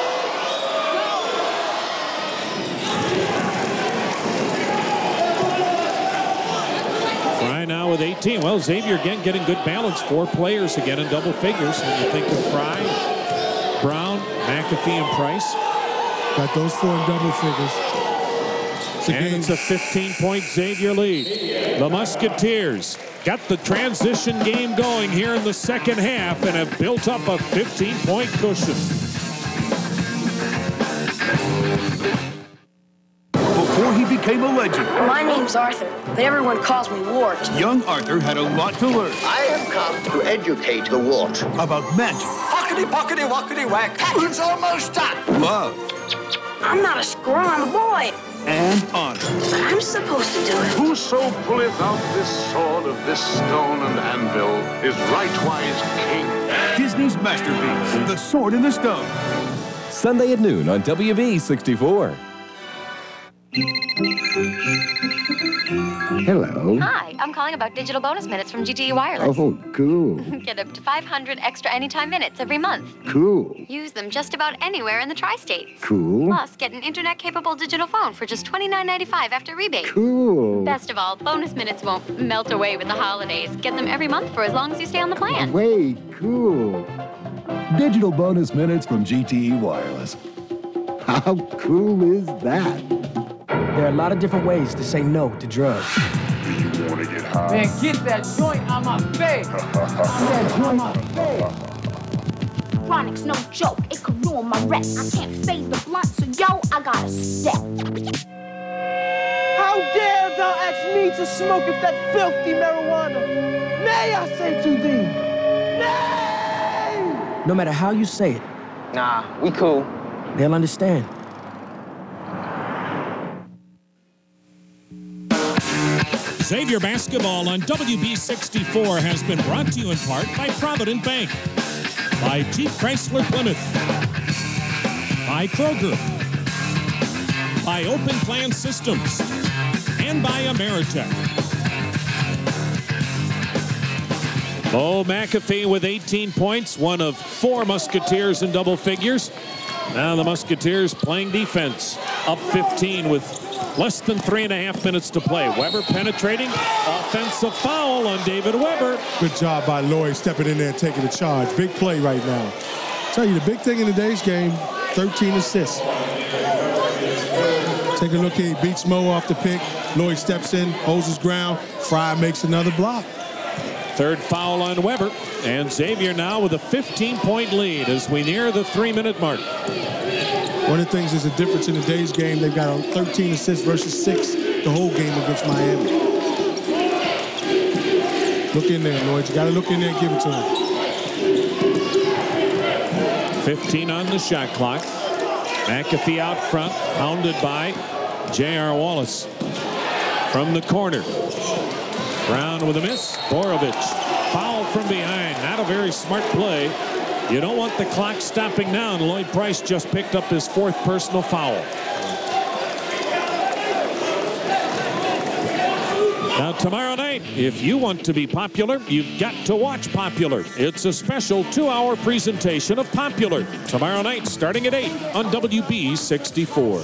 Fry now with eighteen. Well, Xavier again getting good balance. Four players again in double figures. When you think of Fry, Brown, McAfee, and Price. Got those four in double figures. It's and game. It's a fifteen point Xavier lead. The Musketeers got the transition game going here in the second half and have built up a fifteen point cushion. Before he became a legend. My name's Arthur, but everyone calls me Wart. Young Arthur had a lot to learn. I have come to educate the Wart. About magic. Pockety, pockety, walkety, whack. It's almost done. Love. I'm not a squirrel, I'm a boy. And honor. But I'm supposed to do it. Whoso pulleth out this sword of this stone and anvil is rightwise king. Disney's masterpiece, The Sword in the Stone. Sunday at noon on W B sixty-four. Hello. Hi, I'm calling about digital bonus minutes from G T E Wireless. Oh, cool. Get up to five hundred extra anytime minutes every month. Cool. Use them just about anywhere in the tri-states. Cool. Plus, get an internet-capable digital phone for just twenty-nine ninety-five after rebate. Cool. Best of all, bonus minutes won't melt away with the holidays. Get them every month for as long as you stay on the plan. Way cool. Digital bonus minutes from G T E Wireless. How cool is that? There are a lot of different ways to say no to drugs. Do you want to get high? Man, get that joint on my face. Get that joint on my face. Chronic's no joke, it could ruin my rep. I can't fade the blunt, so yo, I gotta step. How dare thou ask me to smoke if that filthy marijuana? Nay, I say to thee. Nay! No matter how you say it, Nah, we cool. they'll understand. Xavier Basketball on W B sixty-four has been brought to you in part by Provident Bank, by Jeep Chrysler Plymouth, by Kroger, by Open Plan Systems, and by Ameritech. Bo McAfee with eighteen points, one of four Musketeers in double figures. Now the Musketeers playing defense, up fifteen with less than three and a half minutes to play. Weber penetrating, offensive foul on David Weber. Good job by Lloyd stepping in there and taking the charge. Big play right now. Tell you, the big thing in today's game, thirteen assists. Take a look here, he beats Mo off the pick. Lloyd steps in, holds his ground. Fry makes another block. Third foul on Weber, and Xavier now with a fifteen point lead as we near the three-minute mark. One of the things is a difference in today's game. They've got a thirteen assists versus six the whole game against Miami. Look in there, Lloyd. You got to look in there and give it to him. fifteen on the shot clock. McAfee out front, pounded by J R Wallace. From the corner. Brown with a miss. Borovich. Foul from behind. Not a very smart play. You don't want the clock stopping now, and Lloyd Price just picked up his fourth personal foul. Now, tomorrow night, if you want to be popular, you've got to watch Popular. It's a special two-hour presentation of Popular. Tomorrow night, starting at eight on W B sixty-four.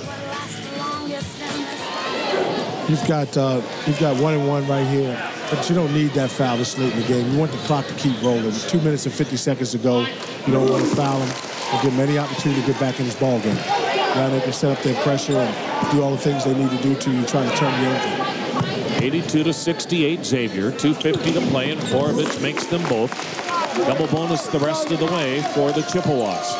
You've got, uh, you've got one and one right here, but you don't need that foul this late in the game. You want the clock to keep rolling. With two minutes and fifty seconds to go. You don't want to foul him and give him any opportunity to get back in his ball game. Now they can set up their pressure and do all the things they need to do to you, try to turn the engine. eighty-two to sixty-eight, Xavier. two fifty to play, and Borovich makes them both. Double bonus the rest of the way for the Chippewas.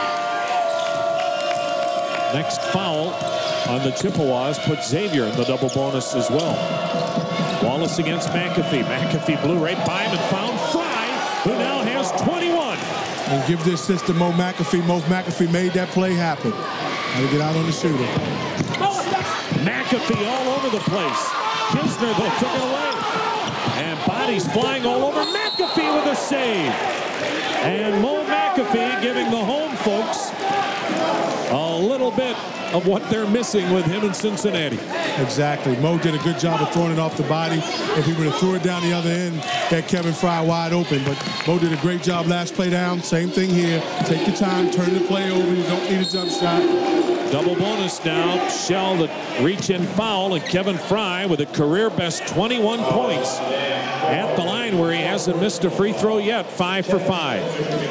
Next foul on the Chippewas puts Xavier in the double bonus as well. Wallace against McAfee. McAfee blew right by him and found Fry, who now has twenty-one. And give this assist to Mo McAfee. Mo McAfee made that play happen. Got to get out on the shooter. McAfee all over the place. Kisner, though, took it away. And bodies flying all over. McAfee with a save. And Mo McAfee giving the home folks a little bit of what they're missing with him in Cincinnati. Exactly. Mo did a good job of throwing it off the body. If he would have threw it down the other end, had Kevin Fry wide open. But Mo did a great job last play down. Same thing here. Take your time, turn the play over. You don't need a jump shot. Double bonus now. Shell the reach-in foul, and Kevin Fry with a career-best twenty-one points at the line where he hasn't missed a free throw yet. Five for five.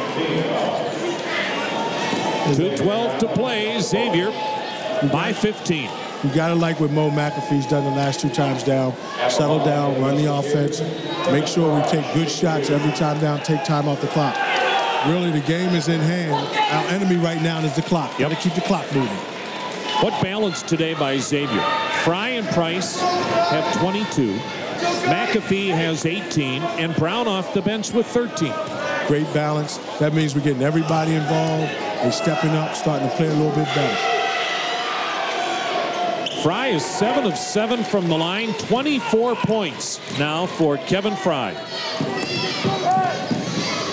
two twelve to play. Xavier by fifteen. You got to like what Mo McAfee's done the last two times down. Settle down, run the offense. Make sure we take good shots every time down. Take time off the clock. Really, the game is in hand. Our enemy right now is the clock. Got to keep the clock moving. What balance today by Xavier? Fry and Price have twenty-two. McAfee has eighteen, and Brown off the bench with thirteen. Great balance. That means we're getting everybody involved. They're stepping up, starting to play a little bit better. Fry is seven of seven from the line, twenty-four points now for Kevin Fry.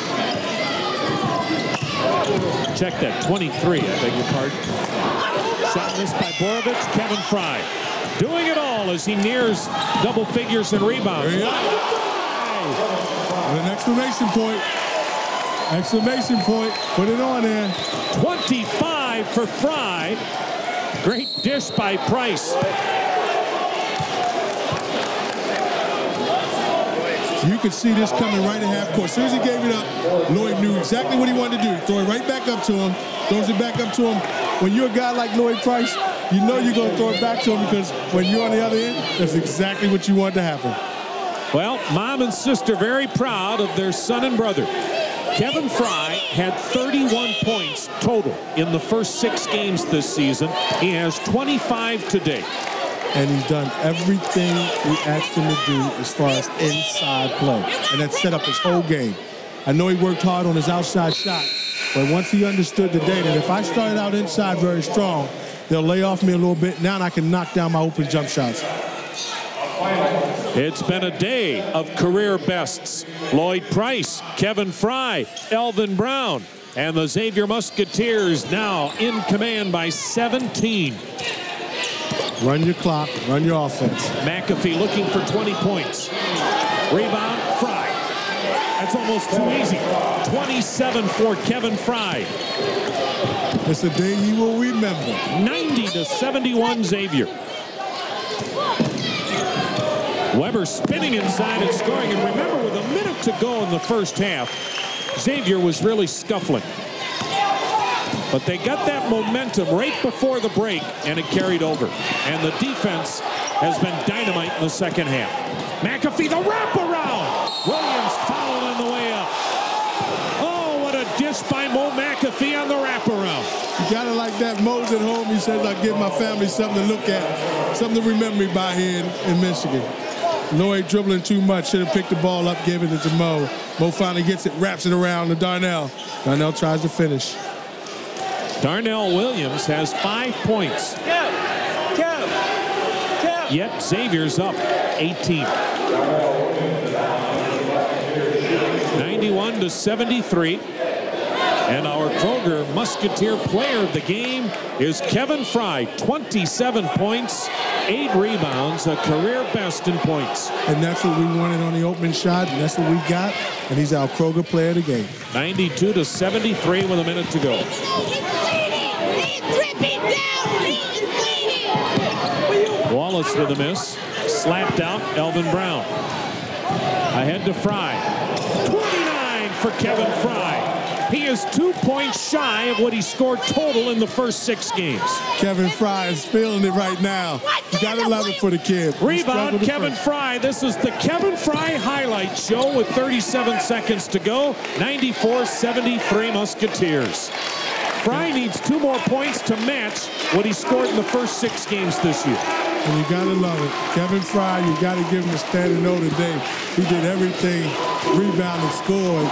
Check that, twenty-three, I beg your pardon. Shot missed by Borovich. Kevin Fry doing it all as he nears double figures in rebounds. There you go. With an exclamation point. Exclamation point. Put it on there. twenty-five for Fry. Great dish by Price. You could see this coming right at half court. As soon as he gave it up, Lloyd knew exactly what he wanted to do. Throw it right back up to him. Throws it back up to him. When you're a guy like Lloyd Price, you know you're going to throw it back to him because when you're on the other end, that's exactly what you want to happen. Well, mom and sister very proud of their son and brother. Kevin Fry had thirty-one points total in the first six games this season. He has twenty-five today. And he's done everything we asked him to do as far as inside play. And that set up his whole game. I know he worked hard on his outside shot, but once he understood the day that if I started out inside very strong, they'll lay off me a little bit. Now I can knock down my open jump shots. It's been a day of career bests. Lloyd Price, Kevin Fry, Elvin Brown, and the Xavier Musketeers now in command by seventeen. Run your clock, run your offense. McAfee looking for twenty points. Rebound, Fry. That's almost too easy. twenty-seven for Kevin Fry. It's a day he will remember. ninety to seventy-one Xavier. Weber spinning inside and scoring. And remember, with a minute to go in the first half, Xavier was really scuffling. But they got that momentum right before the break, and it carried over. And the defense has been dynamite in the second half. McAfee, the wraparound. Williams fouled on the way up. Oh, what a dish by Mo McAfee on the wraparound. You got it like that. Mo's at home. He says, I'll give my family something to look at, something to remember me by here in, in Michigan. Lloyd dribbling too much. Should have picked the ball up, gave it to Mo. Mo finally gets it, wraps it around to Darnell. Darnell tries to finish. Darnell Williams has five points. Kev, Kev, Kev. Yet Xavier's up eighteen. ninety-one to seventy-three. And our Kroger Musketeer player of the game is Kevin Fry. twenty-seven points, eight rebounds, a career best in points. And that's what we wanted on the opening shot, and that's what we got. And he's our Kroger player of the game. ninety-two to seventy-three with a minute to go. Wallace with a miss. Slapped out, Elvin Brown. Ahead to Fry. twenty-nine for Kevin Fry. He is two points shy of what he scored total in the first six games. Kevin Fry is feeling it right now. You gotta love it for the kid. Rebound, Kevin Fry. This is the Kevin Fry highlight show with thirty-seven seconds to go. ninety-four seventy-three Musketeers. Fry needs two more points to match what he scored in the first six games this year. And you gotta love it. Kevin Fry, you gotta give him a standing note today. He did everything, rebounded, scored.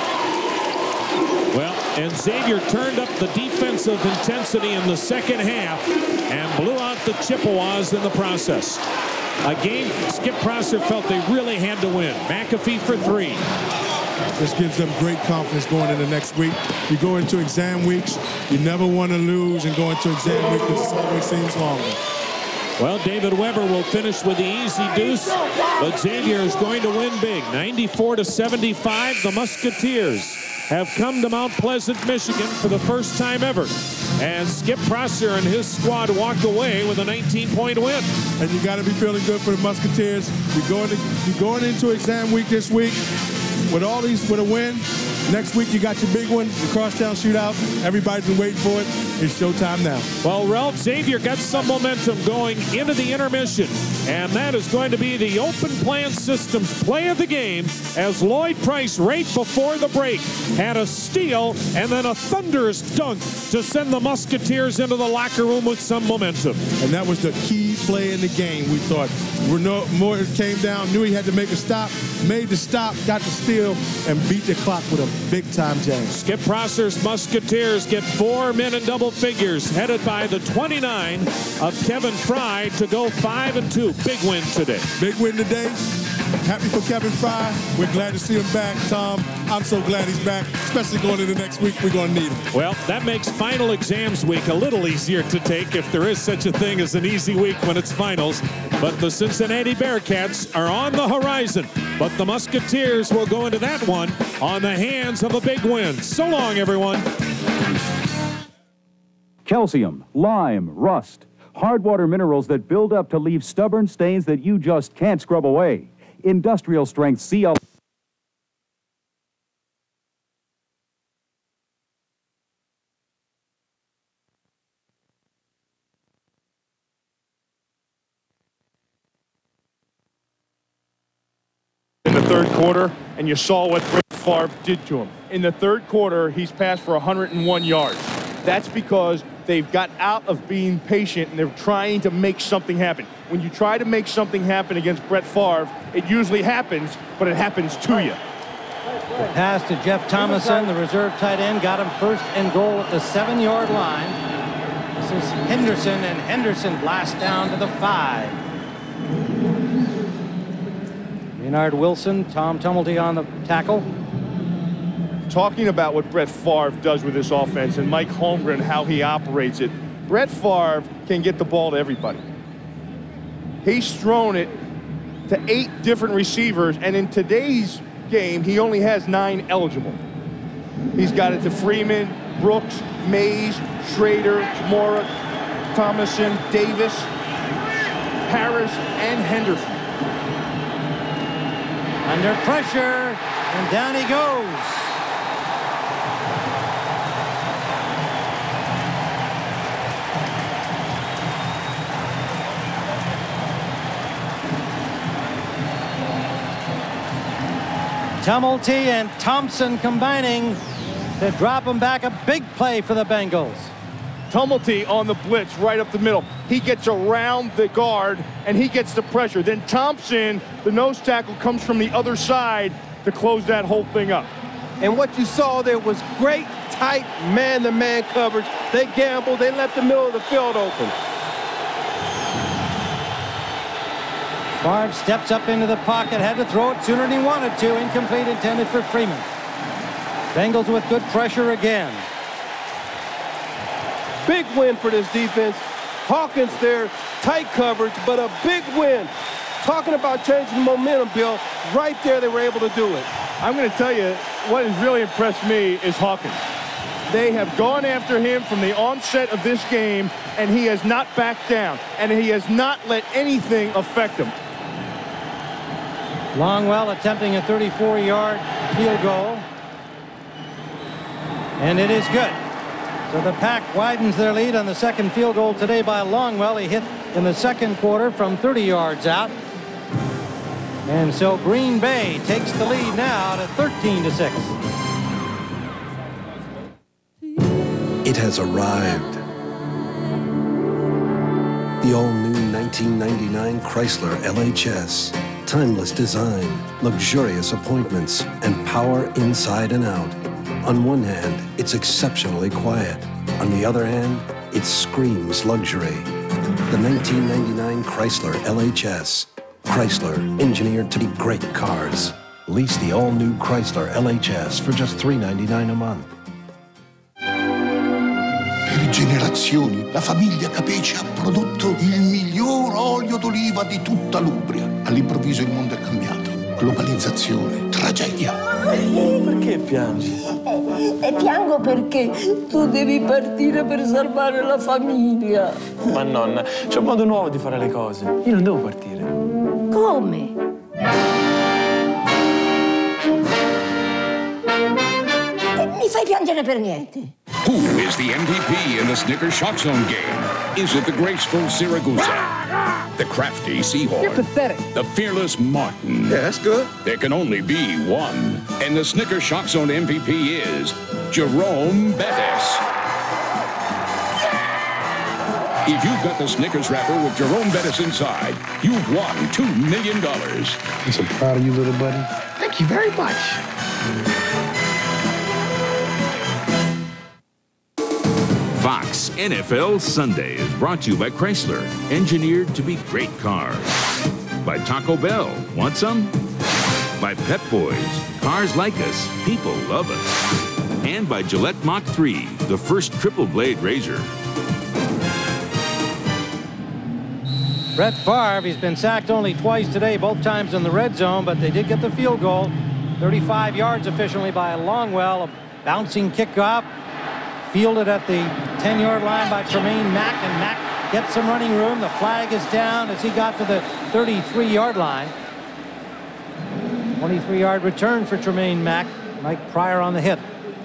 Well, and Xavier turned up the defensive intensity in the second half and blew out the Chippewas in the process. A game Skip Prosser felt they really had to win. McAfee for three. This gives them great confidence going into next week. You go into exam weeks, you never want to lose, and go into exam week because it always seems longer. Well, David Weber will finish with the easy deuce, but Xavier is going to win big. ninety-four to seventy-five, the Musketeers have come to Mount Pleasant, Michigan for the first time ever. And Skip Prosser and his squad walk away with a nineteen point win. And you got to be feeling good for the Musketeers. You're going, to, you're going into exam week this week with all these, with a win. Next week, you got your big one, the crosstown shootout. Everybody's been waiting for it. It's showtime now. Well, Ralph, Xavier got some momentum going into the intermission, and that is going to be the Open Plan Systems play of the game as Lloyd Price, right before the break, had a steal and then a thunderous dunk to send the Musketeers into the locker room with some momentum. And that was the key play in the game, we thought. Renault Moore came down, knew he had to make a stop, made the stop, got the steal, and beat the clock with a big-time jam. Skip Prosser's Musketeers get four men in double figures, headed by the twenty-nine of Kevin Fry to go five and two. Big win today. Big win today. Happy for Kevin Fry. We're glad to see him back, Tom. I'm so glad he's back, especially going into next week. We're going to need him. Well, that makes final exams week a little easier to take if there is such a thing as an easy week when it's finals. But the Cincinnati Bearcats are on the horizon. But the Musketeers will go into that one on the hands of a big win. So long, everyone. Calcium, lime, rust. Hard water minerals that build up to leave stubborn stains that you just can't scrub away. Industrial strength C L. In the third quarter, and you saw what Brett Favre did to him. In the third quarter, he's passed for one hundred and one yards. That's because they've got out of being patient and they're trying to make something happen. When you try to make something happen against Brett Favre, it usually happens, but it happens to you. The pass to Jeff Thomason, the reserve tight end, got him first and goal at the seven-yard line. This is Henderson, and Henderson blasts down to the five. Leonard Wilson, Tom Tumulty on the tackle. Talking about what Brett Favre does with this offense and Mike Holmgren, how he operates it, Brett Favre can get the ball to everybody. He's thrown it to eight different receivers, and in today's game, he only has nine eligible. He's got it to Freeman, Brooks, Mays, Schrader, Mora, Thomason, Davis, Harris, and Henderson. Under pressure, and down he goes. Tumulty and Thompson combining to drop him back. A big play for the Bengals. Tumulty on the blitz right up the middle. He gets around the guard and he gets the pressure. Then Thompson, the nose tackle, comes from the other side to close that whole thing up. And what you saw there was great, tight man-to-man coverage. They gambled. They left the middle of the field open. Favre steps up into the pocket, had to throw it sooner than he wanted to. Incomplete, intended for Freeman. Bengals with good pressure again. Big win for this defense. Hawkins there, tight coverage, but a big win. Talking about changing the momentum, Bill, right there they were able to do it. I'm going to tell you, what has really impressed me is Hawkins. They have gone after him from the onset of this game, and he has not backed down, and he has not let anything affect him. Longwell attempting a thirty-four-yard field goal. And it is good. So the Pack widens their lead on the second field goal today by Longwell. He hit in the second quarter from thirty yards out. And so Green Bay takes the lead now to thirteen to six. It has arrived. The all-new nineteen ninety-nine Chrysler L H S. Timeless design, luxurious appointments, and power inside and out. On one hand, it's exceptionally quiet. On the other hand, it screams luxury. The nineteen ninety-nine Chrysler L H S. Chrysler, engineered to be great cars. Lease the all-new Chrysler L H S for just three ninety-nine a month. Per generazioni la famiglia Capece ha prodotto il miglior olio d'oliva di tutta l'Umbria. All'improvviso il mondo è cambiato. Globalizzazione, tragedia. Perché piangi? E piango perché tu devi partire per salvare la famiglia. Ma nonna, c'è un modo nuovo di fare le cose. Io non devo partire. Come? E mi fai piangere per niente. Who is the M V P in the Snickers Shock Zone game? Is it the graceful Siragusa? The crafty Seahorn? You're pathetic. The fearless Martin? Yeah, that's good. There can only be one. And the Snickers Shock Zone M V P is Jerome Bettis. If you've got the Snickers wrapper with Jerome Bettis inside, you've won two million dollars. I'm so proud of you, little buddy. Thank you very much. Fox N F L Sunday is brought to you by Chrysler, engineered to be great cars. By Taco Bell. Want some? By Pep Boys, cars like us, people love us. And by Gillette Mach three, the first triple blade razor. Brett Favre, he's been sacked only twice today, both times in the red zone, but they did get the field goal. thirty-five yards efficiently by Longwell. A bouncing kickoff, fielded at the ten-yard line by Tremaine Mack, and Mack gets some running room. The flag is down as he got to the thirty-three-yard line. twenty-three-yard return for Tremaine Mack. Mike Pryor on the hit.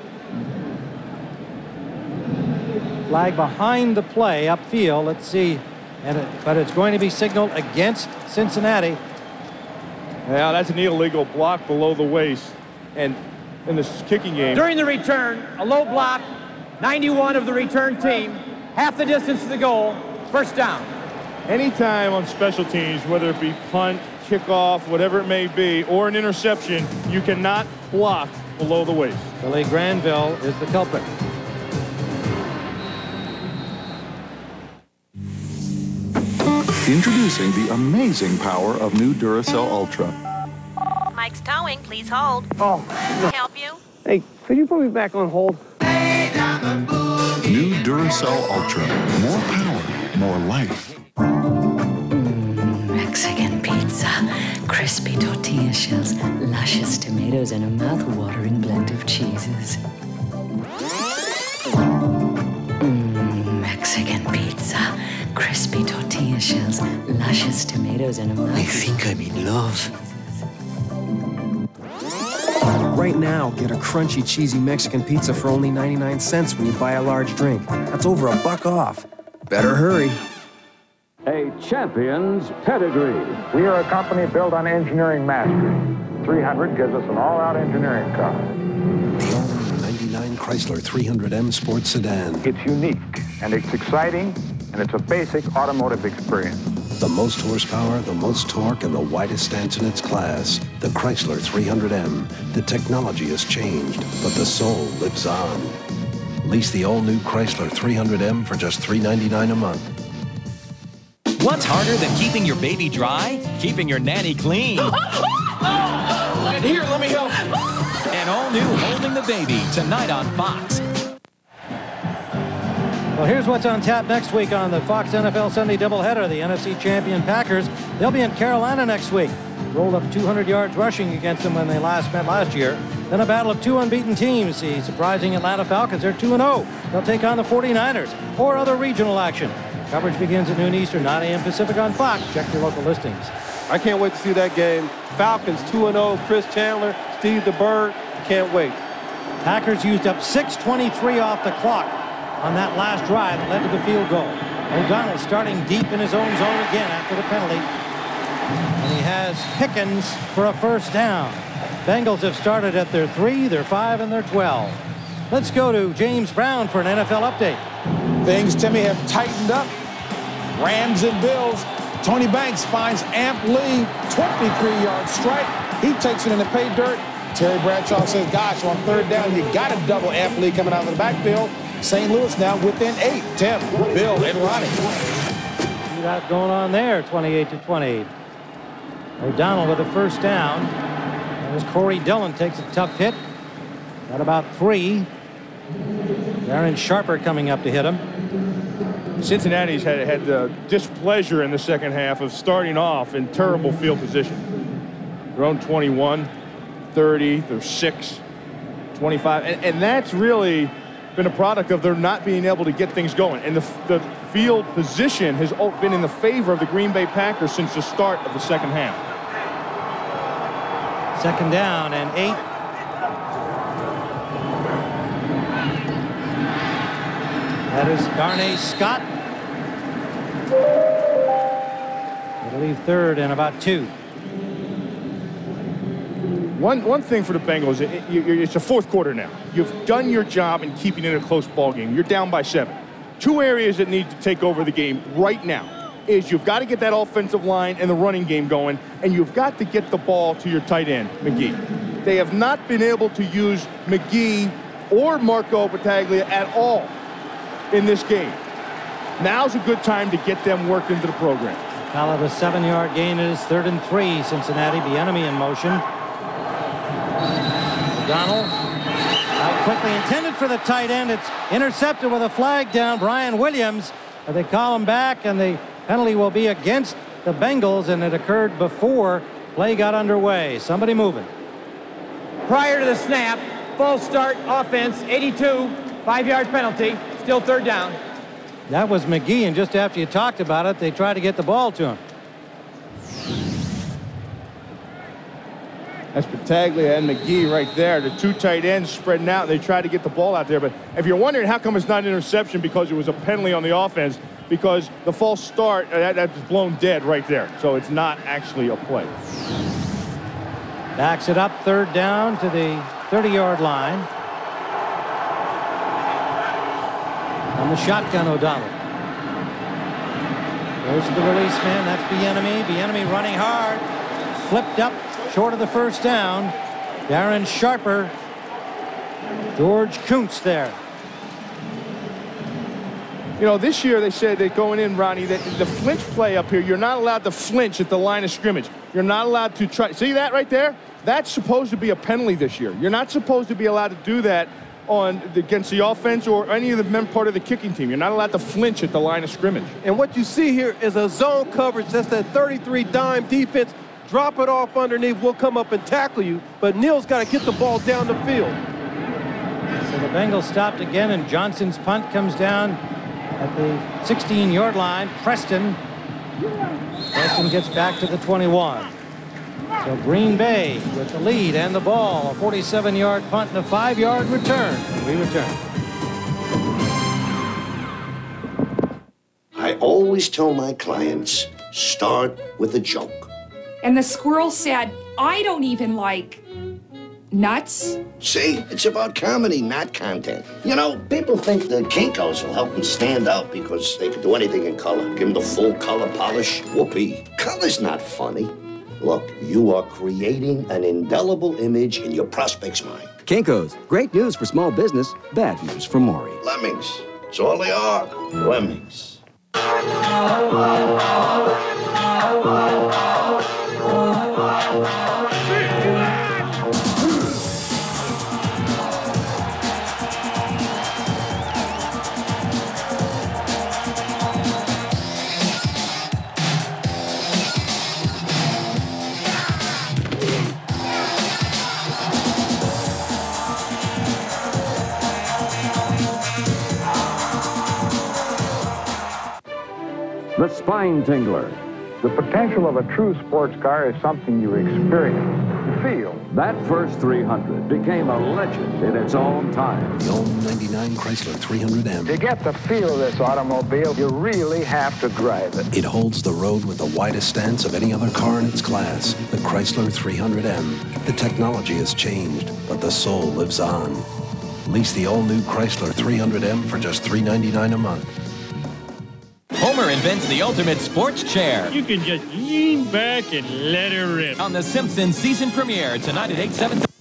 Flag behind the play upfield. Let's see. And it, but it's going to be signaled against Cincinnati. Yeah, that's an illegal block below the waist. And in this kicking game. During the return, a low block, ninety-one of the return team, half the distance to the goal, first down. Anytime on special teams, whether it be punt, kickoff, whatever it may be, or an interception, you cannot block below the waist. Billy Granville is the culprit. Introducing the amazing power of new Duracell Ultra. Mike's towing, please hold. Oh. Can I help you? Hey, could you put me back on hold? New Duracell Ultra. More power, more life. Mm, Mexican pizza. Crispy tortilla shells, luscious tomatoes, and a mouth-watering blend of cheeses. Mm, Mexican pizza. Crispy tortilla shells, luscious tomatoes, and a mouth. I think I'm in love. Right now, get a crunchy, cheesy Mexican pizza for only ninety-nine cents when you buy a large drink. That's over a buck off. Better hurry. A champion's pedigree. We are a company built on engineering mastery. three hundred gives us an all-out engineering car. The all-new ninety-nine Chrysler three hundred M Sports Sedan. It's unique, and it's exciting, and it's a basic automotive experience. The most horsepower, the most torque, and the widest stance in its class. The Chrysler three hundred M. The technology has changed, but the soul lives on. Lease the all-new Chrysler three hundred M for just three ninety-nine a month. What's harder than keeping your baby dry? Keeping your nanny clean. And here, let me help. And all new Holding the Baby tonight on Fox. Well, here's what's on tap next week on the Fox N F L Sunday doubleheader. The N F C champion Packers, they'll be in Carolina next week. Rolled up two hundred yards rushing against them when they last met last year. Then a battle of two unbeaten teams. The surprising Atlanta Falcons, they're two and oh. They'll take on the forty-niners or other regional action. Coverage begins at noon Eastern, nine a m Pacific on Fox. Check your local listings. I can't wait to see that game. Falcons two and oh. Chris Chandler, Steve DeBerg. Can't wait. Packers used up six twenty-three off the clock on that last drive that led to the field goal. O'Donnell starting deep in his own zone again after the penalty. And he has Pickens for a first down. Bengals have started at their three, their five, and their twelve. Let's go to James Brown for an N F L update. Things, Timmy, have tightened up. Rams and Bills. Tony Banks finds Amp Lee, twenty-three yard strike. He takes it in the pay dirt. Terry Bradshaw says, gosh, on third down, you got to double Amp Lee coming out of the backfield. Saint Louis now within eight. Tim, Bill, and Ronnie. See that going on there, twenty-eight to twenty. O'Donnell with a first down. As Corey Dillon takes a tough hit. At about three. Darren Sharper coming up to hit him. Cincinnati's had, had the displeasure in the second half of starting off in terrible field position. Their own twenty-one, thirty, they're six, twenty-five. And, and that's really been a product of their not being able to get things going. And the, the field position has been in the favor of the Green Bay Packers since the start of the second half. Second down and eight. That is Darnay Scott. It'll leave third and about two. One, one thing for the Bengals, it, it, it's a fourth quarter now. You've done your job in keeping it a close ball game. You're down by seven. Two areas that need to take over the game right now is you've got to get that offensive line and the running game going, and you've got to get the ball to your tight end, McGee. They have not been able to use McGee or Marco Battaglia at all in this game. Now's a good time to get them worked into the program. Call it a seven-yard gain. It is third and three. Cincinnati, the enemy in motion. O'Donnell out quickly, intended for the tight end. It's intercepted with a flag down. Brian Williams. They call him back, and the penalty will be against the Bengals, and it occurred before play got underway. Somebody moving. Prior to the snap, false start offense, eighty-two, five-yard penalty, still third down. That was McGee, and just after you talked about it, they tried to get the ball to him. That's Battaglia and McGee right there. The two tight ends spreading out. They tried to get the ball out there. But if you're wondering how come it's not an interception because it was a penalty on the offense, because the false start, that, that's blown dead right there. So it's not actually a play. Backs it up, third down to the thirty-yard line. On the shotgun, O'Donnell. Goes to the release man. That's Bieniemy. Bieniemy running hard. Flipped up short of the first down. Darren Sharper. George Kuntz there. You know, this year they said that going in, Ronnie, that the flinch play up here, you're not allowed to flinch at the line of scrimmage. You're not allowed to try. See that right there? That's supposed to be a penalty this year. You're not supposed to be allowed to do that on against the offense or any of the men part of the kicking team. You're not allowed to flinch at the line of scrimmage. And what you see here is a zone coverage. That's that thirty-three dime defense. Drop it off underneath. We'll come up and tackle you. But Neal's got to get the ball down the field. So the Bengals stopped again, and Johnson's punt comes down at the sixteen-yard line. Preston. Preston gets back to the twenty-one. So Green Bay with the lead and the ball. A forty-seven-yard punt and a five-yard return. We return. I always tell my clients, start with a joke. And the squirrel said, I don't even like nuts. See, it's about comedy, not content. You know, people think the Kinkos will help them stand out because they can do anything in color. Give them the full color polish. Whoopee. Color's not funny. Look, you are creating an indelible image in your prospect's mind. Kinko's, great news for small business, bad news for Maury. Lemmings. That's all they are. Lemmings. The Spine Tingler. The potential of a true sports car is something you experience, you feel. That first three hundred became a legend in its own time. The old ninety-nine Chrysler three hundred M. To get the feel of this automobile, you really have to drive it. It holds the road with the widest stance of any other car in its class. The Chrysler three hundred M. The technology has changed, but the soul lives on. Lease the all-new Chrysler three hundred M for just three ninety-nine a month. Homer invents the ultimate sports chair. You can just lean back and let her rip. On The Simpsons season premiere tonight at eight, seven.